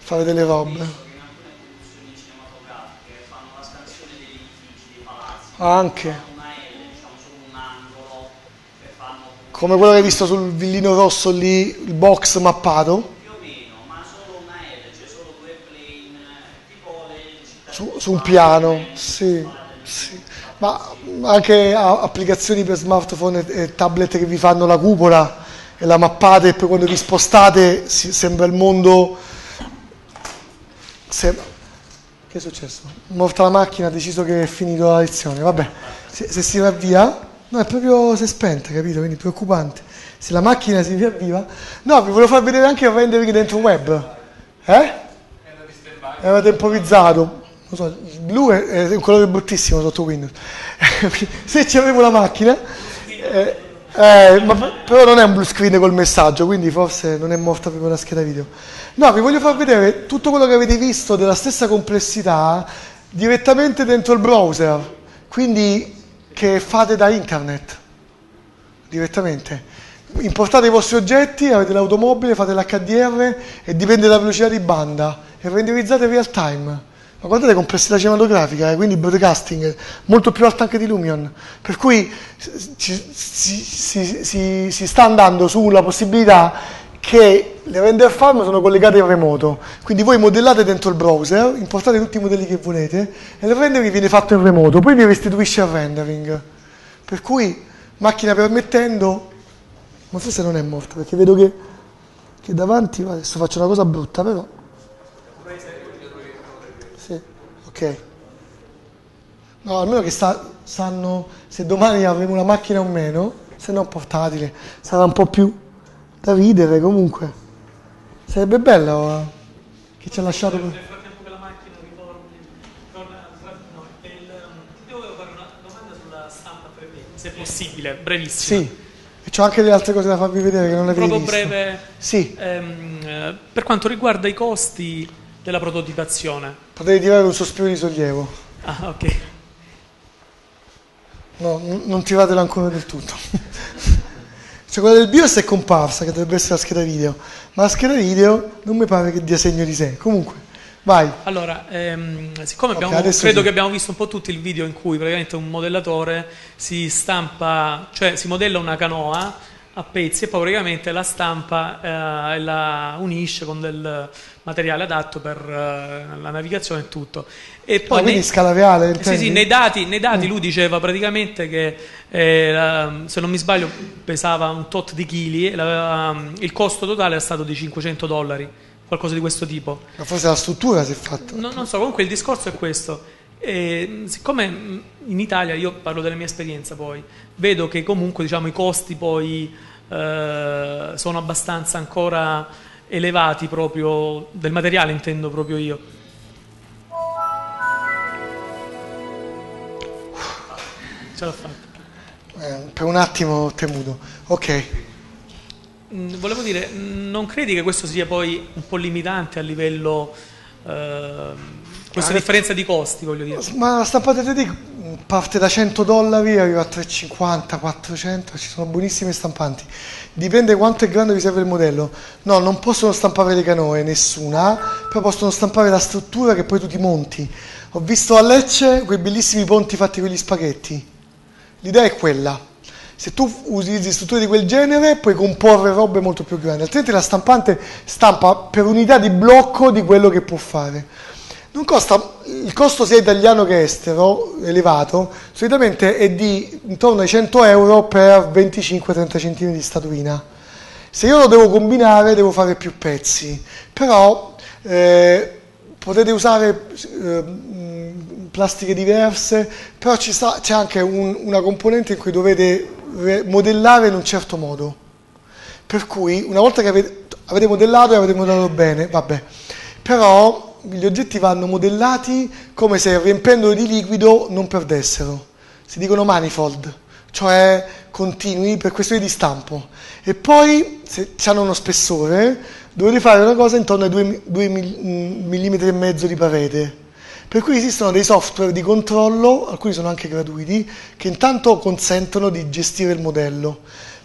fare delle robe. Penso che in alcune produzioni cinematografiche fanno la scansione degli edifici, dei palazzi, Anche. fanno una L, diciamo solo un angolo, e fanno Come quello che hai visto sul villino rosso lì, il box mappato, più o meno, ma solo una L, cioè solo due plane, tipo le città su, di su un Dubai, piano, Veneto, sì, cose del sì. Ma anche a- applicazioni per smartphone e, e tablet che vi fanno la cupola e la mappate e poi quando vi spostate si- sembra il mondo... Sembra... Che è successo? Morta la macchina, ha deciso che è finita la lezione, vabbè, se, se si riavvia, no è proprio, si è spenta, capito? Quindi preoccupante. Se la macchina si riavviva... No, vi volevo far vedere anche il rendering dentro web, eh? Era temporizzato. Non so, il blu è, è un colore bruttissimo sotto Windows. Se ci avevo la macchina, eh, eh, ma però non è un blue screen col messaggio, quindi forse non è morta proprio la scheda video. No, vi voglio far vedere tutto quello che avete visto della stessa complessità direttamente dentro il browser, quindi che fate da internet, direttamente. Importate i vostri oggetti, avete l'automobile, fate l'H D R e dipende dalla velocità di banda e renderizzate real time. Ma guardate complessità cinematografica, eh, quindi broadcasting molto più alta anche di Lumion, per cui ci- si, si- si- si sta andando sulla possibilità che le render farm sono collegate in remoto, quindi voi modellate dentro il browser, importate tutti i modelli che volete e il rendering viene fatto in remoto, poi vi restituisce il rendering, per cui macchina permettendo, ma forse non è morta perché vedo che, che davanti, adesso faccio una cosa brutta però. Sì, ok. No, almeno che sta, sanno se domani avremo una macchina o meno, se no portatile, sarà un po' più da ridere comunque. Sarebbe bello eh, che ci ha lasciato... Nel frattempo che la macchina ritorni, torna, no, il, ti volevo fare una domanda sulla stampa tre D, se è possibile, brevissima. Sì, e c'ho anche le altre cose da farvi vedere che non avete Proprio visto. breve, Sì, ehm, eh, per quanto riguarda i costi della prototipazione. potete tirare un sospiro di sollievo. Ah, ok. No, n- non tiratela ancora del tutto. Cioè quella del BIOS è comparsa, che dovrebbe essere la scheda video, ma la scheda video non mi pare che dia segno di sé. Comunque, vai. Allora, ehm, siccome Ok, abbiamo, adesso credo sì. che abbiamo visto un po' tutti il video in cui praticamente un modellatore si stampa, cioè si modella una canoa a pezzi e poi praticamente la stampa eh, e la unisce con del materiale adatto per eh, la navigazione e tutto. E Ah, poi quindi nei- scala reale, eh, sì, intendi? sì, nei dati, nei dati Mm. lui diceva praticamente che eh, la- se non mi sbaglio pesava un tot di chili e la- il costo totale è stato di cinquecento dollari, qualcosa di questo tipo. Ma forse la struttura si è fatta. No- non so, comunque il discorso è questo. E, siccome mh, in Italia, io parlo della mia esperienza poi, vedo che comunque diciamo, i costi poi eh, sono abbastanza ancora elevati proprio, del materiale intendo proprio io. Ce l'ho fatta. Eh, per un attimo ho temuto. Ok. Mm, Volevo dire, mm, non credi che questo sia poi un po' limitante a livello, ehm, questa Ah, differenza di costi, voglio dire? Ma la stampata tre D parte da cento dollari, arriva a trecentocinquanta, quattrocento, ci sono buonissime stampanti. Dipende quanto è grande vi serve il modello. No, non possono stampare le canoe, nessuna, però possono stampare la struttura che poi tu ti monti. Ho visto a Lecce quei bellissimi ponti fatti con gli spaghetti. L'idea è quella. Se tu utilizzi strutture di quel genere puoi comporre robe molto più grandi, altrimenti la stampante stampa per unità di blocco di quello che può fare. Non costa, il costo sia italiano che estero, elevato, solitamente è di intorno ai cento euro per venticinque trenta centimetri di statuina. Se io lo devo combinare devo fare più pezzi, però eh, potete usare eh, mh, plastiche diverse, però ci sta, c'è anche un- una componente in cui dovete re- modellare in un certo modo. Per cui una volta che avete, avete modellato e avete modellato bene, vabbè, però gli oggetti vanno modellati come se riempendoli di liquido non perdessero. Si dicono manifold, cioè continui per questioni di stampo. E poi, se hanno uno spessore, dovete fare una cosa intorno ai due millimetri e mezzo di parete. Per cui esistono dei software di controllo, alcuni sono anche gratuiti, che intanto consentono di gestire il modello.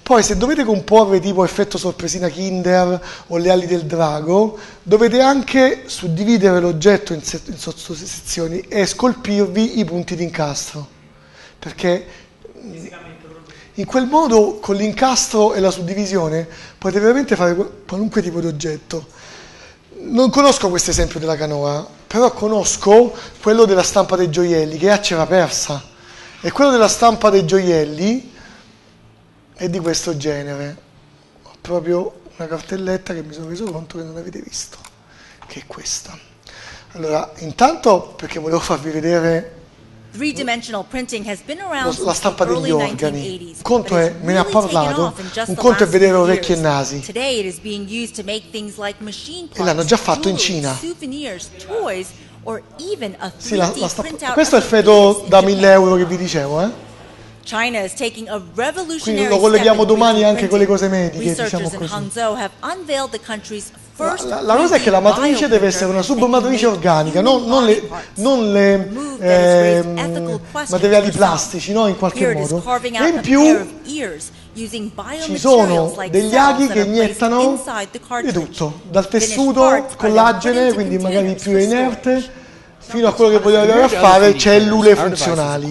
Poi se dovete comporre tipo effetto sorpresina Kinder o le ali del drago, dovete anche suddividere l'oggetto in, se- in sottosezioni e scolpirvi i punti di incastro, perché in quel modo con l'incastro e la suddivisione potete veramente fare qualunque tipo di oggetto. Non conosco questo esempio della canoa, però conosco quello della stampa dei gioielli, che è a cera persa, e quello della stampa dei gioielli è di questo genere. Ho proprio una cartelletta che mi sono reso conto che non avete visto, che è questa. Allora, intanto perché volevo farvi vedere Three-dimensional printing has been around la since stampa the degli early organi. nineteen eighties, Un conto but è, it's me ne ha really taken parlato, off in just un the conto è last vedere few orecchi e years. nasi. Today it is being used to make things like machine E l'hanno già fatto in jewelry, Cina. souvenirs, toys, or even a Sì, la, three D la stampa- printout questo è il of the feto penis in da Japan. mille euro che vi dicevo, eh? China is taking a revolutionary Quindi lo colleghiamo step in domani three D anche con le cose printing. mediche, diciamo Researchers in così. Hangzhou have unveiled the country's La, first la- la cosa è che la matrice deve essere una submatrice organica, non, non le, non le ehm, materiali plastici, no? In qualche Here it is modo. carving E out in a più pair of ears using ci sono biomaterials like degli cells aghi that che are placed iniettano inside the di cartridge. tutto, dal Finished tessuto, parts are then put collagene, into quindi magari containers più for inerte, fino a quello che voglio arrivare a fare, cellule funzionali.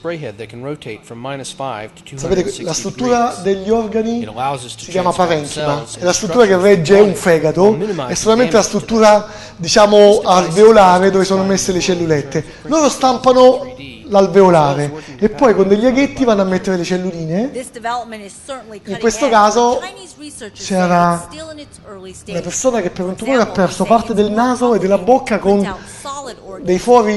Sapete che la struttura degli organi si chiama parenchima, è la struttura che regge un fegato, è solamente la struttura, diciamo, alveolare dove sono messe le cellulette. Loro stampano l'alveolare e poi con degli aghetti vanno a mettere le celluline. In questo caso c'era una persona che per un tumore ha perso parte del naso e della bocca con dei fori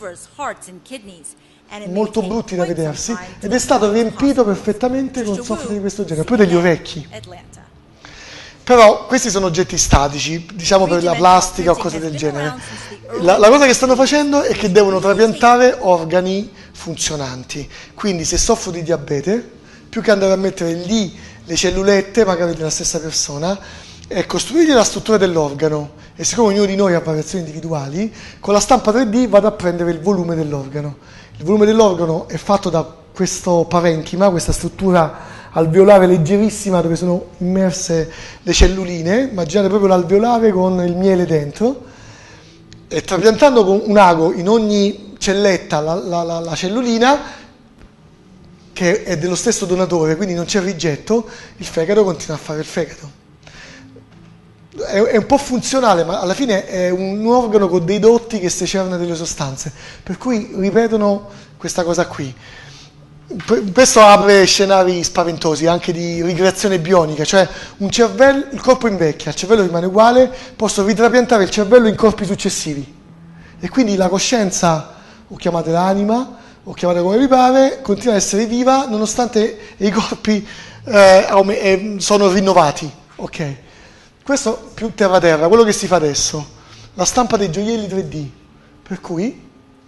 molto brutti da vedersi ed è stato riempito perfettamente con software di questo genere, poi degli orecchi. Però questi sono oggetti statici, diciamo per la plastica o cose del genere. La, la cosa che stanno facendo è che devono trapiantare organi funzionanti. Quindi se soffro di diabete, più che andare a mettere lì le cellulette, magari della stessa persona, è costruirgli la struttura dell'organo. E siccome ognuno di noi ha variazioni individuali, con la stampa tre D vado a prendere il volume dell'organo. Il volume dell'organo è fatto da questo parenchima, questa struttura alveolare leggerissima dove sono immerse le celluline. Immaginate proprio l'alveolare con il miele dentro, e trapiantando con un ago in ogni celletta la, la, la, la cellulina, che è dello stesso donatore, quindi non c'è rigetto, il fegato continua a fare il fegato. È, è un po' funzionale, ma alla fine è un organo con dei dotti che secernano delle sostanze, per cui ripetono questa cosa qui. Questo apre scenari spaventosi anche di ricreazione bionica, cioè un cervello, il corpo invecchia, il cervello rimane uguale, posso ritrapiantare il cervello in corpi successivi e quindi la coscienza, o chiamate l'anima, o chiamate come vi pare, continua ad essere viva nonostante i corpi eh, sono rinnovati. Ok, questo più terra-terra, quello che si fa adesso, la stampa dei gioielli tre D, per cui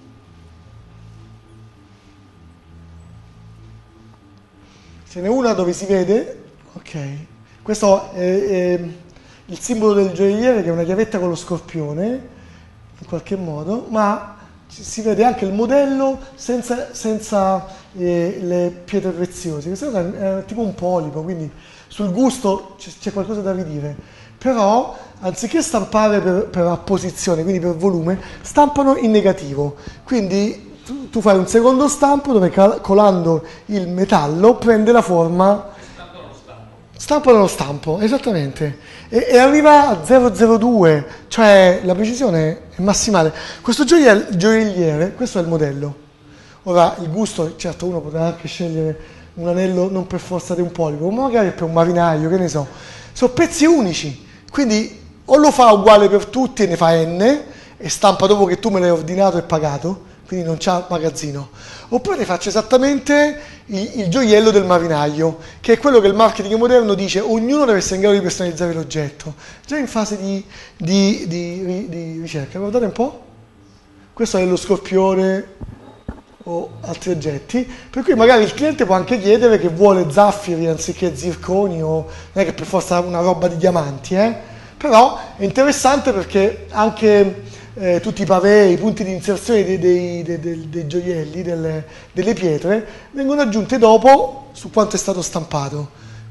ce n'è una dove si vede, ok, questo è, è il simbolo del gioielliere, che è una chiavetta con lo scorpione, in qualche modo, ma si vede anche il modello senza, senza eh, le pietre preziose. Questo è, è tipo un polipo, quindi sul gusto c'è, c'è qualcosa da ridire. Però, anziché stampare per, per apposizione, quindi per volume, stampano in negativo. Quindi Tu, tu fai un secondo stampo dove cal- colando il metallo prende la forma. Stampano lo stampo. Stampano lo stampo, esattamente. E, e arriva a zero zero due, cioè la precisione è massimale. Questo gioiell- gioielliere, questo è il modello. Ora, il gusto, certo uno potrà anche scegliere un anello non per forza di un polipo, ma magari per un marinaio, che ne so. Sono pezzi unici, quindi o lo fa uguale per tutti e ne fa N, e stampa dopo che tu me l'hai ordinato e pagato, quindi non c'ha magazzino, oppure ne faccio esattamente il, il gioiello del marinaio, che è quello che il marketing moderno dice ognuno deve essere in grado di personalizzare l'oggetto, già in fase di, di, di, di ricerca. Guardate un po', questo è lo scorpione o altri oggetti, per cui magari il cliente può anche chiedere che vuole zaffiri anziché zirconi, o non è che per forza una roba di diamanti, eh? Però è interessante perché anche Eh, tutti i pavé, i punti di inserzione dei, dei, dei, dei, dei gioielli, delle, delle pietre, vengono aggiunte dopo su quanto è stato stampato.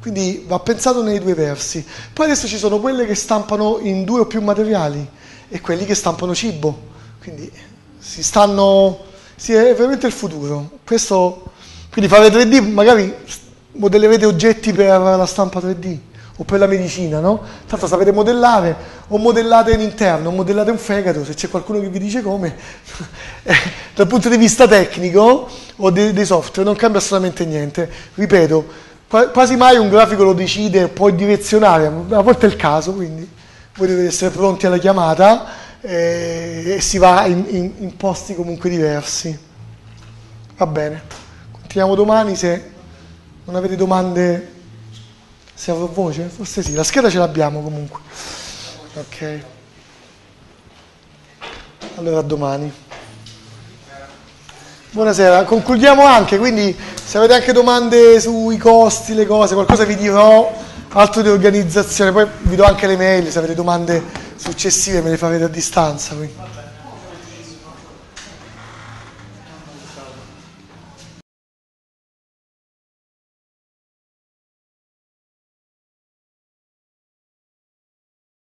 Quindi va pensato nei due versi. Poi adesso ci sono quelle che stampano in due o più materiali e quelli che stampano cibo. Quindi si stanno... Sì, è veramente il futuro. Questo, quindi fare tre D, magari modellerete oggetti per la stampa tre D o per la medicina, no? Tanto sapete modellare, o modellate l'interno, o modellate un fegato, se c'è qualcuno che vi dice come. Dal punto di vista tecnico o dei, dei software non cambia assolutamente niente. Ripeto, quasi mai un grafico lo decide, può direzionare, a volte è il caso, quindi voi dovete essere pronti alla chiamata eh, e si va in, in, in posti comunque diversi. Va bene, continuiamo domani. Se non avete domande, se avrò voce, forse sì, la scheda ce l'abbiamo comunque. Ok, allora a domani. Buonasera, concludiamo anche, quindi se avete anche domande sui costi, le cose, qualcosa vi dirò, altro di organizzazione, poi vi do anche le mail, se avete domande successive me le farete a distanza. Quindi.